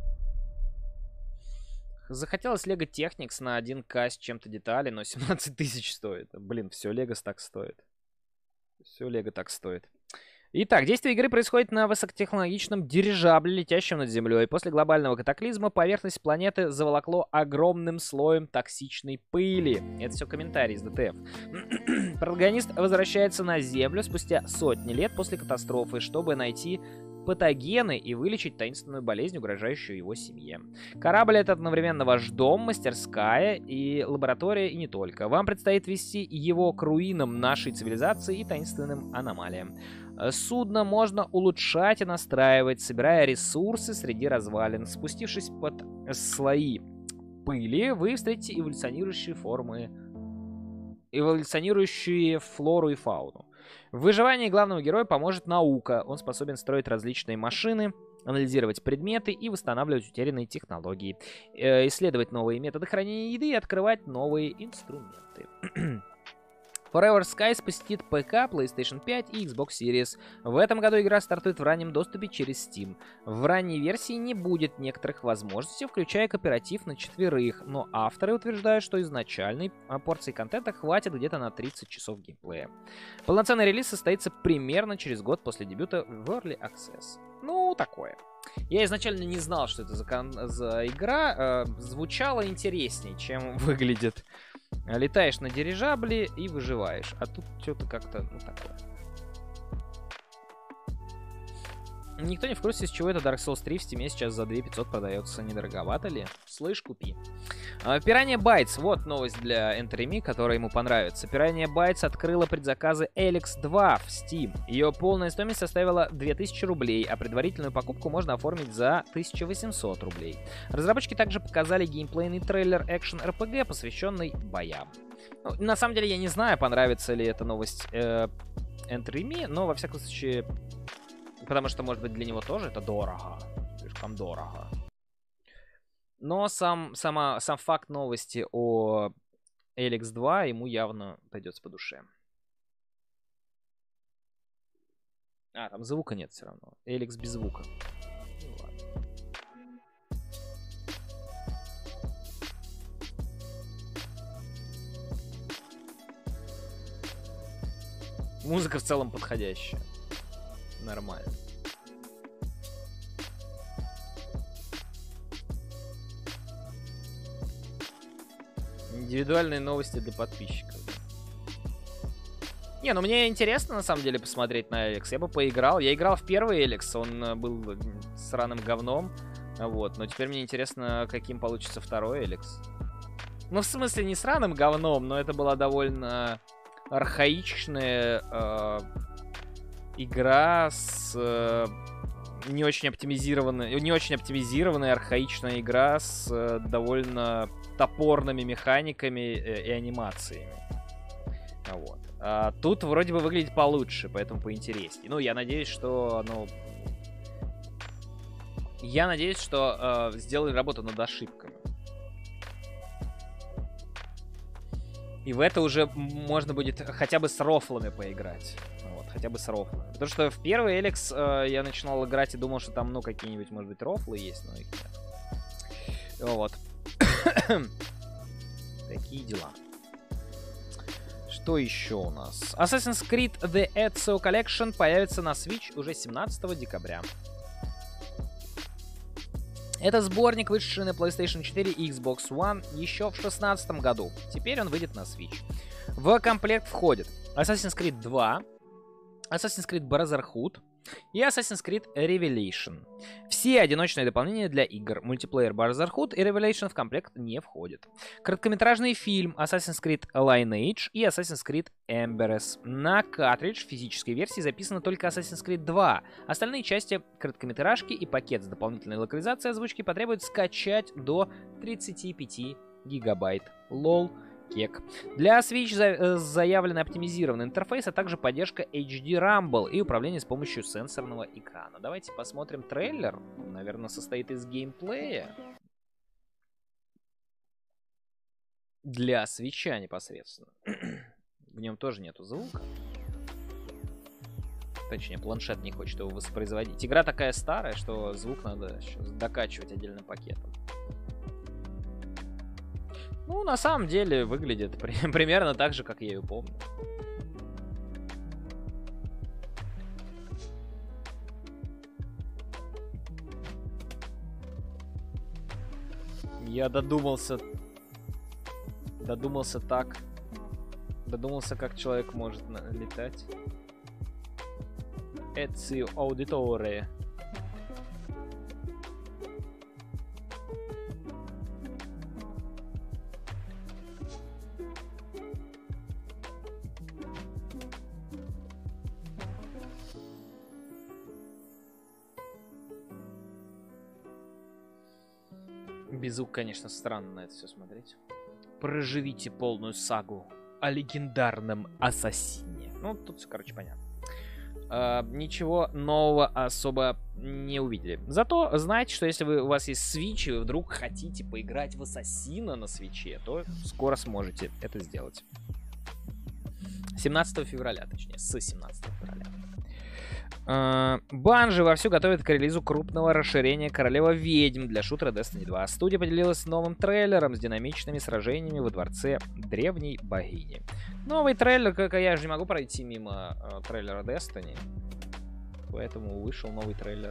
Захотелось Lego Technics на один ка с чем-то детали, но семнадцать тысяч стоит. Блин, все Lego так стоит. Все Lego так стоит. Итак, действие игры происходит на высокотехнологичном дирижабле, летящем над Землей. После глобального катаклизма поверхность планеты заволокло огромным слоем токсичной пыли. Это все комментарии из ди ти эф. Протагонист возвращается на Землю спустя сотни лет после катастрофы, чтобы найти патогены и вылечить таинственную болезнь, угрожающую его семье. Корабль — это одновременно ваш дом, мастерская и лаборатория, и не только. Вам предстоит вести его к руинам нашей цивилизации и таинственным аномалиям. Судно можно улучшать и настраивать, собирая ресурсы среди развалин. Спустившись под слои пыли, вы встретите эволюционирующие формы, эволюционирующие флору и фауну. В выживании главному герою поможет наука. Он способен строить различные машины, анализировать предметы и восстанавливать утерянные технологии, исследовать новые методы хранения еды и открывать новые инструменты. Forever Skies посетит ПК, PlayStation пять и Xbox Series. В этом году игра стартует в раннем доступе через Steam. В ранней версии не будет некоторых возможностей, включая кооператив на четверых, но авторы утверждают, что изначальной порции контента хватит где-то на тридцать часов геймплея. Полноценный релиз состоится примерно через год после дебюта в Early Access. Ну, такое. Я изначально не знал, что это за, кон... за игра. Э, звучало интереснее, чем выглядит. Летаешь на дирижабле и выживаешь. А тут что-то как-то, ну, такое. Никто не в курсе, с чего это Dark Souls три в Steam сейчас за две тысячи пятьсот продается. Недороговато ли? Слышь, купи. Piranha Bytes. Вот новость для Enter Me, которая ему понравится. Piranha Bytes открыла предзаказы Эликс два в Steam. Ее полная стоимость составила две тысячи рублей, а предварительную покупку можно оформить за тысячу восемьсот рублей. Разработчики также показали геймплейный трейлер экшен-эр пи джи, посвященный боям. Ну, на самом деле, я не знаю, понравится ли эта новость э, Enter Me, но, во всяком случае... Потому что, может быть, для него тоже это дорого. Слишком дорого. Но сам, сама, сам факт новости о Эликс два ему явно пойдется по душе. А, там звука нет все равно. Эликс без звука. Ну, ладно. Музыка в целом подходящая. Нормально. Индивидуальные новости для подписчиков. Не, ну мне интересно на самом деле посмотреть на Эликс. Я бы поиграл. Я играл в первый Эликс, он был сраным говном. Вот, но теперь мне интересно, каким получится второй Эликс. Ну, в смысле, не сраным говном, но это была довольно архаичная э, игра с э, не очень оптимизированной, не очень оптимизированная, архаичная игра с э, довольно топорными механиками э, и анимациями. Вот. А тут вроде бы выглядит получше, поэтому поинтереснее. Ну, я надеюсь, что оно... Я надеюсь, что э, сделали работу над ошибками. И в это уже можно будет хотя бы с рофлами поиграть. Вот, хотя бы с рофлами. Потому что в первый Эликс э, я начинал играть и думал, что там, ну, какие-нибудь, может быть, рофлы есть, но их нет. Вот. Такие дела. Что еще у нас? Assassin's Creed The Ezio Collection появится на Switch уже семнадцатого декабря. Это сборник, вышедший на PlayStation четыре и Xbox One еще в шестнадцатом году. Теперь он выйдет на Switch. В комплект входит Assassin's Creed два, Assassin's Creed Brotherhood и Assassin's Creed Revelation. Все одиночные дополнения для игр. Мультиплеер Brotherhood и Revelation в комплект не входят. Короткометражный фильм Assassin's Creed Lineage и Assassin's Creed Embers. На картридж физической версии записано только Assassin's Creed два. Остальные части короткометражки и пакет с дополнительной локализацией озвучки потребует скачать до тридцати пяти гигабайт. Лол. Кек. Для Switch за заявлен оптимизированный интерфейс, а также поддержка эйч ди Rumble и управление с помощью сенсорного экрана. Давайте посмотрим трейлер. Наверное, состоит из геймплея. Для Switch'а непосредственно. В нем тоже нету звука. Точнее, планшет не хочет его воспроизводить. Игра такая старая, что звук надо сейчас докачивать отдельным пакетом. Ну, на самом деле, выглядит при примерно так же, как я ее помню. Я додумался... Додумался так. Додумался, как человек может летать. Ezio Auditore. Безук, конечно, странно на это все смотреть. Проживите полную сагу о легендарном ассасине. Ну, тут все, короче, понятно. Uh, ничего нового особо не увидели. Зато знаете, что если вы, у вас есть Switch, и вы вдруг хотите поиграть в Ассасина на Switch, то скоро сможете это сделать. семнадцатого февраля, точнее, с семнадцатого февраля. Банжи uh, вовсю готовит к релизу крупного расширения Королева Ведьм для шутера Destiny два. Студия поделилась новым трейлером с динамичными сражениями во дворце древней богини. Новый трейлер, как я же не могу пройти мимо uh, трейлера Destiny. Поэтому вышел новый трейлер.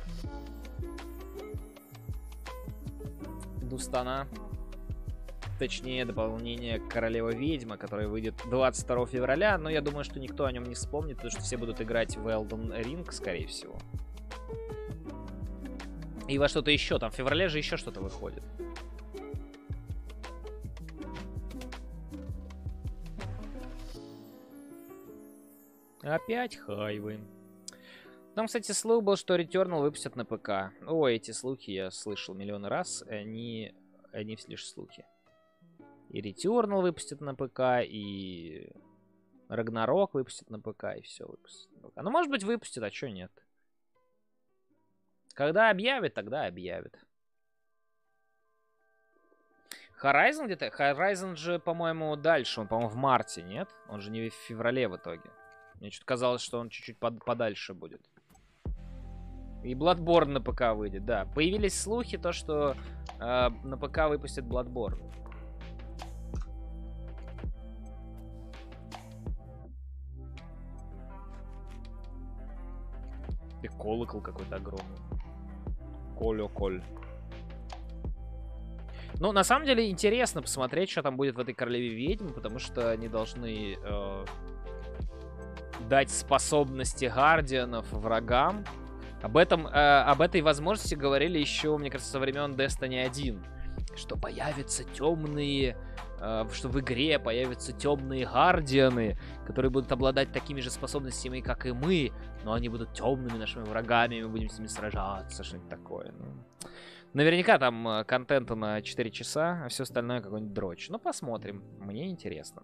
Дустана. Точнее, дополнение Королева Ведьма, которое выйдет двадцать второго февраля. Но я думаю, что никто о нем не вспомнит, потому что все будут играть в Elden Ring, скорее всего. И во что-то еще. Там в феврале же еще что-то выходит. Опять хайвы. Там, кстати, слух был, что Returnal выпустят на ПК. Ой, эти слухи я слышал миллион раз. Они, они лишь слухи. И Returnal выпустят на ПК, и Ragnarok выпустят на ПК, и все выпустят на ПК. Ну, может быть, выпустят, а чё нет? Когда объявят, тогда объявят. Horizon где-то? Horizon же, по-моему, дальше. Он, по-моему, в марте, нет? Он же не в феврале в итоге. Мне что-то казалось, что он чуть-чуть под подальше будет. И Bloodborne на ПК выйдет, да. Появились слухи, то, что э, на ПК выпустят Bloodborne. И колокол какой-то огромный. Колоколь. Ну, на самом деле, интересно посмотреть, что там будет в этой Королеве Ведьм, потому что они должны э, дать способности гардианов врагам. Об этом, э, об этой возможности говорили еще, мне кажется, со времен Destiny один. Что появятся темные... Uh, что в игре появятся темные гардианы, которые будут обладать такими же способностями, как и мы, но они будут темными нашими врагами, и мы будем с ними сражаться, что-нибудь такое. Ну, наверняка там uh, контента на четыре часа, а все остальное какой-нибудь дрочь. Ну, посмотрим. Мне интересно.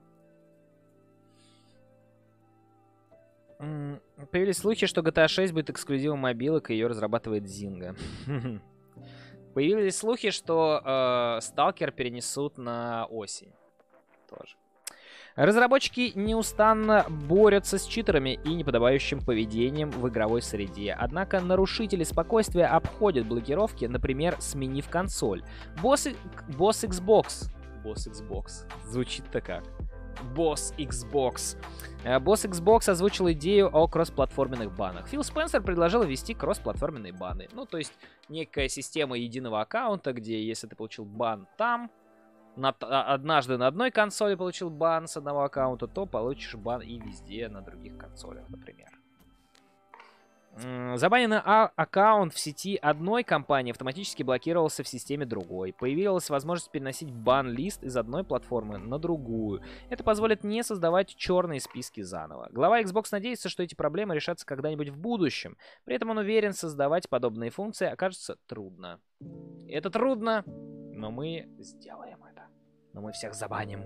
Mm, появились слухи, что джи ти эй шесть будет эксклюзивом мобилок, и ее разрабатывает Zynga. Появились слухи, что э, Сталкер перенесут на осень. Тоже. Разработчики неустанно борются с читерами и неподобающим поведением в игровой среде. Однако нарушители спокойствия обходят блокировки, например, сменив консоль. Босс, босс Xbox. Босс Xbox. Звучит-то как. Босс Xbox. Босс Xbox озвучил идею о кроссплатформенных банах. Фил Спенсер предложил ввести кроссплатформенные баны. Ну, то есть, некая система единого аккаунта, где, если ты получил бан там, на, однажды на одной консоли получил бан с одного аккаунта, то получишь бан и везде на других консолях, например. Забаненный аккаунт в сети одной компании автоматически блокировался в системе другой. Появилась возможность переносить бан-лист из одной платформы на другую. Это позволит не создавать черные списки заново. Глава Xbox надеется, что эти проблемы решатся когда-нибудь в будущем. При этом он уверен, создавать подобные функции окажется трудно. Это трудно, но мы сделаем это. Но мы всех забаним.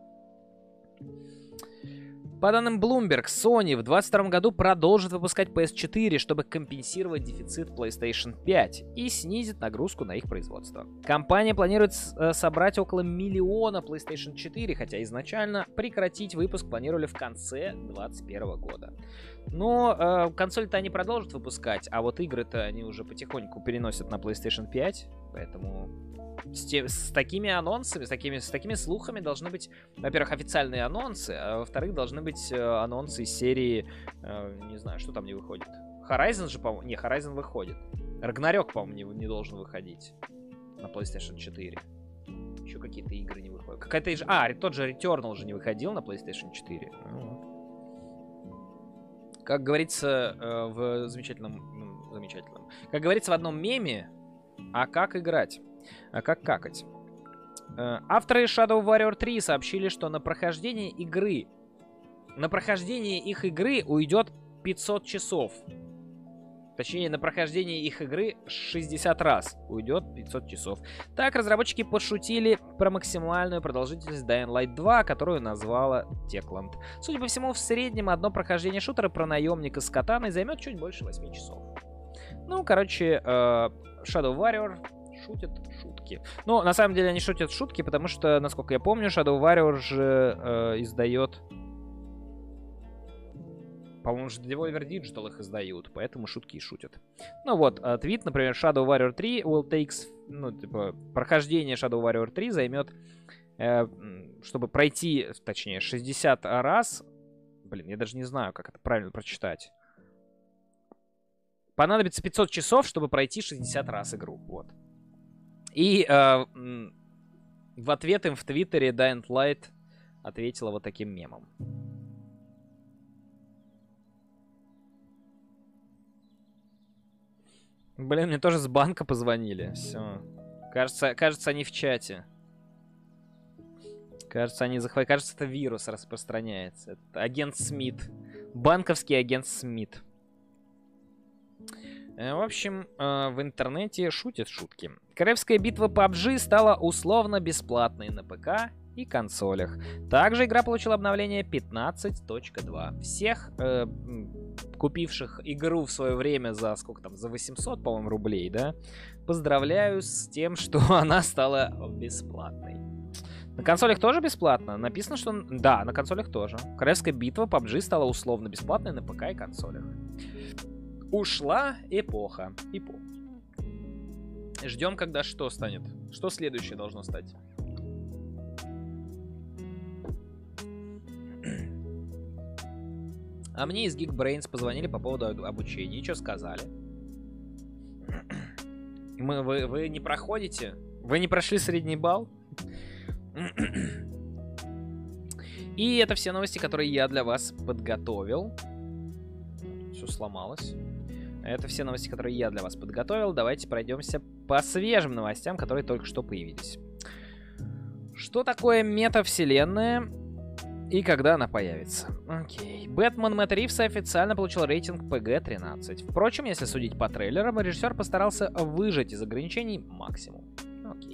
По данным Bloomberg, Sony в двадцать втором году продолжит выпускать пи эс четыре, чтобы компенсировать дефицит PlayStation пять и снизить нагрузку на их производство. Компания планирует собрать около миллиона PlayStation четыре, хотя изначально прекратить выпуск планировали в конце двадцать первого года. Но э, консоль-то они продолжат выпускать, а вот игры-то они уже потихоньку переносят на PlayStation пять, поэтому... С, те, с такими анонсами, с такими, с такими слухами должны быть, во-первых, официальные анонсы, а во-вторых, должны быть э, анонсы из серии, э, не знаю, что там не выходит. Horizon же, по-моему, не, Horizon выходит. Ragnarok, по-моему, не, не должен выходить на PlayStation четыре. Еще какие-то игры не выходят. Какая-то... А, тот же Returnal же не выходил на PlayStation четыре. Ну, как говорится э, в замечательном, ну, замечательном... Как говорится в одном меме, а как играть? А как какать? Авторы Shadow Warrior три сообщили, что на прохождение игры, на прохождение их игры уйдет пятьсот часов. точнее, на прохождение их игры шестьдесят раз уйдет пятьсот часов. Так, разработчики пошутили про максимальную продолжительность Dying Light два, которую назвала Techland. Судя по всему, в среднем одно прохождение шутера про наемника с катаной займет чуть больше восьми часов. Ну, короче, э, Shadow Warrior шутит шутки. Ну, на самом деле они шутят шутки, потому что, насколько я помню, Shadow Warrior же э, издает... По-моему, же Devolver Digital их издают, поэтому шутки и шутят. Ну вот, э, твит, например, Shadow Warrior три will takes... Ну, типа, прохождение Shadow Warrior три займет, э, чтобы пройти, точнее, шестьдесят раз... Блин, я даже не знаю, как это правильно прочитать. Понадобится пятьсот часов, чтобы пройти шестьдесят раз игру. Вот. И э, в ответ им в Твиттере Dying Light ответила вот таким мемом. Блин, мне тоже с банка позвонили. Все. Кажется, кажется, они в чате. Кажется, они захватили. Кажется, это вирус распространяется. Это агент Смит. Банковский агент Смит. В общем, в интернете шутят шутки. Королевская битва пабг стала условно бесплатной на ПК и консолях. Также игра получила обновление пятнадцать точка два. Всех э, купивших игру в свое время за сколько там, за восемьсот, по-моему, рублей, да, поздравляю с тем, что она стала бесплатной. На консолях тоже бесплатно? Написано, что... Да, на консолях тоже. Королевская битва пабг стала условно бесплатной на ПК и консолях. Ушла эпоха. Эпоха. Ждем, когда что станет. Что следующее должно стать? А мне из Geekbrains позвонили по поводу обучения. И что сказали? Мы, вы, вы не проходите? Вы не прошли средний балл? И это все новости, которые я для вас подготовил. Все сломалось. Это все новости, которые я для вас подготовил. Давайте пройдемся по свежим новостям, которые только что появились. Что такое метавселенная и когда она появится? Окей. Бэтмен Мэтт Ривз официально получил рейтинг пи джи тринадцать. Впрочем, если судить по трейлерам, режиссер постарался выжать из ограничений максимум. Окей.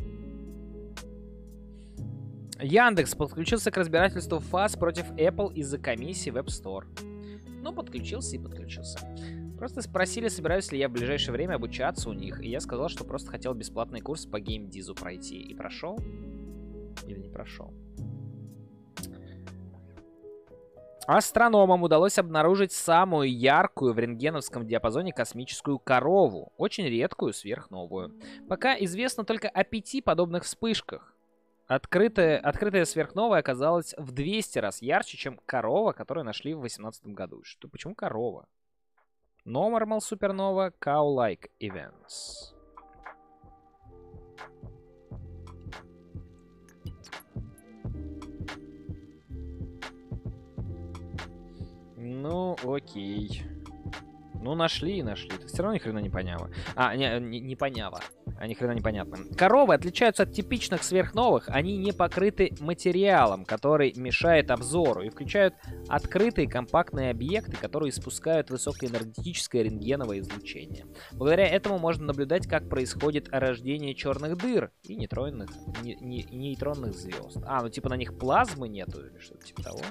Яндекс подключился к разбирательству ФАС против Apple из-за комиссии в App Store. Ну, подключился и подключился. Просто спросили, собираюсь ли я в ближайшее время обучаться у них, и я сказал, что просто хотел бесплатный курс по геймдизу пройти. И прошел? Или не прошел? Астрономам удалось обнаружить самую яркую в рентгеновском диапазоне космическую корову, очень редкую сверхновую. Пока известно только о пяти подобных вспышках. Открытая, открытая сверхновая оказалась в двести раз ярче, чем корова, которую нашли в две тысячи восемнадцатом году. Что, почему корова? Normal Supernova Cow-like Events. Ну, окей. Ну, нашли и нашли. Ты все равно ни хрена не поняла. А, не, не, не поняла. А ни хрена непонятно. Коровы отличаются от типичных сверхновых. Они не покрыты материалом, который мешает обзору, и включают открытые компактные объекты, которые испускают высокоэнергетическое рентгеновое излучение. Благодаря этому можно наблюдать, как происходит рождение черных дыр и нейтронных, не, не, нейтронных звезд. А, ну типа на них плазмы нету или что-то типа того?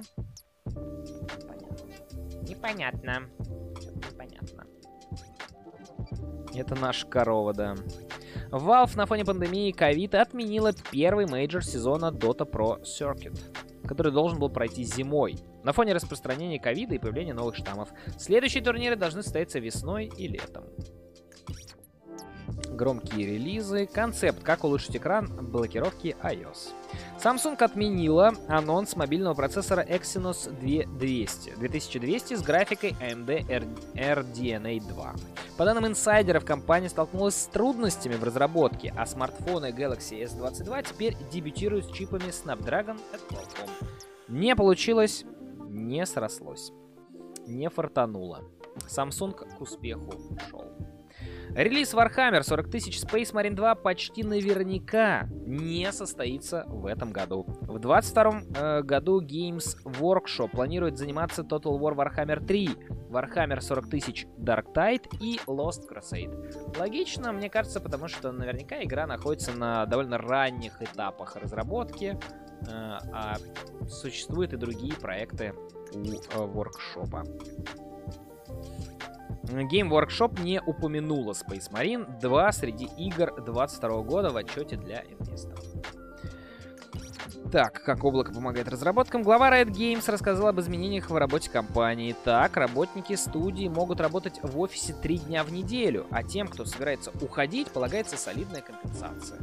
Непонятно. Непонятно. Непонятно. Это наша корова, да. Valve на фоне пандемии ковид отменила первый мейджор сезона Dota Pro Circuit, который должен был пройти зимой. На фоне распространения ковида и появления новых штаммов. Следующие турниры должны состояться весной и летом. Громкие релизы. Концепт, как улучшить экран блокировки iOS. Samsung отменила анонс мобильного процессора Exynos две тысячи двести с графикой эй эм ди эр ди эн эй два. По данным инсайдеров, компания столкнулась с трудностями в разработке, а смартфоны Galaxy эс двадцать два теперь дебютируют с чипами Snapdragon от Qualcomm. Не получилось, не срослось, не фартануло. Samsung к успеху шел. Релиз Warhammer сорок тысяч Space Marine два почти наверняка не состоится в этом году. В двадцать втором э, году Games Workshop планирует заниматься Total War Warhammer три, Warhammer сорок тысяч Dark Tide и Lost Crusade. Логично, мне кажется, потому что наверняка игра находится на довольно ранних этапах разработки, э, а существуют и другие проекты у э, Workshop. Game Workshop не упомянула Space Marine два среди игр двадцать второго года в отчете для инвесторов. Так, как облако помогает разработкам, глава Riot Games рассказал об изменениях в работе компании. Так, работники студии могут работать в офисе три дня в неделю, а тем, кто собирается уходить, полагается солидная компенсация.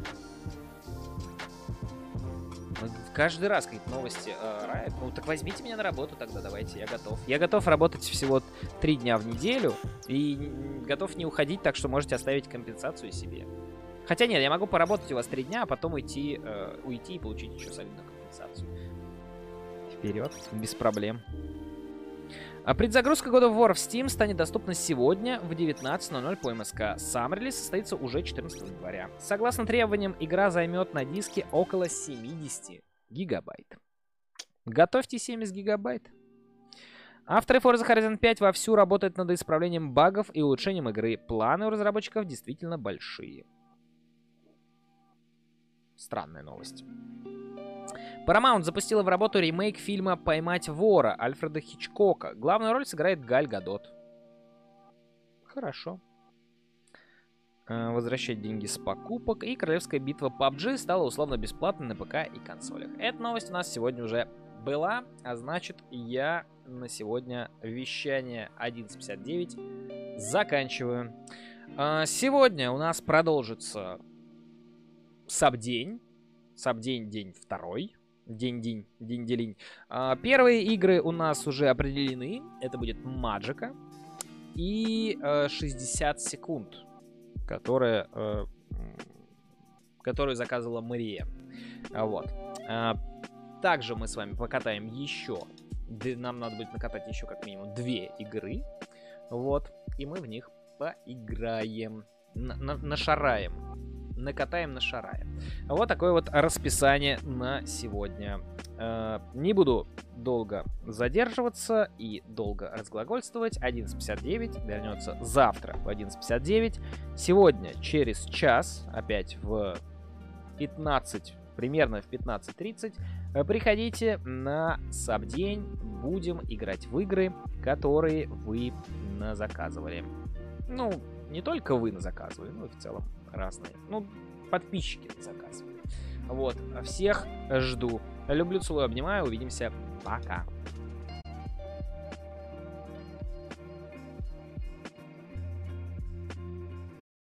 Каждый раз какие-то новости э, Riot. Ну так возьмите меня на работу тогда, давайте, я готов. Я готов работать всего три дня в неделю и готов не уходить, так что можете оставить компенсацию себе. Хотя нет, я могу поработать у вас три дня, а потом уйти, э, уйти и получить еще солидную компенсацию. Вперед, без проблем. А предзагрузка God of War в Steam станет доступна сегодня в девятнадцать ноль ноль по МСК. Сам релиз состоится уже четырнадцатого января. Согласно требованиям, игра займет на диске около семьдесят гигабайт. Готовьте семьдесят гигабайт. Авторы Forza Horizon пять вовсю работают над исправлением багов и улучшением игры. Планы у разработчиков действительно большие. Странная новость. Paramount запустила в работу ремейк фильма «Поймать вора» Альфреда Хичкока. Главную роль сыграет Галь Гадот. Хорошо. Возвращать деньги с покупок. И королевская битва пабг стала условно бесплатной на ПК и консолях. Эта новость у нас сегодня уже была. А значит, я на сегодня вещание одиннадцать пятьдесят девять заканчиваю. Сегодня у нас продолжится Сабдень. Сабдень день второй. День-день, день-делинь. Первые игры у нас уже определены. Это будет Маджика и шестьдесят секунд, которые, которую заказывала Мария. Вот. Также мы с вами покатаем еще. Нам надо будет накатать еще как минимум две игры. Вот. И мы в них поиграем. На на нашараем. Накатаем, нашараем. Вот такое вот расписание на сегодня. Э, не буду долго задерживаться и долго разглагольствовать. одиннадцать пятьдесят девять вернется завтра в одиннадцать пятьдесят девять. Сегодня через час, опять в пятнадцать, примерно в пятнадцать тридцать, приходите на Сабдень. Будем играть в игры, которые вы заказывали. Ну, не только вы заказывали, но и в целом разные. Ну, подписчики заказывали. Вот. Всех жду. Люблю, целую, обнимаю. Увидимся. Пока.